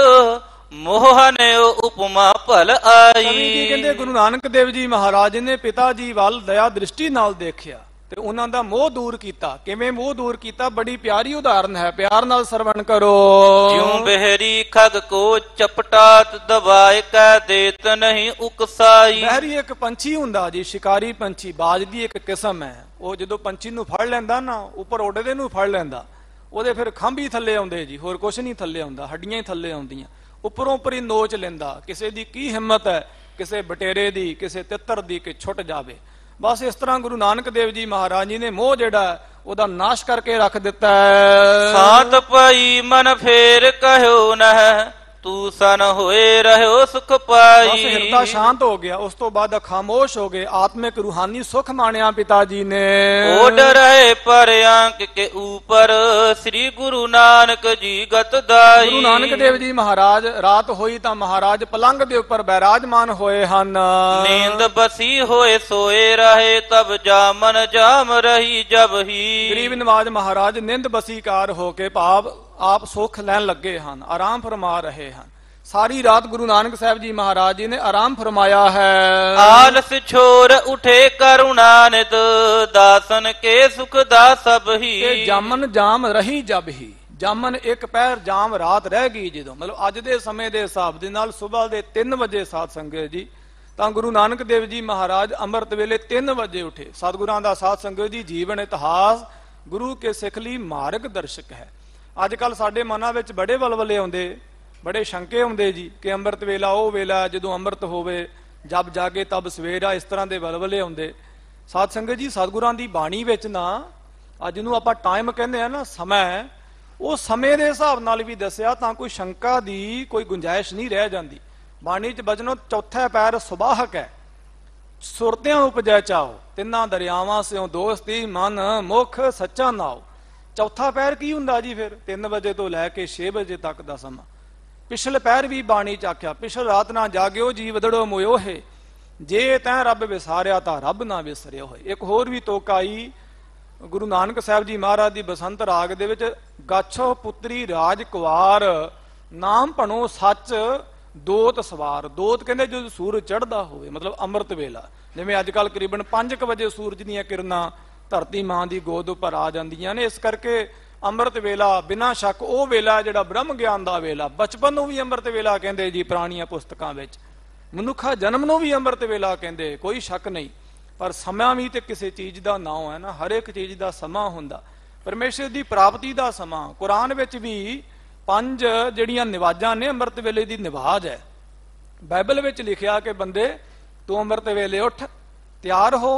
ਮੋਹਨ ਉਪਮਾ ਭਲ ਆਈ। ਜੀ ਕਹਿੰਦੇ ਗੁਰੂ ਨਾਨਕ ਦੇਵ ਜੀ ਮਹਾਰਾਜ ਨੇ ਪਿਤਾ ਜੀ ਵੱਲ ਦਇਆ ਦ੍ਰਿਸ਼ਟੀ ਨਾਲ ਦੇਖਿਆ ਤੇ ਉਹਨਾਂ ਦਾ ਮੋਹ ਦੂਰ ਕੀਤਾ। ਕਿਵੇਂ ਮੋਹ ਦੂਰ ਕੀਤਾ, ਬੜੀ ਪਿਆਰੀ ਉਦਾਹਰਨ ਹੈ, ਪਿਆਰ ਨਾਲ ਸਰਵਣ ਕਰੋ। ਜਿਉ ਬਹਿਰੀ ਖਗ ਕੋ ਚਪਟਾਤ ਦਵਾਇ ਕੈ ਦੇਤ ਨਹੀਂ ਉਕਸਾਈ। ਬਹਿਰੀ ਇੱਕ ਪੰਛੀ ਹੁੰਦਾ ਜੀ, ਸ਼ਿਕਾਰੀ ਪੰਛੀ, ਬਾਜ ਦੀ ਇੱਕ ਕਿਸਮ ਹੈ। ਉਹ ਜਦੋਂ ਪੰਛੀ ਨੂੰ ਫੜ ਲੈਂਦਾ ਨਾ, ਉੱਪਰ ਉੱਡਦੇ ਨੂੰ ਫੜ ਲੈਂਦਾ, ਉਹਦੇ ਫਿਰ ਖੰਭ ਹੀ ਥੱਲੇ ਆਉਂਦੇ ਜੀ, ਹੋਰ ਕੁਛ ਨਹੀਂ ਥੱਲੇ ਆਉਂਦਾ, ਹੱਡੀਆਂ ਹੀ ਥੱਲੇ ਆਉਂਦੀਆਂ। ਉੱਪਰੋਂ ਉੱਪਰ ਹੀ ਨੋਚ ਲੈਂਦਾ। ਕਿਸੇ ਦੀ ਕੀ ਹਿੰਮਤ ਹੈ, ਕਿਸੇ ਬਟੇਰੇ ਦੀ, ਕਿਸੇ ਤਿੱਤਰ ਦੀ ਕਿ ਛੁੱਟ ਜਾਵੇ। ਬਸ ਇਸ ਤਰ੍ਹਾਂ ਗੁਰੂ ਨਾਨਕ ਦੇਵ ਜੀ ਮਹਾਰਾਜ ਜੀ ਨੇ ਮੋਹ ਜਿਹੜਾ ਉਹਦਾ ਨਾਸ਼ ਕਰਕੇ ਰੱਖ ਦਿੱਤਾ ਹੈ। ਸਾਤ ਪਈ ਮਨ ਫੇਰ ਕਹਿਓ ਨਹਿ ਤੂੰ ਸਨ ਹੋਏ ਰਹਿਓ ਸੁਖ ਪਾਈ। ਬਸ ਹਿਰਦਾ ਸ਼ਾਂਤ ਹੋ ਗਿਆ, ਉਸ ਤੋਂ ਬਾਅਦ ਖਾਮੋਸ਼ ਹੋ ਗਏ, ਆਤਮਿਕ ਰੂਹਾਨੀ ਸੁਖ ਮਾਣਿਆ ਪਿਤਾ ਜੀ ਨੇ। ਓਡ ਰਹੇ ਪਰ ਅੰਕ ਕੇ ਉਪਰ ਸ੍ਰੀ ਗੁਰੂ ਨਾਨਕ ਜੀ ਗਤ ਦਾਈ। ਗੁਰੂ ਨਾਨਕ ਦੇਵ ਜੀ ਮਹਾਰਾਜ ਰਾਤ ਹੋਈ ਤਾਂ ਮਹਾਰਾਜ ਪਲੰਗ ਦੇ ਉੱਪਰ ਬੈਰਾਜਮਾਨ ਹੋਏ ਹਨ। ਨੀਂਦ ਬਸੀ ਹੋਏ ਸੋਏ ਰਹੇ ਤਬ ਜਾਮਨ ਜਾਮ ਰਹੀ ਜਬ ਹੀ। ਗਰੀਬ ਨਵਾਜ ਮਹਾਰਾਜ ਨਿੰਦ ਬਸੀਕਾਰ ਹੋ ਕੇ ਭਾਵ ਆਪ ਸੁਖ ਲੈਣ ਲੱਗੇ ਹਨ, ਆਰਾਮ ਫਰਮਾ ਰਹੇ ਹਨ। ਸਾਰੀ ਰਾਤ ਗੁਰੂ ਨਾਨਕ ਸਾਹਿਬ ਜੀ ਮਹਾਰਾਜ ਜੀ ਨੇ ਆਰਾਮ ਫਰਮਾਇਆ ਹੈ। ਆਲਸ ਛੋਰ ਉਠੇ ਕਰੁਣਾ ਨਿਤ ਦਾਸਨ ਕੇ ਸੁਖ ਦਾ ਸਭ ਹੀ। ਤੇ ਜਾਮਨ ਜਾਮ ਰਹੀ ਜਬ ਹੀ, ਜਾਮਨ ਇੱਕ ਪਹਿਰ ਜਾਮ ਰਾਤ ਰਹਿ ਗਈ ਜਦੋਂ, ਮਤਲਬ ਅੱਜ ਦੇ ਸਮੇਂ ਦੇ ਹਿਸਾਬ ਦੇ ਨਾਲ ਸਵੇਰ ਦੇ 3 ਵਜੇ ਸਾਧ ਸੰਗਤ ਜੀ, ਤਾਂ ਗੁਰੂ ਨਾਨਕ ਦੇਵ ਜੀ ਮਹਾਰਾਜ ਅੰਮ੍ਰਿਤ ਵੇਲੇ 3 ਵਜੇ ਉਠੇ। ਸਤਿਗੁਰਾਂ ਦਾ ਸਾਧ ਸੰਗਤ ਜੀ ਜੀਵਨ ਇਤਿਹਾਸ ਗੁਰੂ ਕੇ ਸਿੱਖ ਲਈ ਮਾਰਗ ਦਰਸ਼ਕ ਹੈ। ਅੱਜ ਕੱਲ ਸਾਡੇ ਮਨਾਂ ਵਿੱਚ ਬੜੇ ਵਲਵਲੇ ਆਉਂਦੇ, ਬੜੇ ਸ਼ੰਕੇ ਆਉਂਦੇ ਜੀ ਕਿ ਅੰਮ੍ਰਿਤ ਵੇਲਾ ਉਹ ਵੇਲਾ ਜਦੋਂ ਅੰਮ੍ਰਿਤ ਹੋਵੇ, ਜਬ ਜਾਗੇ ਤਬ ਸਵੇਰਾ, ਇਸ ਤਰ੍ਹਾਂ ਦੇ ਵਲਵਲੇ ਆਉਂਦੇ। ਸਾਧ ਸੰਗਤ ਜੀ, ਸਤਿਗੁਰਾਂ ਦੀ ਬਾਣੀ ਵਿੱਚ ਨਾ ਅੱਜ ਨੂੰ ਆਪਾਂ ਟਾਈਮ ਕਹਿੰਦੇ ਆ ਨਾ, ਸਮਾਂ, ਉਹ ਸਮੇਂ ਦੇ ਹਿਸਾਬ ਨਾਲ ਵੀ ਦੱਸਿਆ ਤਾਂ ਕੋਈ ਸ਼ੰਕਾ ਦੀ ਕੋਈ ਗੁੰਜਾਇਸ਼ ਨਹੀਂ ਰਹਿ ਜਾਂਦੀ। ਬਾਣੀ 'ਚ ਬਚਨੋਂ ਚੌਥਾ ਪੈਰ ਸੁਬਾਹਕ ਹੈ, ਸੁਰਤਿਆਂ ਉਪਜੈ ਚਾਓ, ਤਿੰਨਾਂ ਦਰਿਆਵਾਂ ਸਿਓ ਦੋਸਤੀ ਮਨ ਮੁਖ ਸੱਚਾ ਨਾਓ। ਚੌਥਾ ਪੈਰ ਕੀ ਹੁੰਦਾ ਜੀ? ਫਿਰ 3 ਵਜੇ ਤੋਂ ਲੈ ਕੇ 6 ਵਜੇ ਤੱਕ ਦਾ ਸਮਾਂ। ਪਿਛਲੇ ਪੈਰ ਵੀ ਬਾਣੀ 'ਚ ਆਖਿਆ, ਪਿਛਲ ਰਾਤ ਨਾ ਜਾਗਿਓ ਜੀ ਵਦੜੋ ਮੋਇਓ ਹੈ, ਜੇ ਤੈਂ ਰੱਬ ਵਿਸਾਰਿਆ ਤਾਂ ਰੱਬ ਨਾ ਵਿਸਰਿਓ ਹੋਏ। ਇੱਕ ਹੋਰ ਵੀ ਤੋਕ ਆਈ ਗੁਰੂ ਨਾਨਕ ਸਾਹਿਬ ਜੀ ਮਹਾਰਾਜ ਦੀ ਬਸੰਤ ਰਾਗ ਦੇ ਵਿੱਚ, ਗਾਛੋ ਪੁੱਤਰੀ ਰਾਜ ਕੁਵਾਰ ਨਾਮ ਭਣੋ ਸੱਚ ਦੋਤ ਸਵਾਰ। ਦੋਤ ਕਹਿੰਦੇ ਜਦੋਂ ਸੂਰਜ ਚੜ੍ਹਦਾ ਹੋਵੇ, ਮਤਲਬ ਅੰਮ੍ਰਿਤ ਵੇਲਾ। ਜਿਵੇਂ ਅੱਜ ਕੱਲ ਕਰੀਬਨ 5 ਵਜੇ ਸੂਰਜ ਦੀਆਂ ਕਿਰਨਾਂ ਧਰਤੀ ਮਾਂ ਦੀ ਗੋਦ ਉੱਪਰ ਆ ਜਾਂਦੀਆਂ ਨੇ। ਇਸ ਕਰਕੇ ਅੰਮ੍ਰਿਤ ਵੇਲਾ ਬਿਨਾਂ ਸ਼ੱਕ ਉਹ ਵੇਲਾ ਜਿਹੜਾ ਬ੍ਰਹਮ ਗਿਆਨ ਦਾ ਵੇਲਾ। ਬਚਪਨ ਨੂੰ ਵੀ ਅੰਮ੍ਰਿਤ ਵੇਲਾ ਕਹਿੰਦੇ ਜੀ ਪੁਰਾਣੀਆਂ ਪੁਸਤਕਾਂ ਵਿੱਚ, ਮਨੁੱਖਾ ਜਨਮ ਨੂੰ ਵੀ ਅੰਮ੍ਰਿਤ ਵੇਲਾ ਕਹਿੰਦੇ, ਕੋਈ ਸ਼ੱਕ ਨਹੀਂ। ਪਰ ਸਮਾਂ ਵੀ ਤੇ ਕਿਸੇ ਚੀਜ਼ ਦਾ ਨਾਮ ਹੈ ਨਾ, ਹਰ ਇੱਕ ਚੀਜ਼ ਦਾ ਸਮਾਂ ਹੁੰਦਾ। ਪਰਮੇਸ਼ਰ ਦੀ ਪ੍ਰਾਪਤੀ ਦਾ ਸਮਾਂ, ਕੁਰਾਨ ਵਿੱਚ ਵੀ 5 ਜਿਹੜੀਆਂ ਨਿਵਾਜ਼ਾਂ ਨੇ ਅੰਮ੍ਰਿਤ ਵੇਲੇ ਦੀ ਨਿਵਾਜ਼ ਹੈ। ਬਾਈਬਲ ਵਿੱਚ ਲਿਖਿਆ ਕਿ ਬੰਦੇ ਤੂੰ ਅੰਮ੍ਰਿਤ ਵੇਲੇ ਉੱਠ, ਤਿਆਰ ਹੋ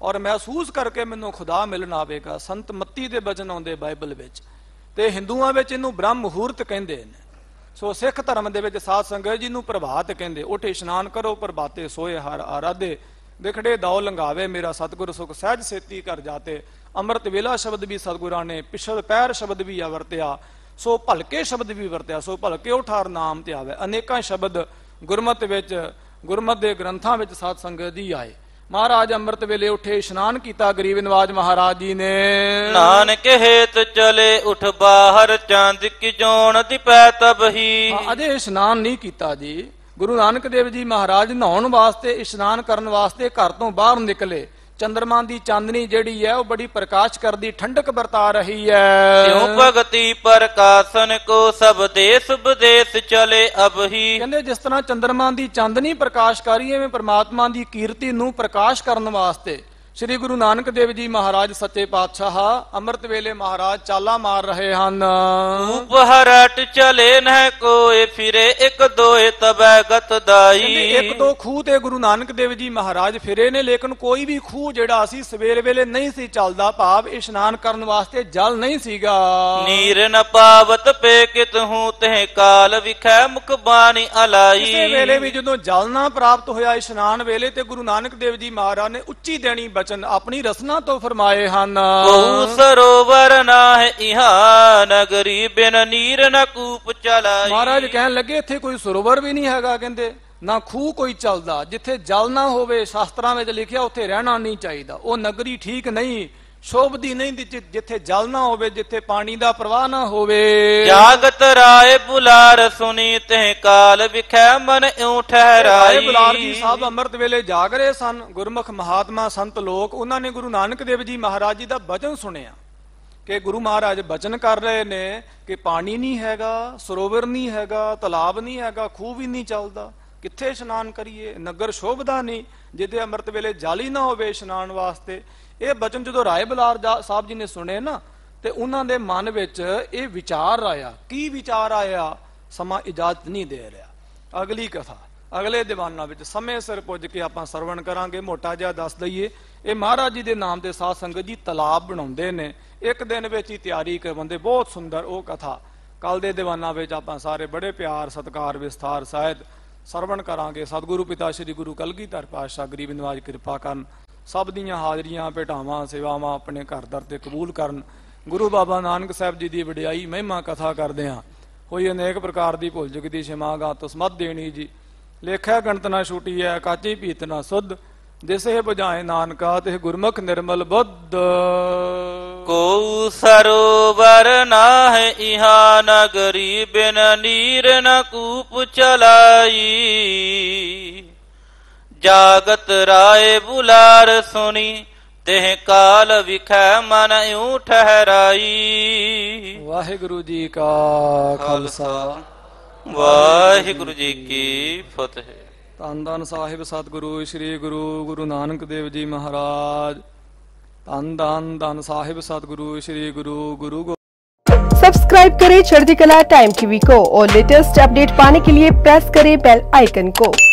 ਔਰ ਮਹਿਸੂਸ ਕਰਕੇ ਮੈਨੂੰ ਖੁਦਾ ਮਿਲਣ ਆਵੇਗਾ। ਸੰਤ ਮੱਤੀ ਦੇ ਬਚਨ ਆਉਂਦੇ ਬਾਈਬਲ ਵਿੱਚ, ਤੇ ਹਿੰਦੂਆਂ ਵਿੱਚ ਇਹਨੂੰ ਬ੍ਰਹਮ ਮੁਹੂਰਤ ਕਹਿੰਦੇ ਨੇ। ਸੋ ਸਿੱਖ ਧਰਮ ਦੇ ਵਿੱਚ ਸਾਧ ਸੰਗਤ ਜੀ ਨੂੰ ਪ੍ਰਭਾਤ ਕਹਿੰਦੇ। ਉੱਠੇ ਇਸ਼ਨਾਨ ਕਰੋ ਪ੍ਰਭਾਤੇ ਸੋਏ ਹਰ ਆਰਾਧੇ, ਵਿਖੜੇ ਦੌ ਲੰਘਾਵੇ ਮੇਰਾ ਸਤਿਗੁਰ ਸੁਖ ਸਹਿਜ ਸੇਤੀ ਕਰ ਜਾਤੇ। ਅੰਮ੍ਰਿਤ ਵੇਲਾ ਸ਼ਬਦ ਵੀ ਸਤਿਗੁਰਾਂ ਨੇ, ਪਿਛਲ ਪੈਰ ਸ਼ਬਦ ਵੀ ਆ ਵਰਤਿਆ, ਸੋ ਭਲਕੇ ਸ਼ਬਦ ਵੀ ਵਰਤਿਆ। ਸੋ ਭਲਕੇ ਉਠਾਰ ਨਾਮ ਤੇ ਆਵੇ। ਅਨੇਕਾਂ ਸ਼ਬਦ ਗੁਰਮਤਿ ਵਿੱਚ, ਗੁਰਮਤਿ ਦੇ ਗ੍ਰੰਥਾਂ ਵਿੱਚ ਸਾਧ ਸੰਗਤ ਜੀ ਆਏ। ਮਹਾਰਾਜ ਅੰਮ੍ਰਿਤ ਵੇਲੇ ਉੱਠੇ ਇਸ਼ਨਾਨ ਕੀਤਾ ਗਰੀਬ ਨਵਾਜ ਮਹਾਰਾਜ ਜੀ ਨੇ। ਨਾਨਕ ਹੇਤ ਚਲੇ ਉਠ ਬਾਹਰ, ਚਾਂਦ ਕੀ ਜੋਣ ਦਿਪੈ ਤਬਹੀ। ਅਜੇ ਇਸ਼ਨਾਨ ਨਹੀਂ ਕੀਤਾ ਜੀ। ਗੁਰੂ ਨਾਨਕ ਦੇਵ ਜੀ ਮਹਾਰਾਜ ਨਹਾਉਣ ਵਾਸਤੇ, ਇਸ਼ਨਾਨ ਕਰਨ ਵਾਸਤੇ ਘਰ ਤੋਂ ਬਾਹਰ ਨਿਕਲੇ। ਚੰਦਰਮਾ ਦੀ ਚਾਂਦਨੀ ਜਿਹੜੀ ਹੈ ਉਹ ਬੜੀ ਪ੍ਰਕਾਸ਼ ਕਰਦੀ, ਠੰਡਕ ਵਰਤਾ ਰਹੀ ਹੈ। ਕਿਉ ਭਗਤੀ ਪ੍ਰਕਾਸ਼ਨ ਕੋ ਸਭ ਦੇਸ ਵਿਦੇਸ ਚਲੇ ਅਬਹੀ। ਕਹਿੰਦੇ ਜਿਸ ਤਰ੍ਹਾਂ ਚੰਦਰਮਾ ਦੀ ਚਾਂਦਨੀ ਪ੍ਰਕਾਸ਼ਕਾਰੀ, ਐਵੇਂ ਪ੍ਰਮਾਤਮਾ ਦੀ ਕੀਰਤੀ ਨੂੰ ਪ੍ਰਕਾਸ਼ ਕਰਨ ਵਾਸਤੇ ਸ੍ਰੀ ਗੁਰੂ ਨਾਨਕ ਦੇਵ ਜੀ ਮਹਾਰਾਜ ਸੱਚੇ ਪਾਤਸ਼ਾਹ ਅੰਮ੍ਰਿਤ ਵੇਲੇ ਮਹਾਰਾਜ ਚਾਲਾਂ ਮਾਰ ਰਹੇ ਹਨ। ਰੂਪ ਹਰਟ ਚਲੇ ਨਹਿ ਕੋਏ ਫਿਰੇ, ਇੱਕ ਦੋਏ ਤਬੈ ਗਤ ਦਾਈ। ਇੱਕ ਦੋ ਖੂਹ ਤੇ ਗੁਰੂ ਨਾਨਕ ਦੇਵ ਜੀ ਮਹਾਰਾਜ ਫਿਰੇ ਨੇ, ਲੇਕਿਨ ਕੋਈ ਵੀ ਖੂਹ ਜਿਹੜਾ ਸੀ ਸਵੇਰ ਵੇਲੇ ਨਹੀਂ ਸੀ ਚੱਲਦਾ, ਭਾਵ ਇਸ਼ਨਾਨ ਕਰਨ ਵਾਸਤੇ ਜਲ ਨਹੀਂ ਸੀਗਾ। ਨੀਰ ਨ ਪਾਵਤ ਪੇ ਕਿਤ ਹੂੰ ਤਹਿ ਕਾਲ ਵਿਖੈ ਮੁਖ ਬਾਣੀ ਅਲਾਈ। ਇਸੇ ਵੇਲੇ ਵੀ ਜਦੋਂ ਜਲ ਨਾ ਪ੍ਰਾਪਤ ਹੋਇਆ ਇਸ਼ਨਾਨ ਵੇਲੇ, ਤੇ ਗੁਰੂ ਨਾਨਕ ਦੇਵ ਜੀ ਮਹਾਰਾਜ ਨੇ ਉੱਚੀ ਦੇਣੀ ਬਚਨ ਆਪਣੀ ਰਸਨਾ ਤੋਂ ਫਰਮਾਏ ਹਨ। ਕਉ ਸਰੋਵਰ ਨਾਹਿ ਇਹਾ, ਨਗਰੀ ਬਿਨ ਨੀਰ ਨ ਕੂਪ ਚਲਾਈ। ਮਹਾਰਾਜ ਕਹਿਣ ਲੱਗੇ ਇੱਥੇ ਕੋਈ ਸਰੋਵਰ ਵੀ ਨਹੀਂ ਹੈਗਾ, ਕਹਿੰਦੇ ਨਾ ਖੂਹ ਕੋਈ ਚੱਲਦਾ। ਜਿੱਥੇ ਜਲ ਨਾ ਹੋਵੇ, ਸ਼ਾਸਤਰਾਂ ਵਿੱਚ ਲਿਖਿਆ, ਉੱਥੇ ਰਹਿਣਾ ਨਹੀਂ ਚਾਹੀਦਾ। ਉਹ ਨਗਰੀ ਠੀਕ ਨਹੀਂ, ਸ਼ੋਭਦੀ ਨਹੀਂ। ਜਿੱਥੇ ਜਲ ਨਾ ਹੋਵੇ, ਜਿੱਥੇ ਪਾਣੀ ਦਾ ਪ੍ਰਵਾਹ ਨਾ ਹੋਵੇ। ਜਾਗਤ ਰਾਏ ਬੁਲਾਰ ਸੁਨੀ ਤਹਿ ਕਾਲ ਵਿਖੈ ਮਨ ਇਉ ਠਹਿਰਾਈ। ਰਾਏ ਬੁਲਾਰ ਜੀ ਸਾਹਿਬ ਅੰਮ੍ਰਿਤ ਵੇਲੇ ਜਾਗ ਰਹੇ ਸਨ। ਗੁਰਮੁਖ ਮਹਾਤਮਾ ਸੰਤ ਲੋਕ, ਉਹਨਾਂ ਨੇ ਗੁਰੂ ਨਾਨਕ ਦੇਵ ਜੀ ਮਹਾਰਾਜ ਜੀ ਦਾ ਬਚਨ ਸੁਣਿਆ ਕਿ ਗੁਰੂ ਮਹਾਰਾਜ ਬਚਨ ਕਰ ਰਹੇ ਨੇ ਕਿ ਪਾਣੀ ਨਹੀਂ ਹੈਗਾ, ਸਰੋਵਰ ਨਹੀਂ ਹੈਗਾ, ਤਲਾਬ ਨਹੀਂ ਹੈਗਾ, ਖੂਹ ਵੀ ਨਹੀਂ ਚੱਲਦਾ, ਕਿੱਥੇ ਇਸ਼ਨਾਨ ਕਰੀਏ, ਨਗਰ ਸ਼ੋਭਦਾ ਨਹੀਂ ਜਿਹਦੇ ਅੰਮ੍ਰਿਤ ਵੇਲੇ ਜਲ ਹੀ ਨਾ ਹੋਵੇ ਇਸ਼ਨਾਨ ਵਾਸਤੇ। ਇਹ ਬਚਨ ਜਦੋਂ ਰਾਏ ਬੁਲਾਰ ਸਾਹਿਬ ਜੀ ਨੇ ਸੁਣੇ ਨਾ, ਤੇ ਉਹਨਾਂ ਦੇ ਮਨ ਵਿੱਚ ਇਹ ਵਿਚਾਰ ਆਇਆ। ਕੀ ਵਿਚਾਰ ਆਇਆ? ਸਮਾਂ ਇਜਾਜ਼ਤ ਨਹੀਂ ਦੇ ਰਿਹਾ। ਅਗਲੀ ਕਥਾ ਅਗਲੇ ਦੀਵਾਨਾਂ ਵਿੱਚ ਸਮੇਂ ਸਿਰ ਪੁੱਜ ਕੇ ਆਪਾਂ ਸਰਵਣ ਕਰਾਂਗੇ। ਮੋਟਾ ਜਿਹਾ ਦੱਸ ਦਈਏ, ਇਹ ਮਹਾਰਾਜ ਜੀ ਦੇ ਨਾਮ ਦੇ ਸਾਧ ਸੰਗਤ ਜੀ ਤਲਾਬ ਬਣਾਉਂਦੇ ਨੇ, ਇੱਕ ਦਿਨ ਵਿੱਚ ਹੀ ਤਿਆਰੀ ਕਰਵਾਉਂਦੇ। ਬਹੁਤ ਸੁੰਦਰ ਉਹ ਕਥਾ ਕੱਲ ਦੇ ਦੀਵਾਨਾਂ ਵਿੱਚ ਆਪਾਂ ਸਾਰੇ ਬੜੇ ਪਿਆਰ ਸਤਿਕਾਰ ਵਿਸਥਾਰ ਸਾਹਿਤ ਸਰਵਣ ਕਰਾਂਗੇ। ਸਤਿਗੁਰੂ ਪਿਤਾ ਸ੍ਰੀ ਗੁਰੂ ਕਲਗੀਧਰ ਪਾਤਸ਼ਾਹ ਗਰੀਬ ਨਿਵਾਜ ਕਿਰਪਾ ਕਰਨ, ਸਭ ਦੀਆਂ ਹਾਜ਼ਰੀਆਂ ਭੇਟਾਵਾਂ ਸੇਵਾਵਾਂ ਆਪਣੇ ਘਰ ਦਰ ਤੇ ਕਬੂਲ ਕਰਨ। ਗੁਰੂ ਬਾਬਾ ਨਾਨਕ ਸਾਹਿਬ ਜੀ ਦੀ ਵਡਿਆਈ ਮਹਿਮਾ ਕਥਾ ਕਰਦੇ ਹਾਂ। ਹੋਈ ਅਨੇਕ ਪ੍ਰਕਾਰ ਦੀ ਭੁੱਲ ਚੁੱਕ ਦੀ ਸ਼ਮਾਗਾ ਤੁਸਮਤ ਦੇਣੀ ਜੀ। ਲੇਖਿਆ ਗਣਤ ਨਾ ਛੂਟੀ ਹੈ, ਕਾਚੀ ਪੀਤ ਨਾ ਸੁਧ, ਜਿਸੇ ਬੁਝਾਏ ਨਾਨਕਾ ਤੇ ਗੁਰਮੁਖ ਨਿਰਮਲ ਬੁੱਧ। ਕੋ ਸਰੋਵਰ ਨਾਹਿ ਇਹਾ, ਨਗਰੀ ਬਿਨ ਨੀਰ ਨ ਕੂਪ ਚਲਾਈ। ਜਾਗਤ ਰਾਏ ਬੁਲਾਰ ਸੁਨੀ ਤਹਿ ਕਾਲ ਵਿਖੈ ਮਨ ਇਉ ਠਹਿਰਾਈ। ਵਾਹਿਗੁਰੂ ਜੀ ਕਾ ਖਾਲਸਾ, ਵਾਹਿਗੁਰੂ ਜੀ ਕੀ ਫਤਿਹ। ਧੰਨ ਧੰਨ ਸਾਹਿਬ ਸਤਿਗੁਰੂ ਸ੍ਰੀ ਗੁਰੂ ਨਾਨਕ ਦੇਵ ਜੀ ਮਹਾਰਾਜ। ਧੰਨ ਧੰਨ ਧੰਨ ਸਾਹਿਬ सतगुरु श्री गुरु। सब्सक्राइब करें चढ़ती कला टाइम टीवी को और लेटेस्ट अपडेट पाने के लिए प्रेस करें बेल आइकन को।